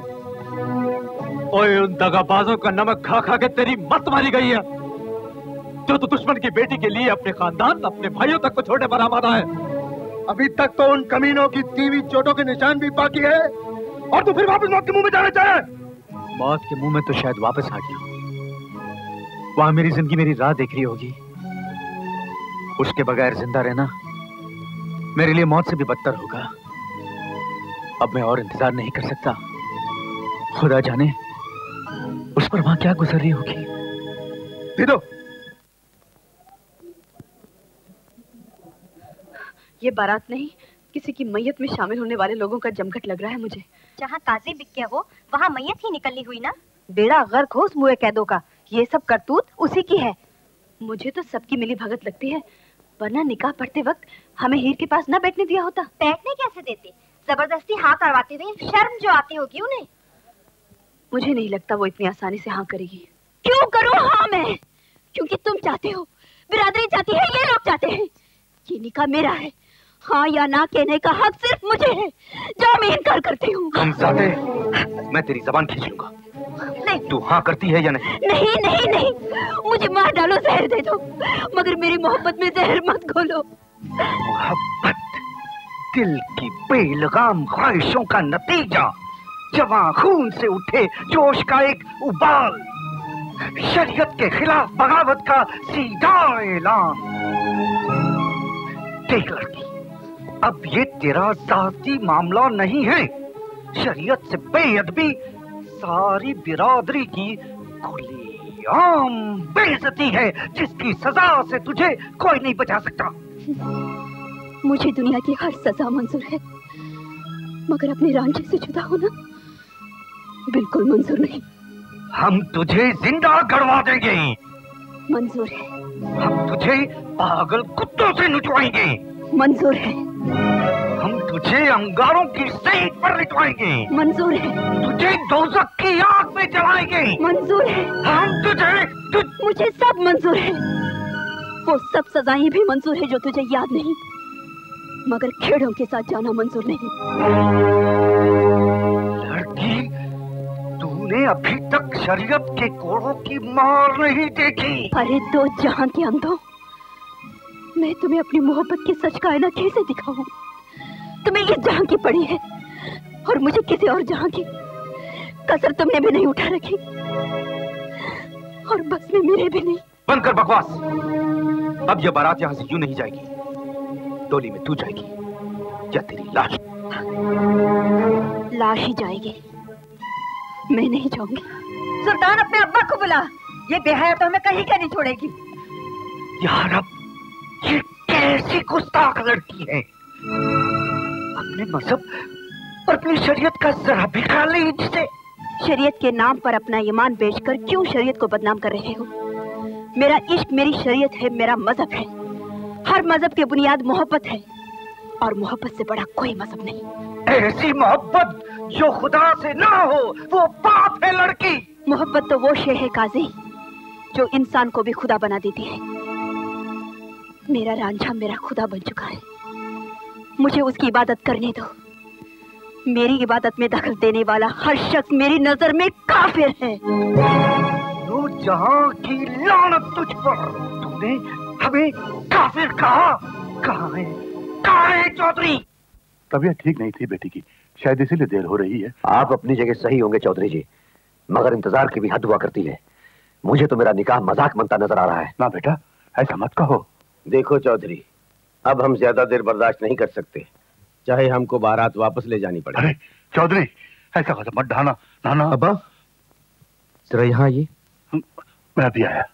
Speaker 8: ओए उन दगाबाजों का नमक खा खा के तेरी मत मारी गई है, जो तो दुश्मन की बेटी के लिए अपने खानदान, अपने भाइयों तक को छोड़ने पर आमादा है।
Speaker 12: अभी तक तो उन कमीनों की तीवी चोटों के निशान भी बाकी है, और तू फिर वापस मौत के मुंह में जाना चाहे।
Speaker 10: मौत के मुंह में तो शायद वापस आ गया। वहां मेरी जिंदगी मेरी राह देख रही होगी। उसके बगैर जिंदा रहना मेरे लिए मौत से भी बदतर होगा। अब मैं और इंतजार नहीं कर सकता। खुदा जाने उस पर वहां क्या गुजर रही होगी।
Speaker 18: दे दो।
Speaker 5: ये बारात नहीं, किसी की मैयत में शामिल होने वाले लोगों का जमघट लग रहा है मुझे।
Speaker 3: जहाँ काजी बिक गया हो वहाँ मैयत ही निकलनी हुई ना।
Speaker 5: बेड़ा गर्क हो उस मुए कैदों का। ये सब करतूत उसी की है। मुझे तो सबकी मिली भगत लगती है, वरना निकाह पढ़ते वक्त हमें हीर के पास ना बैठने दिया होता।
Speaker 3: बैठने कैसे देते? जबरदस्ती हाथ अड़वाते हुए शर्म जो आती होगी उन्हें।
Speaker 5: मुझे नहीं लगता वो इतनी आसानी से हाँ करेगी।
Speaker 2: क्यों करूँ हाँ मैं? क्योंकि तुम चाहते हो, बिरादरी चाहती है, ये लोग चाहते हैं। ये निकाह मेरा है, हाँ या ना कहने का हक सिर्फ मुझे है। जो मैं इनकार करती हूँ।
Speaker 18: हमजादे, मैं तेरी जबान खींच लूंगा।
Speaker 2: नहीं,
Speaker 18: तू हाँ करती है या नहीं?
Speaker 2: नहीं नहीं नहीं, मुझे मार डालो, जहर दे दो, मगर मेरी मोहब्बत में जहर मत घोलो।
Speaker 18: मोहब्बत दिल की बेलगाम ख्वाहिशों का नतीजा, जवां खून से उठे जोश का एक उबाल, शरीयत के खिलाफ बगावत का सीधा ऐलान। देख लड़की, अब ये तेरा जाती मामला नहीं है। शरीयत से बेअदबी सारी बिरादरी की खुलेआम बेइज्जती है, जिसकी सजा से तुझे कोई नहीं बचा सकता।
Speaker 2: मुझे दुनिया की हर सजा मंजूर है, मगर अपने रांझे से जुदा होना बिल्कुल मंजूर नहीं।
Speaker 18: हम तुझे जिंदा गड़वा देंगे।
Speaker 2: मंजूर है।
Speaker 18: हम तुझे पागल कुत्तों से नुचवाएंगे।
Speaker 2: मंजूर है।
Speaker 18: हम तुझे अंगारों की सेंध पर लिटवाएंगे।
Speaker 2: मंजूर है।
Speaker 18: तुझे दोज़ख की आग में जलाएंगे।
Speaker 2: मंजूर है।
Speaker 18: हम तुझे तुझ...
Speaker 2: मुझे सब मंजूर है। वो सब सजाएं भी मंजूर है जो तुझे याद नहीं, मगर खेड़ों के साथ जाना मंजूर नहीं।
Speaker 18: लड़की, तूने अभी तक शरीयत के कोड़ों की मार नहीं देखी।
Speaker 2: अरे दो जहां के अंधों, मैं तुम्हें अपनी मोहब्बत की सच का आईना कैसे दिखाऊं? तुम्हें इस जहां की पड़ी है और मुझे किसी और जहां की। कसर तुमने भी नहीं उठा रखी और बस में मेरे भी नहीं।
Speaker 18: बंद कर बकवास। अब यह बारात यहां से यूं नहीं जाएगी। डोली में तू जाएगी या तेरी लाश?
Speaker 2: लाश ही जाएगी, मैं नहीं जाऊंगी।
Speaker 4: सुल्तान, अपने अब्बा को बुला। ये बेहया तो हमें कहीं का नहीं छोड़ेगी।
Speaker 18: यार अब ये कैसी गुस्ताख लड़की है। अपने मजहब और अपनी शरीयत का जरा भी ख्याल नहीं जिसे।
Speaker 2: शरीयत के नाम पर अपना ईमान बेचकर क्यों शरीयत को बदनाम कर रहे हो? मेरा इश्क मेरी शरीयत है, मेरा मजहब है। हर मजहब की बुनियाद मोहब्बत है और मोहब्बत से बड़ा कोई मजहब नहीं।
Speaker 18: ऐसी मोहब्बत जो खुदा से ना हो वो पाप है लड़की।
Speaker 2: मोहब्बत तो वो शे है काजी जो इंसान को भी खुदा बना देती है। मेरा रांझा मेरा खुदा बन चुका है, मुझे उसकी इबादत करने दो। मेरी इबादत में दखल देने वाला हर शख्स मेरी नजर में काफिर है।
Speaker 18: जहां की लानत तुझ पर। तुमने हमें काफिर कहा। कहाँ है, कहाँ है चौधरी?
Speaker 7: तबीयत ठीक नहीं थी बेटी की, शायद इसीलिए देर हो रही है।
Speaker 19: आप अपनी जगह सही होंगे चौधरी जी, मगर इंतजार की भी हद हुआ करती है। मुझे तो मेरा निकाह मजाक बनता नजर आ रहा है।
Speaker 7: ना बेटा, ऐसा मत कहो।
Speaker 20: देखो चौधरी, अब हम ज्यादा देर बर्दाश्त नहीं कर सकते, चाहे हमको बारात वापस ले जानी पड़े।
Speaker 7: अरे चौधरी, ऐसा कदम मत ढाना। नाना
Speaker 15: अब्बा जरा यहाँ आइए।
Speaker 7: मैं भी आया।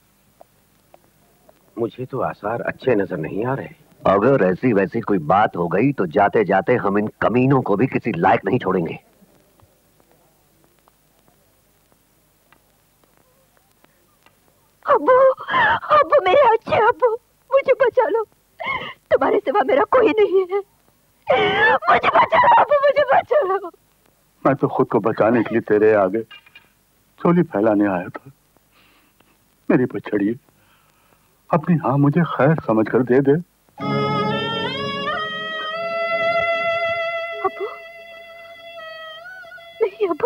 Speaker 20: मुझे तो आसार अच्छे नजर नहीं आ रहे।
Speaker 19: अगर ऐसी वैसी कोई बात हो गई तो जाते जाते हम इन कमीनों को भी किसी लायक नहीं छोड़ेंगे।
Speaker 2: अब्बू, अब्बू मेरे अच्छे अब्बू, मुझे बचा लो। तुम्हारे सिवा मेरा कोई नहीं है। मुझे बचा लो अब्बू, मुझे बचा लो।
Speaker 7: मैं तो खुद को बचाने के लिए तेरे आगे चोली फैलाने आया था। मेरी बछड़ी, अपनी हाँ मुझे खैर समझकर दे दे।
Speaker 2: अब्बू, नहीं अब्बू,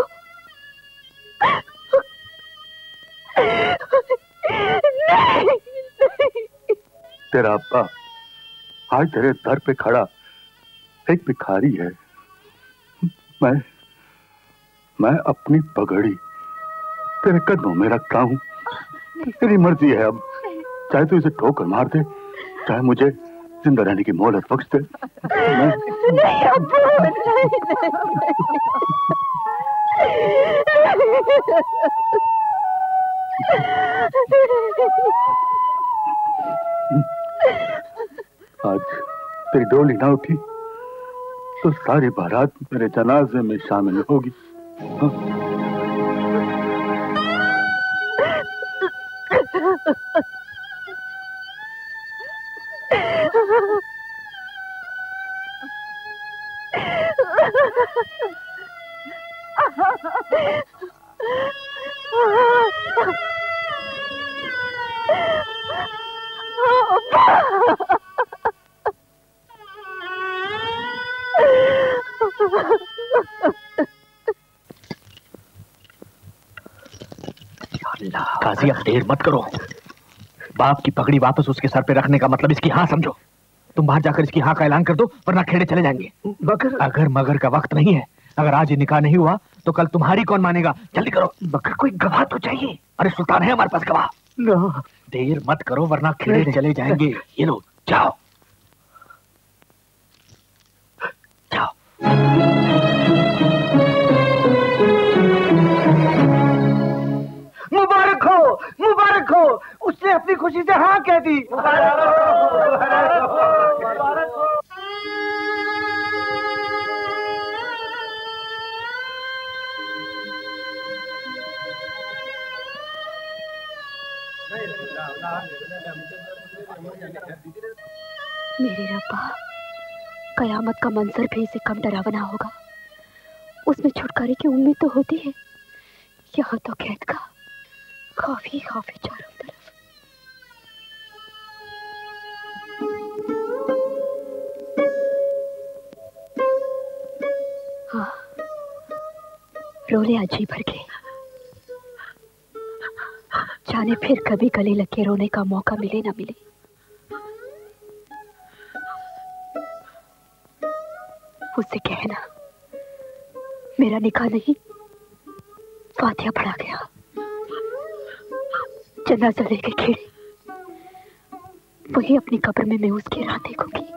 Speaker 2: नहीं, नहीं।
Speaker 7: तेरा अब्बा आज तेरे दर पे खड़ा एक भिखारी है। मैं मैं अपनी पगड़ी तेरे कदमों में रखता हूँ। तेरी मर्जी है, अब चाहे तो इसे ठोकर मार दे, चाहे मुझे जिंदा रहने की मोहलत बख्श दे। मैं...
Speaker 2: नहीं अब्बू, नहीं,
Speaker 7: आज तेरी डोली ना उठी तो सारी बारात मेरे जनाजे में शामिल होगी। हाँ?
Speaker 8: काजी अब देर मत करो। बाप की पगड़ी वापस उसके सर पे रखने का मतलब इसकी हाँ समझो। तुम बाहर जाकर इसकी हाँ का ऐलान कर दो, वरना खेड़े चले जाएंगे। मगर अगर मगर का वक्त नहीं है। अगर आज ये निकाह नहीं हुआ तो कल तुम्हारी कौन मानेगा? जल्दी करो। मगर कोई गवाह तो चाहिए। अरे सुल्तान है हमारे पास गवाह। ना। देर मत करो वरना खेड़े चले जाएंगे। ये लो, जाओ जाओ।
Speaker 18: मुबारक हो, मुबारक हो, उसने अपनी खुशी से हाँ कह दी। मुबारक हो, मुबारक हो, मुबारक हो।
Speaker 2: मेरे रब्बा, कयामत का मंजर भी इसे कम डरावना होगा। उसमें छुटकारे की उम्मीद तो होती है, यहाँ तो कैद का खौफ ही खौफ है चारों तरफ। हाँ, रोले आज ही भर गए। जाने फिर कभी गले लग के रोने का मौका मिले ना मिले। उससे कहना मेरा निकाह नहीं, फातिहा पढ़ा गया। जनाजा लेके खेड़े, वही अपनी कब्र में मैं उसकी राह देखूंगी।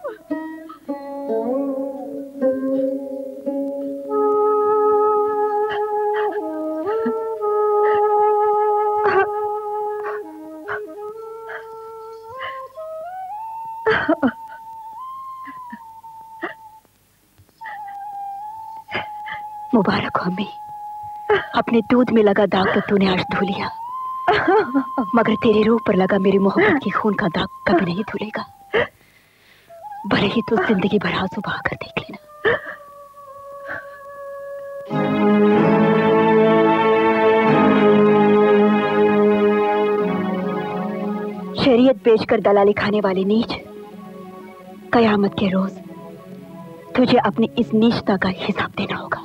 Speaker 2: मुबारक हो अम्मी, अपने दूध में लगा दाग तो तूने आज धो लिया, मगर तेरे रूह पर लगा मेरी मोहब्बत की खून का दाग कभी नहीं धुलेगा। भले ही तू जिंदगी भर आंसू बहा कर देख लेना। शरीयत बेचकर दलाली खाने वाले नीच, कयामत के रोज तुझे अपनी इस नीचता का हिसाब देना होगा।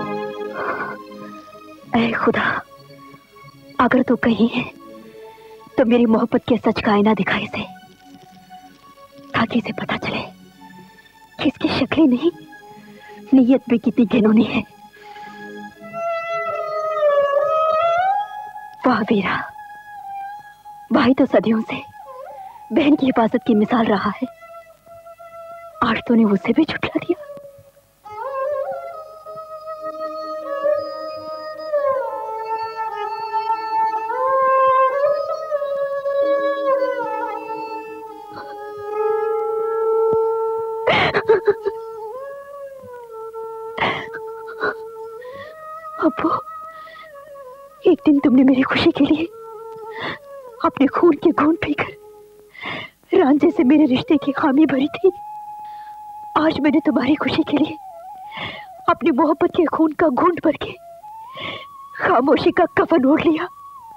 Speaker 2: ऐ खुदा, अगर तू कहीं है तो मेरी मोहब्बत के सच का आईना दिखा इसे, ताकि इसे पता चले कि इसकी शक्लें नहीं, नीयत भी कितनी घिनौनी है। वाह वीरा, भाई तो सदियों से बहन की हिफाजत की मिसाल रहा है, आज तूने उसे भी झुठला दिया। अब्बू, एक दिन तुमने मेरी खुशी के लिए अपने खून के घूंट पीकर रांझे से मेरे रिश्ते की खामी भरी थी। आज मैंने तुम्हारी खुशी के लिए अपनी मोहब्बत के खून का घूंट भर के खामोशी का कफन ओढ़ लिया।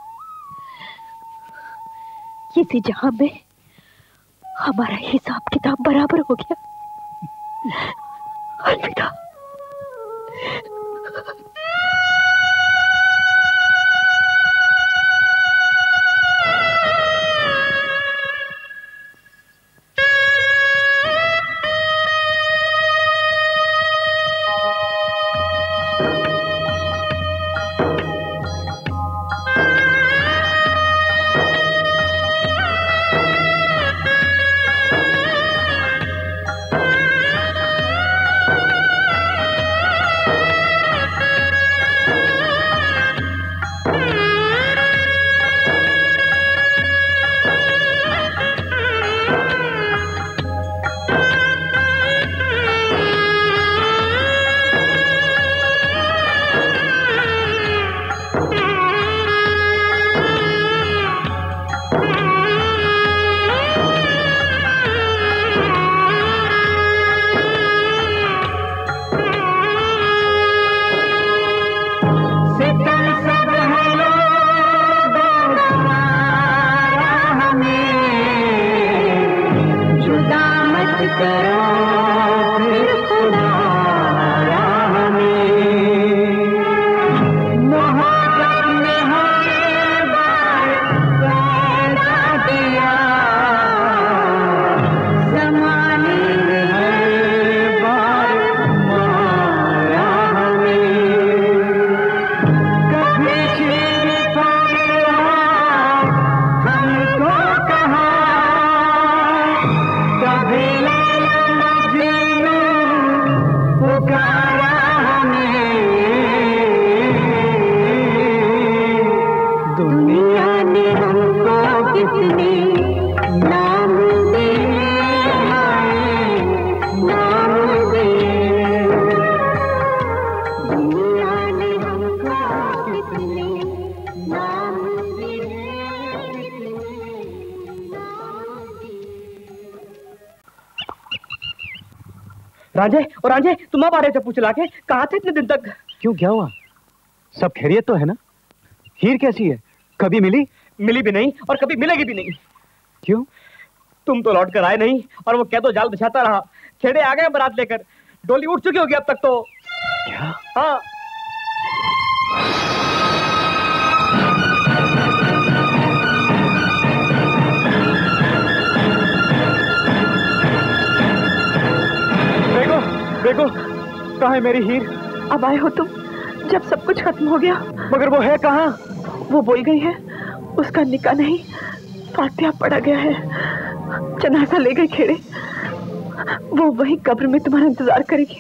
Speaker 2: इसी जहां में हमारा हिसाब किताब बराबर हो गया। अलविदा।
Speaker 13: रांझे और रांझे, तुम अब आ रहे थे पूछ ला के, कहाँ थे इतने दिन तक?
Speaker 10: क्यों, क्या हुआ? सब खैरियत तो है ना? हीर कैसी है? कभी मिली?
Speaker 13: मिली भी नहीं और कभी मिलेगी भी नहीं।
Speaker 10: क्यों?
Speaker 13: तुम तो लौट कर आए नहीं और वो क्या तो जाल बिछाता रहा। खेड़े आ गए बारात लेकर, डोली उठ चुकी होगी अब तक तो।
Speaker 10: क्या?
Speaker 13: हाँ।
Speaker 10: देखो देखो, कहाँ है मेरी हीर?
Speaker 5: अब आए हो तुम जब सब कुछ खत्म हो गया।
Speaker 10: मगर वो है कहाँ?
Speaker 5: वो बोल गई है, उसका निकाह नहीं, फातिहा पड़ा गया है। जनाजा ले गए खेड़े, वो वही कब्र में तुम्हारा इंतजार करेगी।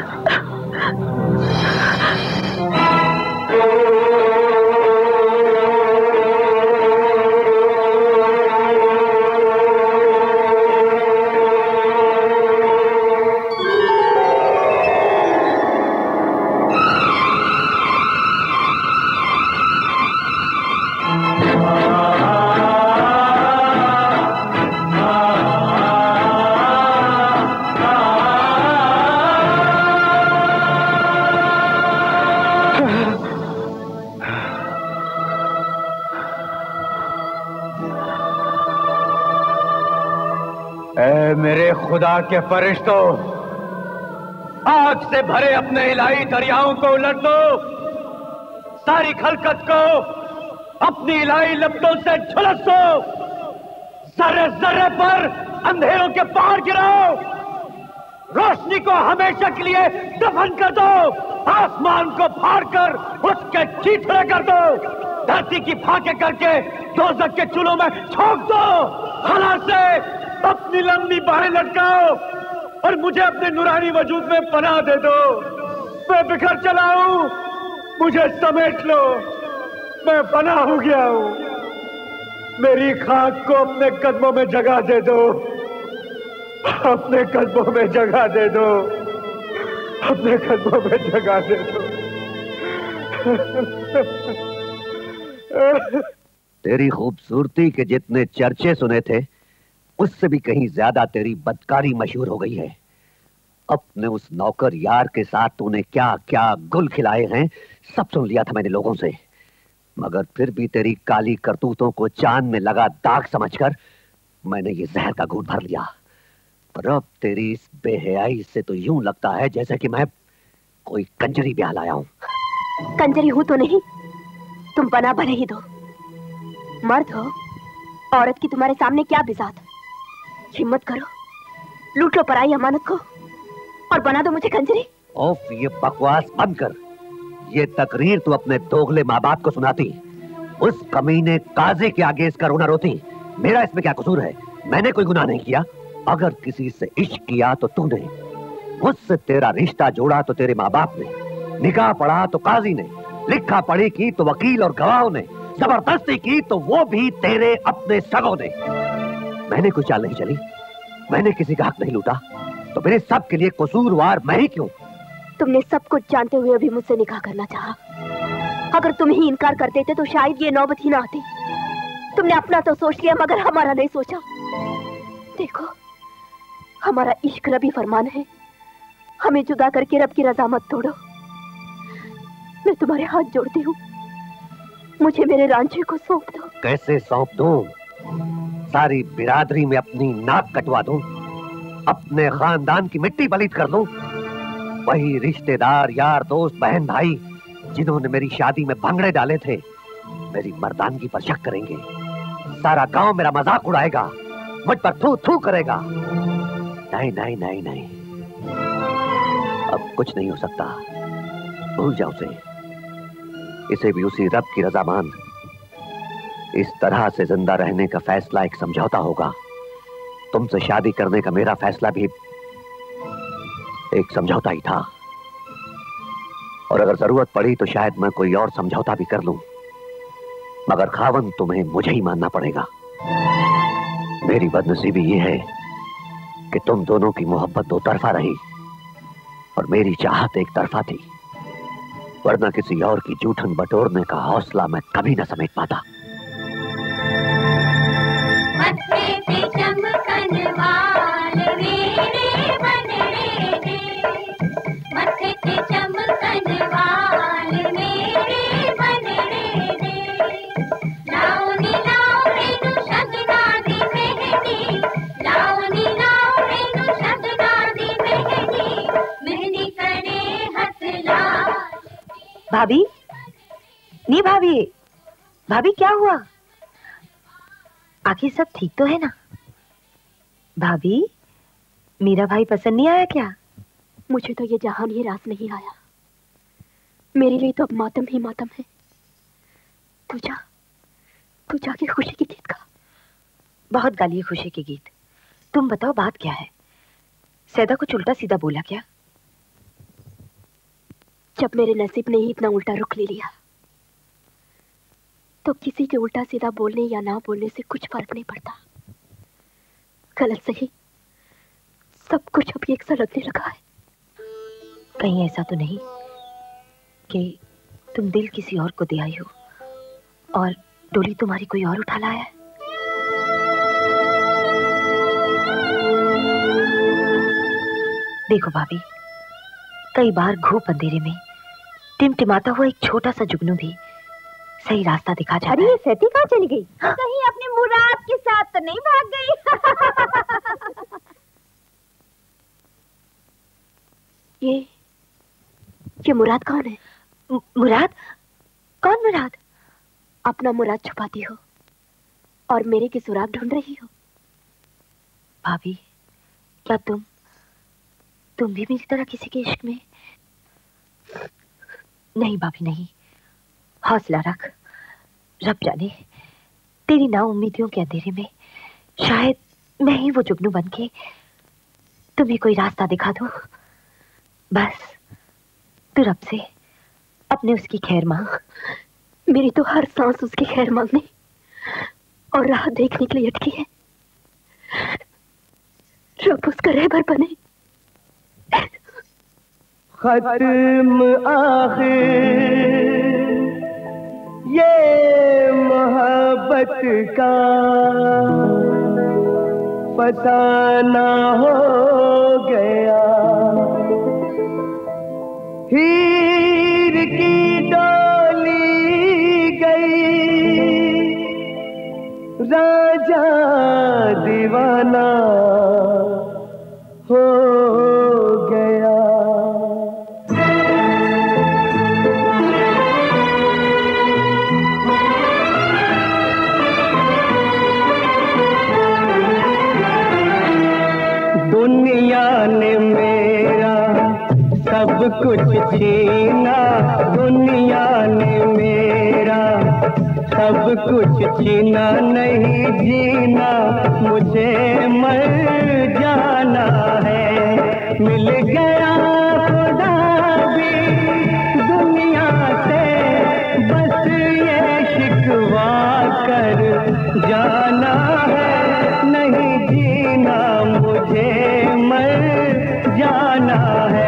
Speaker 18: मेरे खुदा के फरिश्तों, आग से भरे अपने इलाही दरियाओं को उलट दो, सारी खलकत को
Speaker 8: अपनी इलाही लपटों से झुलस दो, जर्रे जर्रे पर अंधेरों के पहाड़ गिराओ, रोशनी को हमेशा के लिए दफन कर दो, आसमान को फाड़कर उसके चीथड़े कर दो, धरती की फाके करके दोज़ख के चूल्हों में छोंक दो, खला से अपनी लंबी बाहें लटकाओ और मुझे अपने नूरानी वजूद में पनाह दे दो। मैं बिखर चला हूं, मुझे समेट लो, मैं पनाह हो गया हूं। मेरी खाक को अपने कदमों में जगह दे दो, अपने कदमों में जगह दे दो, अपने कदमों में जगह दे दो।
Speaker 19: तेरी खूबसूरती के जितने चर्चे सुने थे उससे भी कहीं ज्यादा तेरी बदकारी मशहूर हो गई है। अपने उस नौकर यार के साथ तूने क्या क्या गुल खिलाए हैं सब सुन लिया था मैंने लोगों से, मगर फिर भी तेरी काली करतूतों को चांद में लगा दाग समझकर मैंने ये जहर का घूंट भर लिया। पर अब तेरी इस बेहयाई से तो यूं लगता है जैसे कि मैं कोई कंजरी ब्याह लाया हूं।
Speaker 2: कंजरी हूं तो नहीं, तुम बना भले ही दो, मर्द हो, औरत की तुम्हारे सामने क्या बिजात। हिम्मत करो, लूट लो पराई अमानत को और बना दो मुझे कंजरी।
Speaker 19: ओफ, ये बकवास बंद कर। ये तकरीर तू अपने दोगले माँ बाप को सुनाती, उस कमीने काजी के आगे इसका रोना रोती। मेरा इसमें क्या कसूर है? मैंने कोई गुनाह नहीं किया। अगर किसी से इश्क किया तो तूने, मुझसे तेरा रिश्ता जोड़ा तो तेरे माँ बाप ने, निकाह पढ़ा तो काजी ने, लिखा पढ़ी की तो वकील और गवाहों ने, जबरदस्ती की तो वो भी तेरे अपने सगों ने। मैंने कोई चाल नहीं चली, मैंने किसी का हक नहीं लूटा, तो मेरे सब के लिए कसूरवार मैं ही क्यों?
Speaker 2: तुमने सब कुछ जानते हुए अभी मुझसे निकाह करना चाहा। अगर तुम ही इनकार कर देते तो शायद ये नौबत ही ना आती। तुमने अपना तो सोच लिया मगर हमारा नहीं सोचा। देखो, हमारा इश्क रबी फरमान है, हमें जुदा करके रब की रजा मत तोड़ो। मैं तुम्हारे हाथ जोड़ती हूँ, मुझे मेरे रांझे को सौंप दो।
Speaker 19: कैसे सौंप दूं? सारी बिरादरी में अपनी नाक कटवा दूं, अपने खानदान की मिट्टी पलीत कर दूं। वही रिश्तेदार, यार, दोस्त, बहन, भाई जिन्होंने मेरी शादी में भंगड़े डाले थे मेरी मर्दानगी पर शक करेंगे। सारा गांव मेरा मजाक उड़ाएगा, मुझ पर थू थू करेगा। नहीं नहीं नहीं नहीं, अब कुछ नहीं हो सकता। भूल जाओ उसे, इसे भी उसी रब की रजा मान। इस तरह से जिंदा रहने का फैसला एक समझौता होगा। तुमसे शादी करने का मेरा फैसला भी एक समझौता ही था, और अगर जरूरत पड़ी तो शायद मैं कोई और समझौता भी कर लूं, मगर खावन तुम्हें मुझे ही मानना पड़ेगा। मेरी बदनसीबी ये है कि तुम दोनों की मोहब्बत दो तरफा रही और मेरी चाहत एक तरफा थी, वरना किसी और की जूठन बटोरने का हौसला मैं कभी न समेट पाता।
Speaker 16: मत्थे पे चमकन वाल मेरे बनने दे, मत्थे पे चमकन वाल मेरे बनने दे, लाओ नी लाओ मेनू शगना दी मेहंदी, लाओ नी लाओ मेनू शगना दी मेहंदी, मेहंदी करे हथ लाल।
Speaker 4: भाभी, नी भाभी, भाभी क्या हुआ? आखिर सब ठीक तो है ना? भाभी, मेरा भाई पसंद नहीं आया क्या?
Speaker 2: मुझे तो ये जहान ही रास नहीं आया। मेरे लिए तो अब मातम ही मातम है। तू जा, तू जाके खुशी के गीत गा।
Speaker 4: बहुत गाली है खुशी के गीत। तुम बताओ बात क्या है? सैदा कुछ उल्टा सीधा बोला क्या?
Speaker 2: जब मेरे नसीब ने ही इतना उल्टा रुख ले लिया तो किसी के उल्टा सीधा बोलने या ना बोलने से कुछ फर्क नहीं पड़ता। गलत सही सब कुछ अब एक सा लगने लगा है।
Speaker 4: कहीं ऐसा तो नहीं कि तुम दिल किसी और को दे आई हो और डोली तुम्हारी कोई और उठा लाया है? देखो भाभी, कई बार घूप अंधेरे में टिमटिमाता हुआ एक छोटा सा जुगनू भी सही रास्ता दिखा जाता है।
Speaker 2: अरे ये सती कहाँ चली गई? हाँ? कहीं अपने मुराद के साथ तो नहीं भाग गई? ये ये मुराद कौन है?
Speaker 4: मुराद? कौन मुराद?
Speaker 2: अपना मुराद छुपाती हो और मेरे की सुराग ढूंढ रही हो। भाभी, क्या तुम तुम भी मेरी तरह किसी के इश्क में? नहीं भाभी नहीं, हौसला रख। रब जाने तेरी नाउम्मीदियों के अंधेरे में शायद मैं ही वो जुगनू बन के तुम्हें कोई रास्ता दिखा दूं। बस तू रब से अपने उसकी खैर मांग। मेरी तो हर सांस उसकी खैर मांगने और राह देखने के लिए अटकी है। रब उसका रहबर बने।
Speaker 14: खत्म आखिर ये मोहब्बत का फसाना हो गया। हीर की डोली गई, राजा दीवाना हो गया। दुनिया ने मेरा सब कुछ छीना, दुनिया ने मेरा सब कुछ छीना, नहीं जीना मुझे मर जाना है। मिल गया खुदा भी दुनिया से, बस ये शिकवा कर जाना है। नहीं जीना मुझे मर जाना है।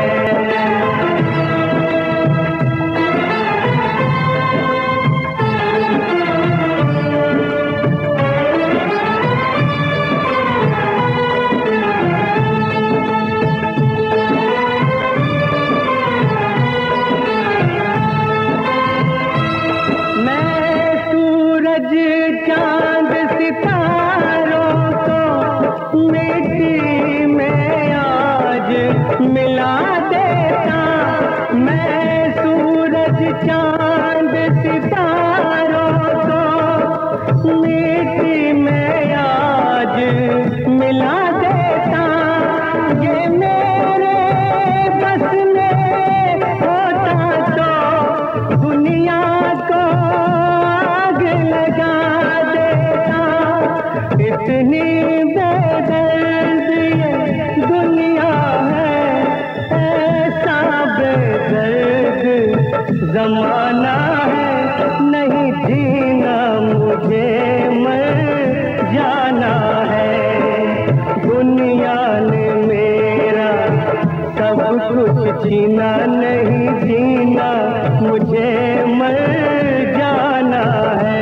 Speaker 14: चांद सितारों को मिट्टी में आज मिला देता। मैं सूरज चांद सितारों को मिट्टी में आज मिला देता। ये मेरे बस में होता तो दुनिया को आग लगा इतनी बेदर्द ये दुनिया है, ऐसा बेदर्द जमाना है। नहीं जीना मुझे मर जाना है। दुनिया ने मेरा सब कुछ छीना, नहीं जीना मुझे मर जाना है।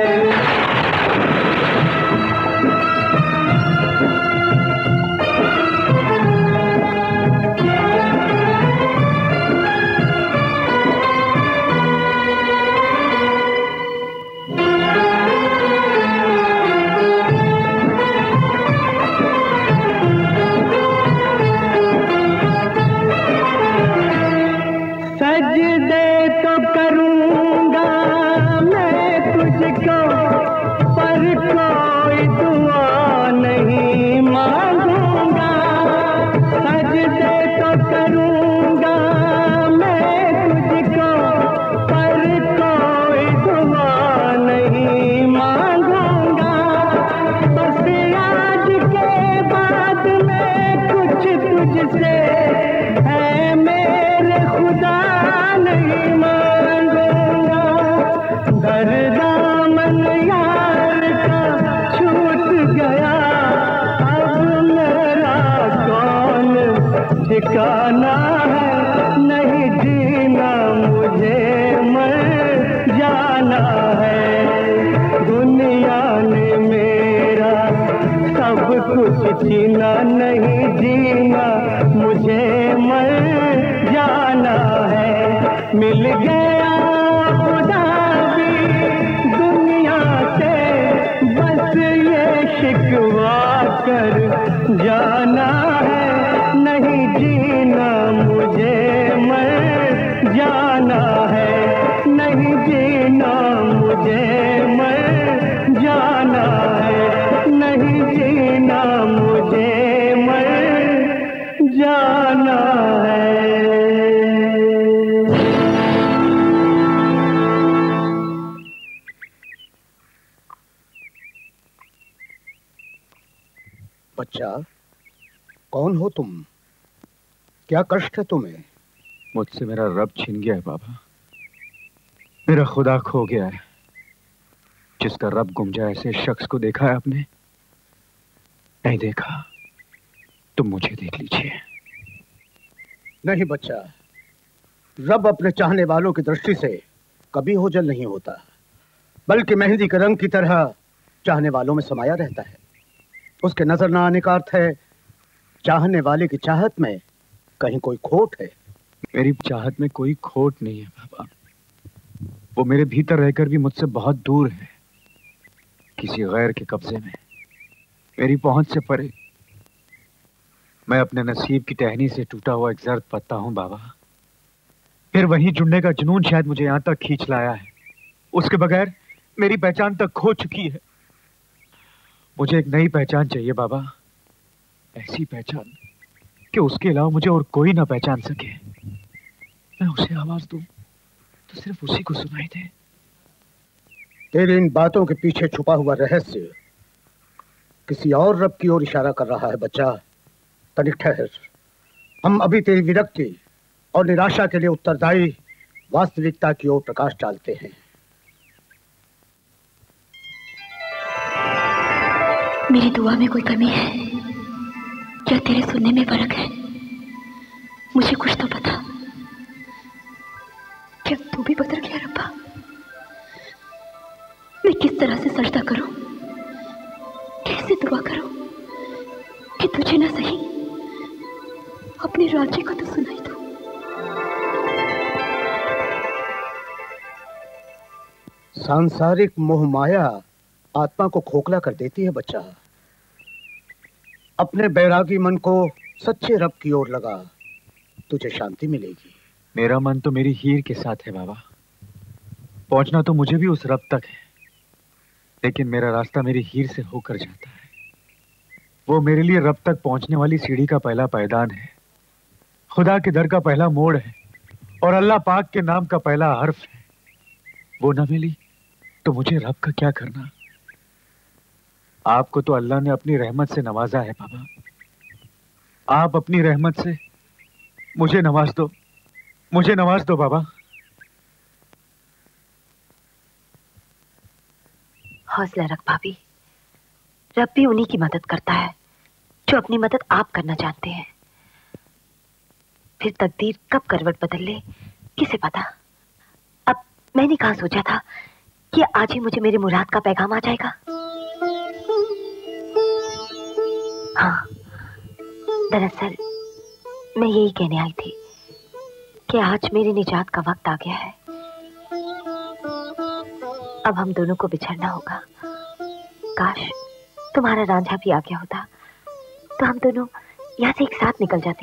Speaker 14: सजदे तो करूंगा मैं तुझको, पर कोई दुआ नहीं मांगूंगा। सजदे तो करूंगा मैं तुझको, पर कोई दुआ नहीं मांगूंगा। बस आज के बाद में कुछ तुझसे है मेरे खुदा नहीं मांगूंगा। घर दामन यार का छूट गया, अब मेरा कौन ठिकाना है। नहीं जीना मुझे मर जाना है। दुनिया ने मेरा सब कुछ छीना, नहीं जीना मुझे मर जाना है। मिल गया खुदा भी दुनिया से, बस ये शिकवा कर जाना है। नहीं जीना मुझे मर जाना है। नहीं जीना मुझे
Speaker 21: बच्चा, कौन हो तुम? क्या कष्ट है तुम्हें?
Speaker 10: मुझसे मेरा रब छिन गया है बाबा। मेरा खुदा खो गया है। जिसका रब गुम जाए ऐसे शख्स को देखा है आपने? नहीं देखा तो मुझे देख लीजिए।
Speaker 21: नहीं बच्चा, रब अपने चाहने वालों की दृष्टि से कभी ओझल नहीं होता, बल्कि मेहंदी के रंग की तरह चाहने वालों में समाया रहता है। उसके नजर न आने का अर्थ है चाहने वाले की चाहत में कहीं कोई खोट है।
Speaker 10: मेरी चाहत में कोई खोट नहीं है बाबा। वो मेरे भीतर रहकर भी मुझसे बहुत दूर है, किसी गैर के कब्जे में, मेरी पहुंच से परे। मैं अपने नसीब की टहनी से टूटा हुआ एक जर्द पत्ता हूं बाबा। फिर वहीं जुड़ने का जुनून शायद मुझे यहां तक खींच लाया है। उसके बगैर मेरी पहचान तक खो चुकी है। मुझे एक नई पहचान चाहिए बाबा, ऐसी पहचान कि उसके अलावा मुझे और कोई ना पहचान सके। मैं उसे आवाज दूं तो सिर्फ उसी को सुनाई दे।
Speaker 21: तेरी इन बातों के पीछे छुपा हुआ रहस्य किसी और रब की ओर इशारा कर रहा है बच्चा। तनिक ठहर, हम अभी तेरी विरक्ति और निराशा के लिए उत्तरदायी वास्तविकता की ओर प्रकाश डालते हैं।
Speaker 2: मेरी दुआ में कोई कमी है क्या? तेरे सुनने में फर्क है? मुझे कुछ तो बता। क्या तू भी बदल गया रब्बा? मैं किस तरह से सजदा करूं, कैसे दुआ करूं कि तुझे ना सही अपने राज्य को तो सुनाई दो।
Speaker 21: सांसारिक मोह माया आत्मा को खोखला कर देती है बच्चा। अपने बैरागी मन को सच्चे रब की ओर लगा, तुझे शांति मिलेगी।
Speaker 10: मेरा मन तो मेरी हीर के साथ है बाबा। पहुंचना तो मुझे भी उस रब तक है, लेकिन मेरा रास्ता मेरी हीर से होकर जाता है। वो मेरे लिए रब तक पहुंचने वाली सीढ़ी का पहला पायदान है, खुदा के दर का पहला मोड़ है और अल्लाह पाक के नाम का पहला हर्फ है। वो न मिली तो मुझे रब का क्या करना? आपको तो अल्लाह ने अपनी रहमत से नवाजा है बाबा। आप अपनी रहमत से मुझे नवाज दो, मुझे नवाज दो बाबा।
Speaker 2: हौसला रख भाभी, रब भी उन्हीं की मदद करता है जो अपनी मदद आप करना जानते हैं। फिर तकदीर कब करवट बदल ले किसे पता। अब मैंने कहा सोचा था कि आज ही मुझे मेरी मुराद का पैगाम आ जाएगा। हाँ, दरअसल मैं यही कहने आई थी कि आज मेरी निजात का वक्त आ गया है। अब हम दोनों को बिछड़ना होगा। काश तुम्हारा रांझा भी आ गया होता तो हम दोनों यहाँ से एक साथ निकल जाते।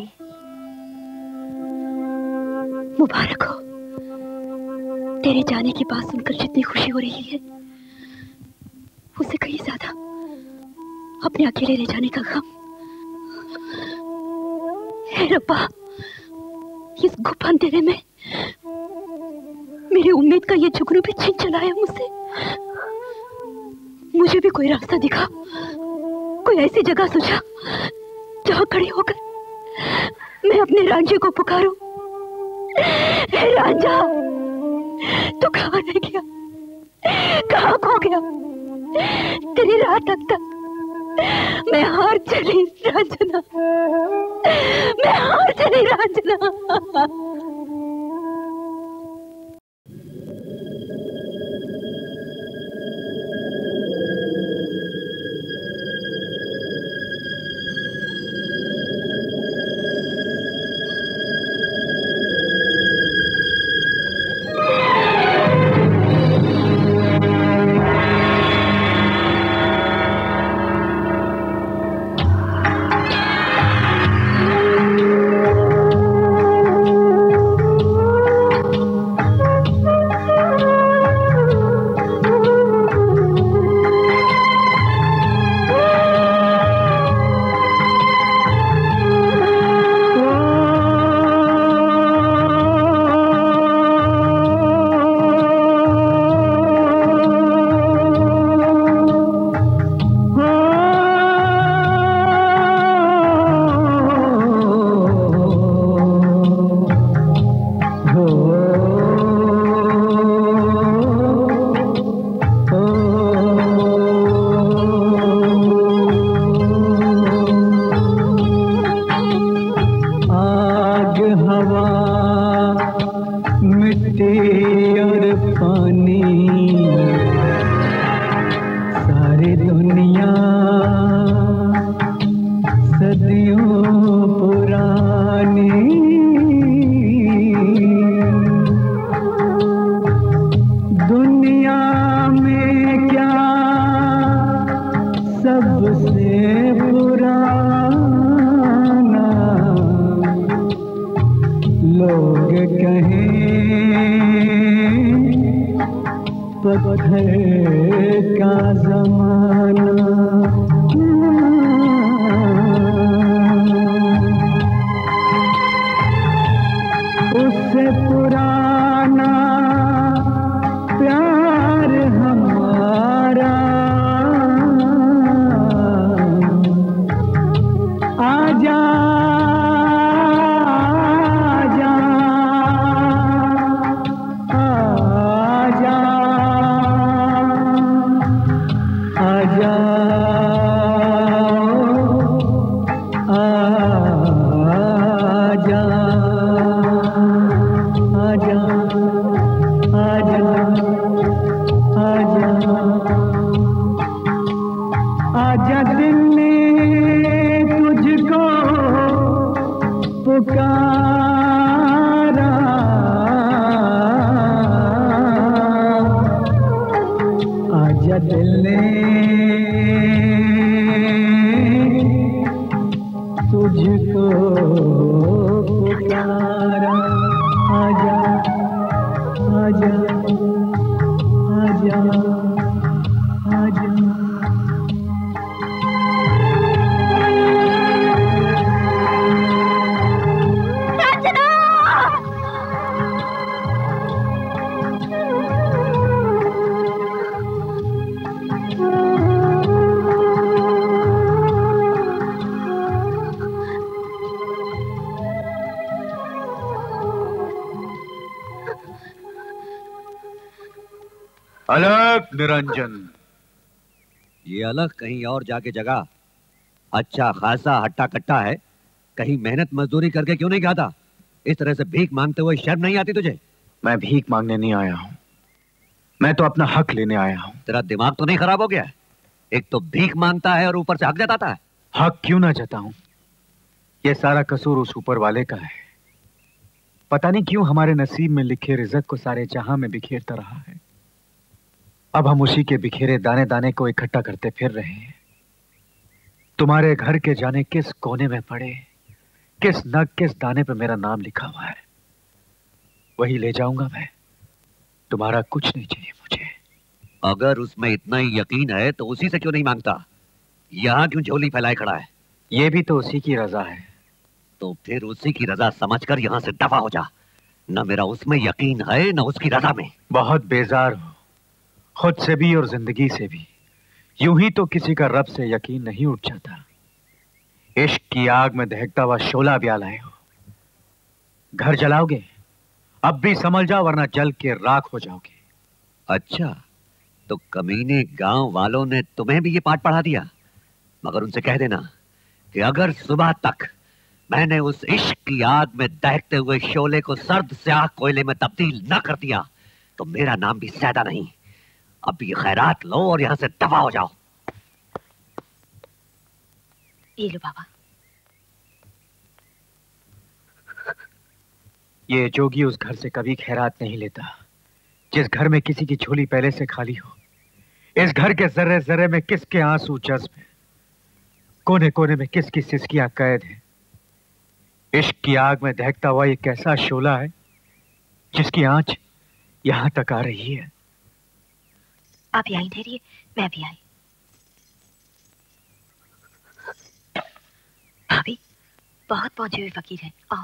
Speaker 2: मुबारक हो, तेरे जाने की बात सुनकर जितनी खुशी हो रही है उससे कहीं ज्यादा अपने अकेले रह जाने का गम। हे रब्बा, इस गुप्त अंधेरे में मेरी उम्मीद का ये जुगनू भी छीन चला है मुझसे। मुझे भी कोई रास्ता दिखा, कोई ऐसी जगह सुझा जहां खड़ी होकर मैं अपने रांझे को पुकारूं। हे रांझा, तू कहां रह गया? कहां खो गया? तेरी राह तक तक मैं हार चली रांझना, मैं हार चली रांझना।
Speaker 14: दुनिया में क्या सबसे पुराना लोग कहें पत्थर का जमाना। उससे पुराना प्यार हमारा आजा
Speaker 9: अलग निरंजन, ये अलग कहीं और जाके जगह अच्छा खासा हट्टा कट्टा है, कहीं मेहनत मजदूरी करके क्यों नहीं खाता? इस तरह से भीख मांगते हुए शर्म नहीं आती तुझे?
Speaker 10: मैं भीख मांगने नहीं आया हूँ, मैं तो अपना हक लेने आया हूँ।
Speaker 9: तेरा दिमाग तो नहीं खराब हो गया? एक तो भीख मांगता है और ऊपर से हक जताता है।
Speaker 10: हक क्यों ना जताऊं? ये सारा कसूर उस ऊपर वाले का है। पता नहीं क्यों हमारे नसीब में लिखे रिज़्क़ को सारे जहां में बिखेरता रहा है। अब हम उसी के बिखेरे दाने दाने को इकट्ठा करते फिर रहे हैं। तुम्हारे घर के जाने किस कोने में पड़े, किस नग किस दाने पे मेरा नाम लिखा हुआ है, वही ले जाऊंगा मैं। तुम्हारा कुछ नहीं चाहिए मुझे।
Speaker 9: अगर उसमें इतना ही यकीन है तो उसी से क्यों नहीं मांगता? यहाँ क्यों झोली फैलाए खड़ा है?
Speaker 10: ये भी तो उसी की रजा है।
Speaker 9: तो फिर उसी की रजा समझकर यहाँ से दफा हो जा। न मेरा उसमें यकीन है न उसकी रजा में।
Speaker 10: बहुत बेजार हो, खुद से भी और जिंदगी से भी। यूं ही तो किसी का रब से यकीन नहीं उठ जाता। इश्क की आग में दहकता हुआ शोला ब्याह लाए हो। घर जलाओगे? अब भी संभल जाओ वरना जल के राख हो जाओगे।
Speaker 9: अच्छा, तो कमीने गांव वालों ने तुम्हें भी ये पाठ पढ़ा दिया? मगर उनसे कह देना कि अगर सुबह तक मैंने उस इश्क की आग में दहकते हुए शोले को सर्द स्याह कोयले में तब्दील न कर दिया तो मेरा नाम भी सैदा नहीं। अब ये खैरात लो और यहां से दफा हो जाओ।
Speaker 5: ये लो बाबा।
Speaker 10: ये जोगी उस घर से कभी खैरात नहीं लेता जिस घर में किसी की झोली पहले से खाली हो। इस घर के जर्रे जर्रे में किसके आंसू जज्ब है, कोने कोने में किसकी सिसकियां कैद है। इश्क की आग में दहकता हुआ ये कैसा शोला है जिसकी आंच यहां तक आ रही है।
Speaker 5: आप यहीं ठहरिए, मैं भी आई। भाभी, बहुत पहुंचे हुए फकीर हैं, आओ।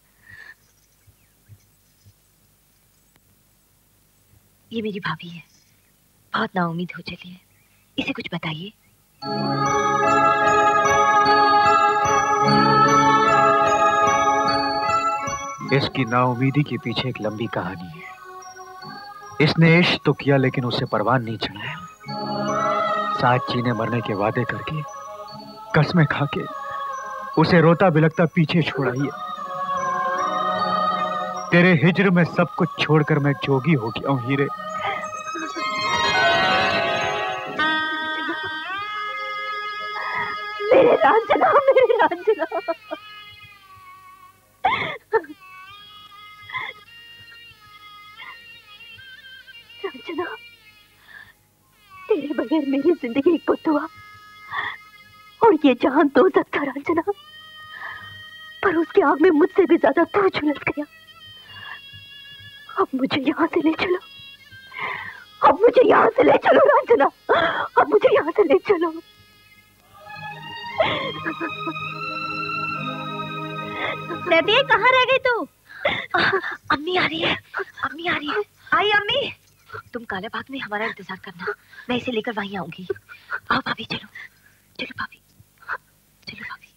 Speaker 5: ये मेरी भाभी है, बहुत नाउम्मीद हो चली है। इसे कुछ बताइए।
Speaker 10: इसकी नाउमीदी के पीछे एक लंबी कहानी है। इसने इश्क तो किया लेकिन उसे परवान नहीं चढ़ाया। साथ जीने मरने के वादे करके, कसमें खाके उसे रोता बिलखता पीछे छोड़ाइए। तेरे हिज्र में सब कुछ छोड़कर मैं जोगी हो गया हूं हीरे।
Speaker 2: मेरे रांझना, मेरे रांझना। रांझना, बगैर मेरी जिंदगी एक बुद्धुआ और ये जहां दो था रंजना, पर उसकी आग में मुझसे भी ज्यादा तू झुलस गया। अब मुझे यहाँ से ले चलो, अब मुझे यहाँ से ले चलो रंजना, अब मुझे यहाँ से ले चलो।
Speaker 4: बेबी कहाँ रह गई तू? अम्मी आ रही है, अम्मी आ रही है। आई अम्मी।
Speaker 1: तुम काले बाग में हमारा इंतजार करना, मैं इसे लेकर वहीं आऊंगी। आओ भाभी, चलो चलो भाभी, चलो भाभी।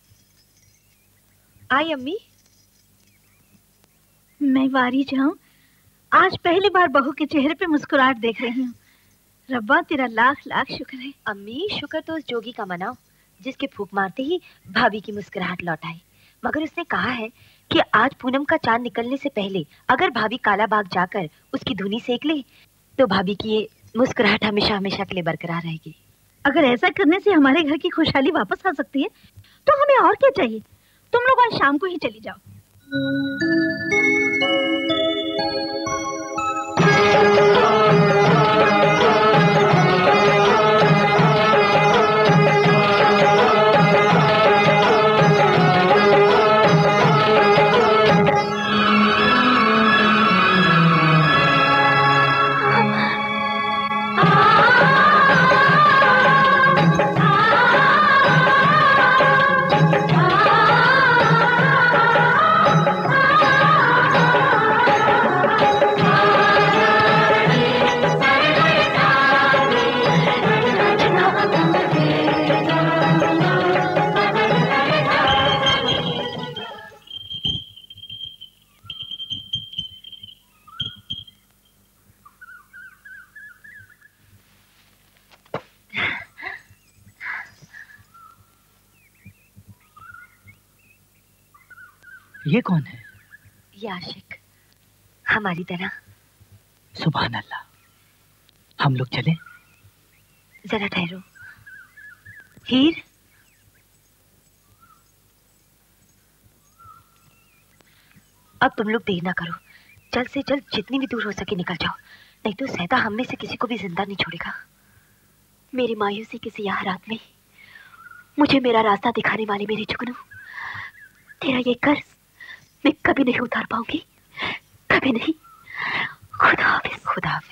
Speaker 4: आई अम्मी। मैं वारी जाऊं, आज पहली बार बहू के चेहरे पे मुस्कुराहट देख रही हूँ। रब्बा तेरा लाख लाख शुक्र है।
Speaker 1: अम्मी शुक्र तो उस जोगी का मनाओ जिसके फूंक मारते ही भाभी की मुस्कुराहट लौट आई। मगर उसने कहा है कि आज पूनम का चांद निकलने से पहले अगर भाभी काला बाग जाकर उसकी धुनी सेक ले तो भाभी की ये मुस्कुराहट हमेशा हमेशा के लिए बरकरार रहेगी।
Speaker 4: अगर ऐसा करने से हमारे घर की खुशहाली वापस आ सकती है तो हमें और क्या चाहिए। तुम लोग आज शाम को ही चली जाओ।
Speaker 8: ये कौन है?
Speaker 1: ये आशिक हमारी तरह।
Speaker 8: सुभान अल्लाह। हम लोग चले?
Speaker 1: जरा ठहरो। हीर, अब तुम लोग देर ना करो, जल्द से जल्द जितनी भी दूर हो सके निकल जाओ, नहीं तो सैदा हम में से किसी को भी जिंदा नहीं छोड़ेगा। मेरी मायूसी की सियाह रात में मुझे मेरा रास्ता दिखाने वाले मेरे जुगनू, तेरा ये कर्ज मैं कभी नहीं उतार पाऊंगी, कभी नहीं। खुदा हाफिज। खुदा हाफिज।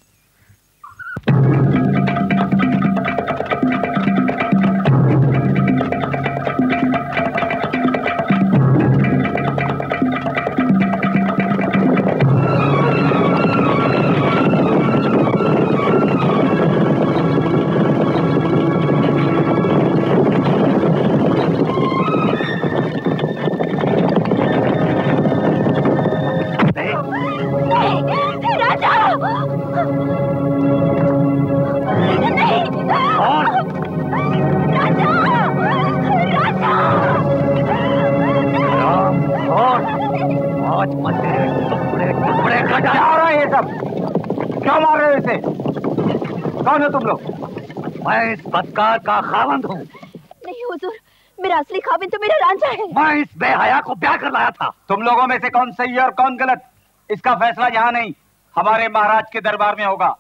Speaker 19: कौन हो तुम लोग? मैं इस बदकार का खावंद हूँ।
Speaker 2: नहीं हुजूर, मेरा असली खाविंद तो मेरा रांझा है।
Speaker 19: मैं इस बेहया को ब्याह कर लाया था। तुम लोगों में से कौन सही है और कौन गलत, इसका फैसला यहाँ नहीं, हमारे महाराज के दरबार में होगा।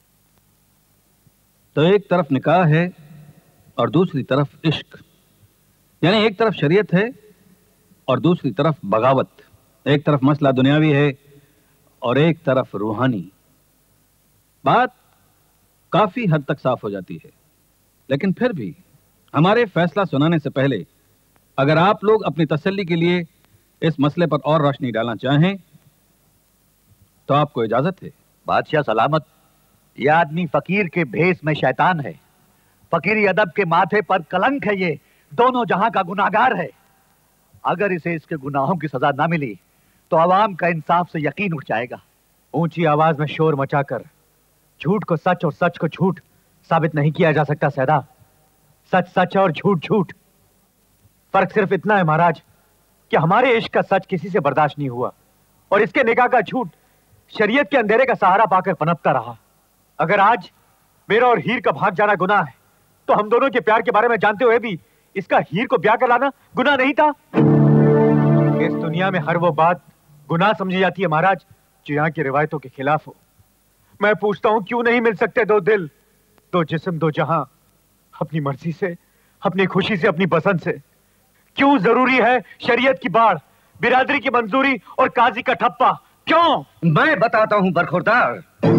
Speaker 7: तो एक तरफ निकाह है और दूसरी तरफ इश्क, यानी एक तरफ शरीयत है और दूसरी तरफ बगावत। एक तरफ मसला दुनियावी है और एक तरफ रूहानी। बात काफी हद तक साफ हो जाती है, लेकिन फिर भी हमारे फैसला सुनाने से पहले अगर आप लोग अपनी तसल्ली के लिए इस मसले पर और रोशनी डालना चाहें तो आपको इजाजत है।
Speaker 9: बादशाह सलामत, यह आदमी फकीर के भेष में शैतान है, फकीरी अदब के माथे पर कलंक है, ये दोनों जहां का गुनाहगार है। अगर इसे इसके गुनाहों की सजा ना मिली तो आवाम का इंसाफ से यकीन उठ जाएगा।
Speaker 10: ऊंची आवाज में शोर मचाकर झूठ को सच और सच को झूठ साबित नहीं किया जा सकता सैदा। सच सच और झूठ झूठ। फर्क सिर्फ इतना है महाराज कि हमारे इश्क का सच किसी से बर्दाश्त नहीं हुआ और इसके निकाह का झूठ शरीयत के अंधेरे का सहारा पाकर पनपता रहा। अगर आज मेरा और हीर का भाग जाना गुनाह है तो हम दोनों के प्यार के बारे में जानते हुए भी इसका हीर को ब्याह कर लाना गुनाह नहीं था। इस दुनिया में हर वो बात गुनाह समझी जाती है महाराज जो यहाँ की रिवायतों के खिलाफ हो। मैं पूछता हूँ क्यों नहीं मिल सकते दो दिल, दो जिस्म दो जहां, अपनी मर्जी से, अपनी खुशी से, अपनी पसंद से। क्यों जरूरी है शरीयत की बाढ़, बिरादरी की मंजूरी और काजी का ठप्पा? क्यों?
Speaker 18: मैं बताता हूं बरखुरदार।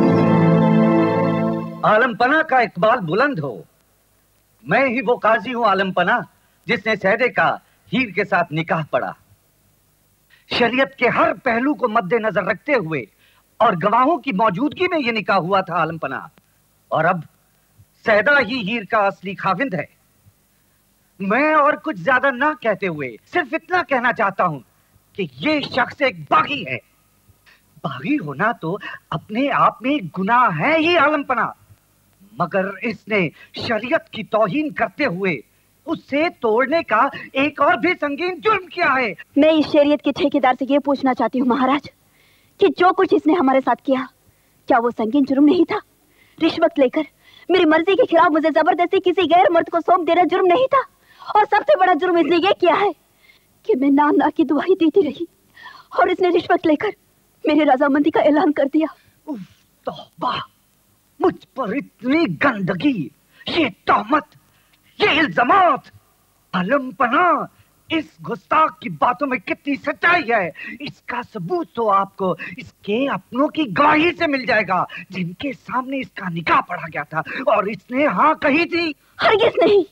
Speaker 18: आलमपना का इकबाल बुलंद हो। मैं ही वो काजी हूं आलमपना जिसने सैदे का हीर के साथ निकाह पढ़ा। शरीयत के हर पहलू को मद्देनजर रखते हुए और गवाहों की मौजूदगी में यह निकाह हुआ था आलमपना। और अब सैदा ही हीर का असली खाविंद है। मैं और कुछ ज्यादा ना कहते हुए सिर्फ इतना कहना चाहता हूं कि ये शख्स एक बागी है। बागी होना तो अपने आप में एक गुनाह है ही आलमपना, मगर इसने शरीयत की तौहीन करते हुए उससे तोड़ने का एक और भी संगीन जुर्म किया है।
Speaker 2: मैं इस शरीयत के ठेकेदार से ये पूछना चाहती हूँ महाराज कि जो कुछ इसने हमारे साथ किया, क्या वो संगीन जुर्म नहीं था? रिश्वत लेकर मेरी मर्जी के खिलाफ मुझे जबरदस्ती किसी गैर मर्द को सौंप देना जुर्म नहीं था? और सबसे बड़ा जुर्म इसने ये किया है कि मैं ना ना की दुआई देती रही और इसने रिश्वत लेकर मेरी रजामंदी का ऐलान कर दिया।
Speaker 18: उफ, तौबा, मुझ पर इतनी गंदगी, ये तहमत, ये इल्जामात। आलमपना, इस गुस्ताख की बातों में कितनी सच्चाई है, इसका सबूत तो आपको इसके अपनों की गवाही से मिल जाएगा, जिनके सामने इसका निकाह पढ़ा गया था और इसने हाँ कही थी।
Speaker 2: हरगिज़ नहीं।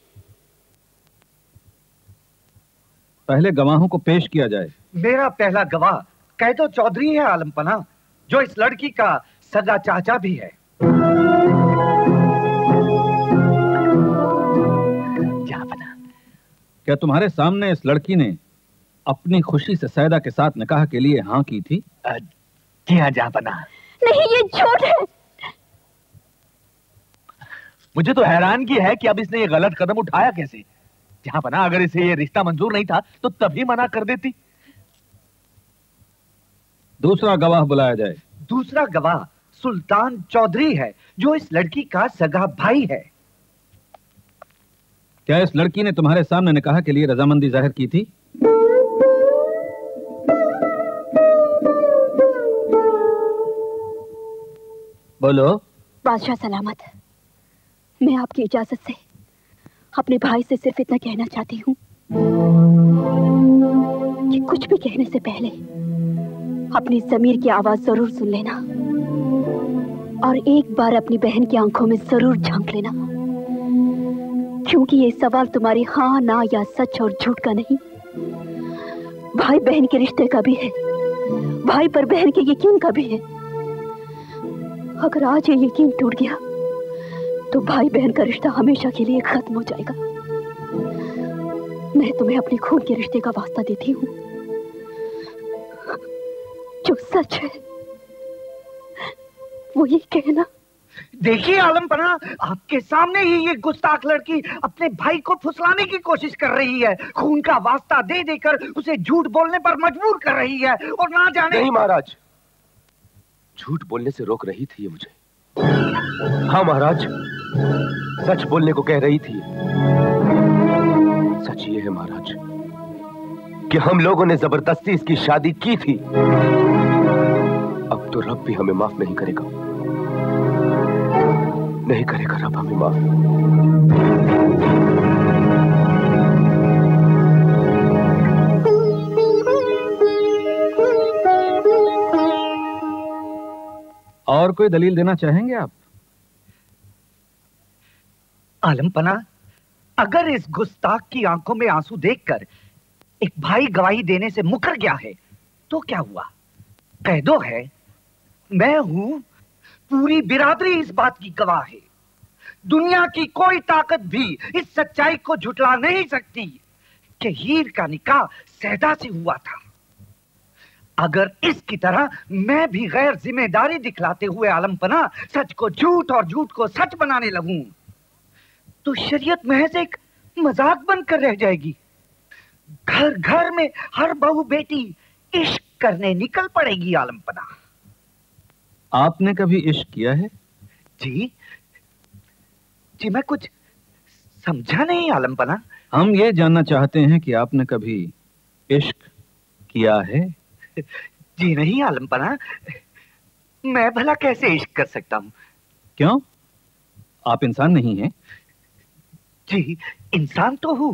Speaker 6: पहले गवाहों को पेश किया जाए।
Speaker 18: मेरा पहला गवाह कैदो चौधरी है आलमपना, जो इस लड़की का सगा चाचा भी है।
Speaker 6: क्या तुम्हारे सामने इस लड़की ने अपनी खुशी से सैदा के साथ निकाह के लिए हाँ की थी?
Speaker 8: जी हाँ जहांपना।
Speaker 2: नहीं, ये झूठ है।
Speaker 8: मुझे तो हैरानगी है कि अब इसने ये गलत कदम उठाया कैसे। जहांपना, अगर इसे ये रिश्ता मंजूर नहीं था तो तभी मना कर देती।
Speaker 6: दूसरा गवाह बुलाया जाए।
Speaker 18: दूसरा गवाह सुल्तान चौधरी है, जो इस लड़की का सगा भाई है।
Speaker 6: क्या इस लड़की ने तुम्हारे सामने निकाह के लिए रजामंदी जाहिर की थी? बोलो।
Speaker 2: बादशाह सलामत, मैं आपकी इजाजत से अपने भाई से सिर्फ इतना कहना चाहती हूँ कि कुछ भी कहने से पहले अपनी ज़मीर की आवाज जरूर सुन लेना और एक बार अपनी बहन की आंखों में जरूर झांक लेना, क्योंकि ये सवाल तुम्हारी हाँ ना या सच और झूठ का नहीं, भाई बहन के रिश्ते का भी है, भाई पर बहन के यकीन का भी है। अगर आज ये यकीन टूट गया तो भाई बहन का रिश्ता हमेशा के लिए खत्म हो जाएगा। मैं तुम्हें अपने खून के रिश्ते का वास्ता देती हूँ, जो सच है वो ये कहना।
Speaker 18: देखिए आलमपना, आपके सामने ही ये गुस्ताख लड़की अपने भाई को फुसलाने की कोशिश कर रही है, खून का वास्ता दे देकर उसे झूठ बोलने पर मजबूर कर रही है। और ना जाने।
Speaker 15: नहीं महाराज, झूठ बोलने से रोक रही थी ये मुझे। हाँ महाराज, सच बोलने को कह रही थी। सच ये है महाराज कि हम लोगों ने जबरदस्ती इसकी शादी की थी। अब तो रब भी हमें माफ नहीं करेगा, नहीं करेगा रब हमें माफ।
Speaker 6: और कोई दलील देना चाहेंगे आप?
Speaker 18: आलमपना, अगर इस गुस्ताख की आंखों में आंसू देखकर एक भाई गवाही देने से मुकर गया है तो क्या हुआ? कह दो है, मैं हूं, पूरी बिरादरी इस बात की गवाह है। दुनिया की कोई ताकत भी इस सच्चाई को झुटला नहीं सकती कि हीर का निकाह सैदा से हुआ था। अगर इसकी तरह मैं भी गैर जिम्मेदारी दिखलाते हुए आलमपना सच को झूठ और झूठ को सच बनाने लगूं तो शरीयत महज एक मजाक बनकर रह जाएगी। घर घर में हर बहू बेटी इश्क करने निकल पड़ेगी आलमपना।
Speaker 6: आपने कभी इश्क किया है?
Speaker 18: जी जी मैं कुछ समझा नहीं आलमपना।
Speaker 6: हम ये जानना चाहते हैं कि आपने कभी इश्क किया है?
Speaker 18: जी नहीं आलमपना, मैं भला कैसे इश्क कर सकता हूँ?
Speaker 6: क्यों? आप इंसान नहीं हैं?
Speaker 8: जी इंसान तो हूं,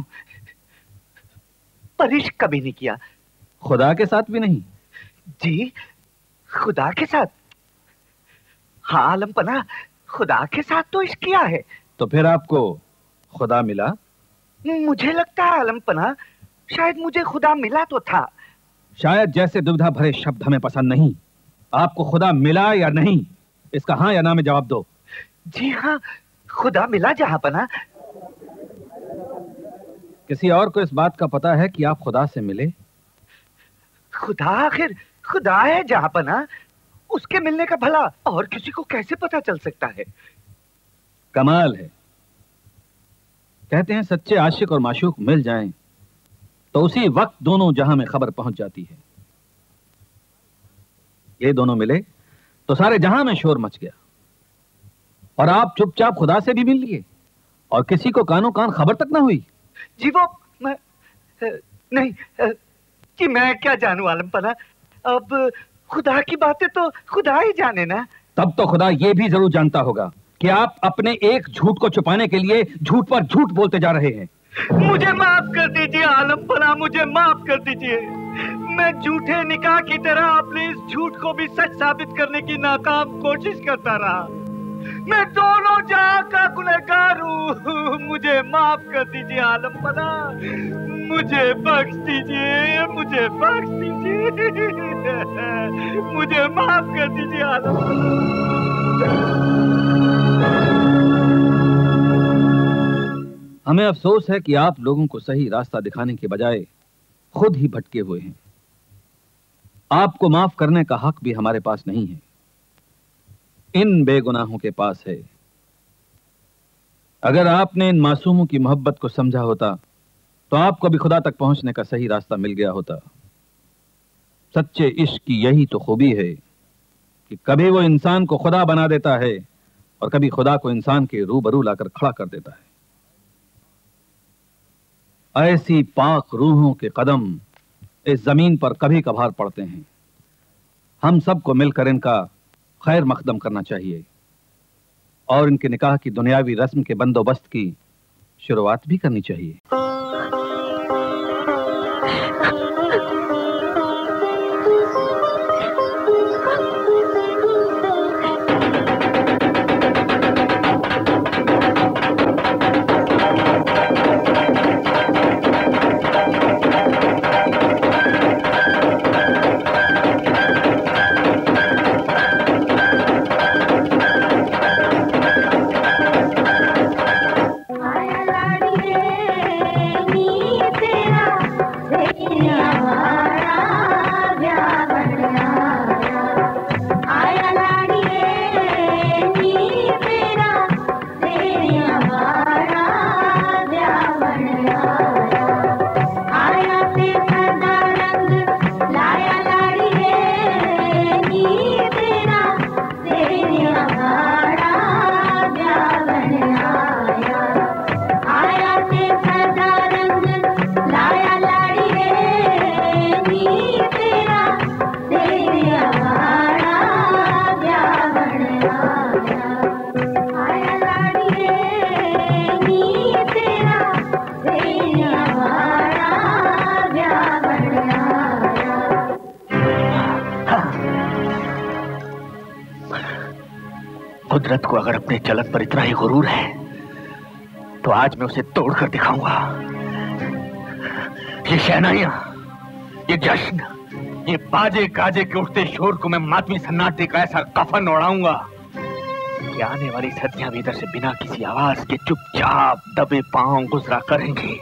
Speaker 8: पर इश्क कभी नहीं किया।
Speaker 6: खुदा के साथ भी नहीं?
Speaker 8: जी खुदा के साथ? हाँ आलमपना, खुदा के साथ तो इश्क किया है।
Speaker 6: तो फिर आपको खुदा मिला?
Speaker 8: मुझे लगता है आलमपना, शायद मुझे खुदा मिला तो था।
Speaker 6: शायद जैसे दुविधा भरे शब्द हमें पसंद नहीं। आपको खुदा मिला या नहीं, इसका हाँ या ना में जवाब दो।
Speaker 8: जी हाँ, खुदा मिला जहांपना।
Speaker 6: किसी और को इस बात का पता है कि आप खुदा से मिले?
Speaker 8: खुदा आखिर खुदा है जहांपना, उसके मिलने का भला और किसी को कैसे पता चल सकता है?
Speaker 6: कमाल है। कहते हैं सच्चे आशिक और माशूक मिल जाएं तो उसी वक्त दोनों जहां में खबर पहुंच जाती है। ये दोनों मिले तो सारे जहां में शोर मच गया, और आप चुपचाप खुदा से भी मिल लिए और किसी को कानों कान खबर तक ना हुई।
Speaker 8: जी वो मैं, नहीं कि मैं क्या जानूं आलमपना, अब खुदा की बातें तो खुदा ही जाने ना।
Speaker 6: तब तो खुदा ये भी जरूर जानता होगा कि आप अपने एक झूठ को छुपाने के लिए झूठ पर झूठ बोलते जा रहे हैं।
Speaker 8: मुझे माफ कर दीजिए आलमपना, मुझे माफ कर दीजिए। मैं झूठे निकाह की तरह अपने इस झूठ को भी सच साबित करने की नाकाम कोशिश करता रहा। मैं दोनों जहां का गुनहगार हूँ। मुझे माफ कर दीजिए आलमपना, मुझे बख्श दीजिए, मुझे बख्श दीजिए, मुझे माफ कर दीजिए आलमपना।
Speaker 6: हमें अफसोस है कि आप लोगों को सही रास्ता दिखाने के बजाय खुद ही भटके हुए हैं। आपको माफ करने का हक भी हमारे पास नहीं है, इन बेगुनाहों के पास है। अगर आपने इन मासूमों की मोहब्बत को समझा होता तो आपको भी खुदा तक पहुंचने का सही रास्ता मिल गया होता। सच्चे इश्क की यही तो खूबी है कि कभी वो इंसान को खुदा बना देता है और कभी खुदा को इंसान के रूबरू लाकर खड़ा कर देता है। ऐसी पाक रूहों के कदम इस जमीन पर कभी कभार पड़ते हैं। हम सबको मिलकर इनका खैर मकदम करना चाहिए और इनके निकाह की दुनियावी रस्म के बंदोबस्त की शुरुआत भी करनी चाहिए।
Speaker 8: कुदरत को अगर अपने चलत पर इतना ही गुरूर है तो आज मैं उसे तोड़कर दिखाऊंगा। ये शहनाइयां, ये जश्न, ये बाजे गाजे के उठते शोर को मैं मातमी सन्नाटे का ऐसा कफन ओढ़ाऊंगा कि आने वाली सदियां भी इधर से बिना किसी आवाज के चुपचाप दबे पांव गुजरा करेंगी।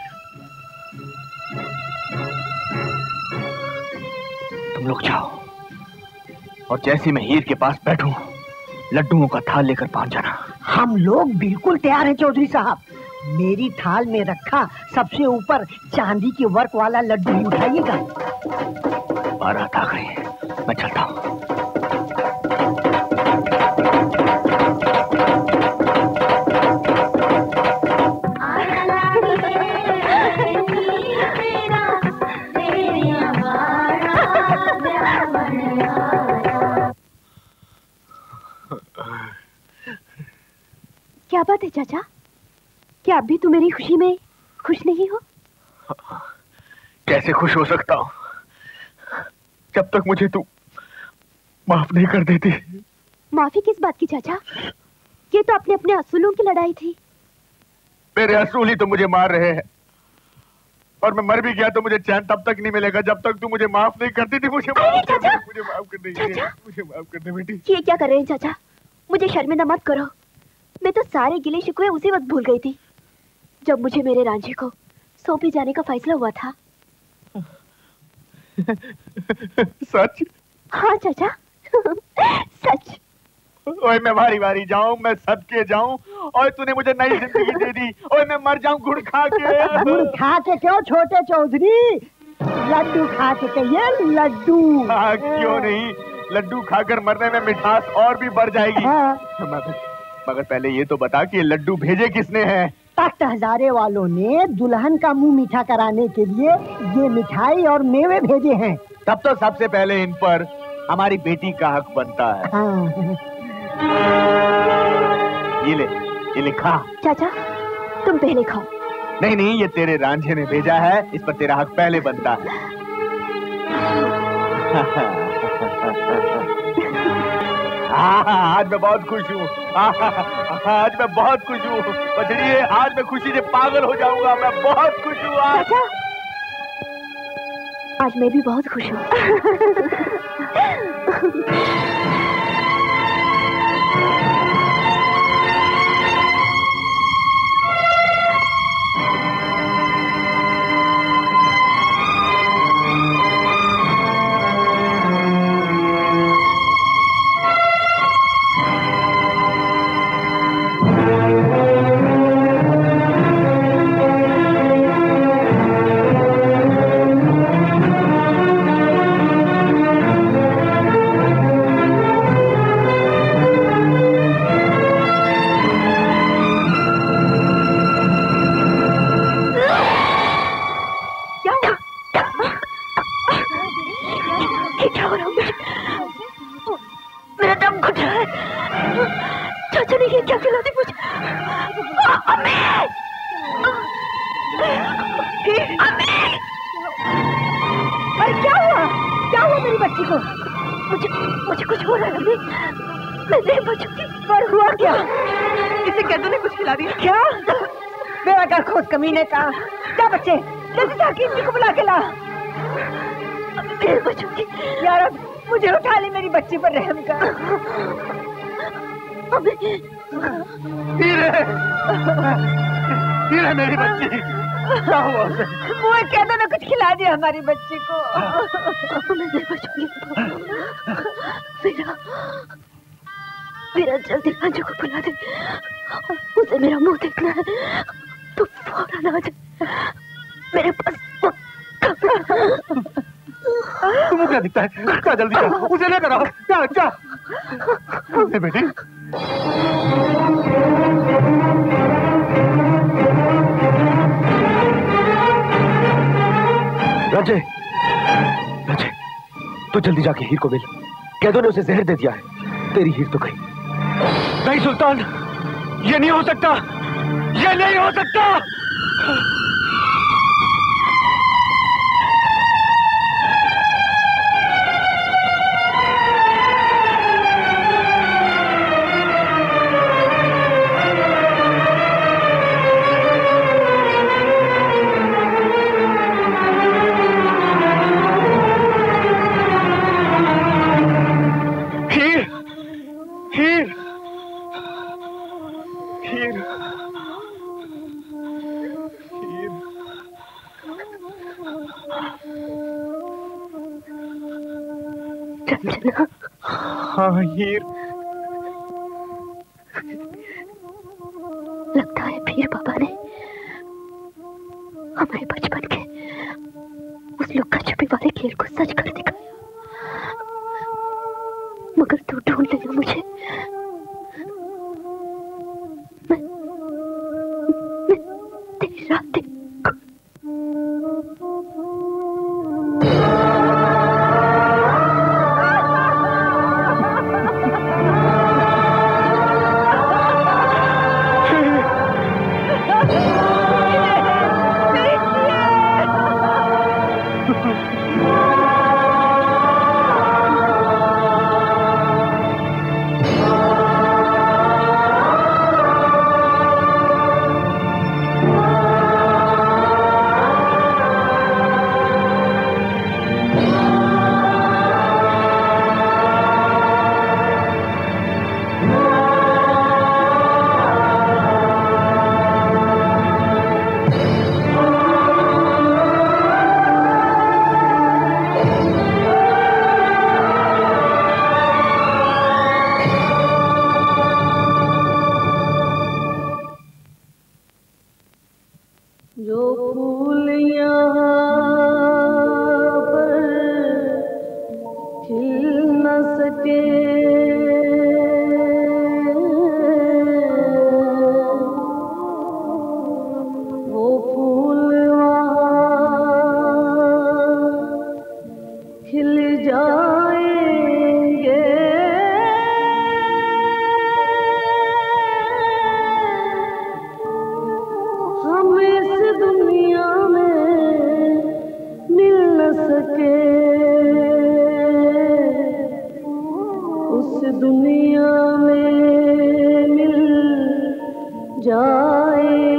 Speaker 8: तुम लोग जाओ और जैसे मैं हीर के पास बैठूं लड्डुओं का थाल लेकर पहुंच जाना।
Speaker 17: हम लोग बिल्कुल तैयार हैं चौधरी साहब। मेरी थाल में रखा सबसे ऊपर चांदी के वर्क वाला लड्डू ही उठाइएगा।
Speaker 8: बारात आ गई, मैं चलता हूँ।
Speaker 2: क्या बात है चाचा? क्या अब भी तू मेरी खुशी में खुश नहीं हो?
Speaker 8: कैसे खुश हो सकता हूँ जब तक मुझे तू माफ नहीं कर देती।
Speaker 2: माफी किस बात की चाचा? ये तो अपने अपने असूलों की लड़ाई थी।
Speaker 8: मेरे असूल ही तो मुझे मार रहे हैं, और मैं मर भी गया तो मुझे चैन तब तक नहीं मिलेगा जब तक तू मुझे माफ नहीं करती थी। मुझे माफ कर दे, मुझे माफ कर दे, मुझे माफ कर दे बेटी।
Speaker 2: ये क्या कर रहे हैं चाचा? मुझे शर्मिंदा मत करो। मैं तो सारे गिले शिकवे उसी वक्त भूल गई थी जब मुझे मेरे रांझे को सौंपे जाने का फैसला हुआ था।
Speaker 8: सच?
Speaker 2: हाँ चाचा, सच।
Speaker 8: ओए मैं बारी बारी जाऊं, मैं सदके जाऊं, और तूने मुझे नई जिंदगी दे दी। ओए मैं मर जाऊं गुड़ खा के।
Speaker 17: गुड़ खा के क्यों छोटे चौधरी, लड्डू खा के कहिए, लड्डू।
Speaker 8: हाँ, क्यों नहीं, लड्डू खाकर मरने में मिठास और भी बढ़ जाएगी।
Speaker 17: हाँ।
Speaker 8: मगर, मगर पहले ये तो बता कि ये लड्डू भेजे किसने हैं?
Speaker 17: तख्त हजारे वालों ने दुल्हन का मुंह मीठा कराने के लिए ये मिठाई और मेवे भेजे हैं।
Speaker 8: तब तो सबसे पहले इन पर हमारी बेटी का हक बनता है।
Speaker 17: हाँ।
Speaker 8: ये ले, ये ले खा।
Speaker 2: चाचा तुम पहले खाओ।
Speaker 8: नहीं नहीं, ये तेरे रांझे ने भेजा है, इस पर तेरा हक पहले बनता है। आज मैं बहुत खुश हूँ, आज मैं बहुत खुश हूँ बछड़ी, आज मैं खुशी से पागल हो जाऊंगा। मैं बहुत खुश हूँ आज।
Speaker 2: चाचा आज मैं भी बहुत खुश हूँ।
Speaker 17: कमीने का क्या बच्चे, जल्दी जाके इसी को बुला के ला।
Speaker 2: मेरे बच्चों की
Speaker 17: यार, अब मुझे उठा ले, मेरी बच्ची पर रहम कर।
Speaker 8: हीरे, हीरे मेरी बच्ची, क्या हुआ उसे?
Speaker 17: मुझे कह दो ना कुछ खिला दिया हमारी बच्ची को।
Speaker 2: मेरे बच्चों की मेरा मेरा जल्दी रांझे को बुला दे, उसे मेरा मुंह देखना है। तो फौरन आ जा मेरे पास।
Speaker 8: तुम्हें क्या दिखता है? क्या जल्दी जा, उसे लेकर आओ। जा जा बेटी।
Speaker 15: राजे, राजे, तू जल्दी जाके हीर को मिल, कह दो ने उसे जहर दे दिया है, तेरी हीर तो गई।
Speaker 10: नहीं सुल्तान, ये नहीं हो सकता, ये नहीं हो सकता।
Speaker 8: हाँ हीर,
Speaker 2: लगता है पीर बाबा ने हमारे बचपन के उस लुक्का छुपी वाले खेल को सच कर दिखाया। मगर तू ढूंढ लेगा मुझे, मैं, मैं तेरी राह देखूं।
Speaker 14: जो फूल यहाँ पर खिल न सके, वो फूल वहाँ खिल जाएंगे। हम इस दुनिया में मिल न सके, उस दुनिया में मिल जाए।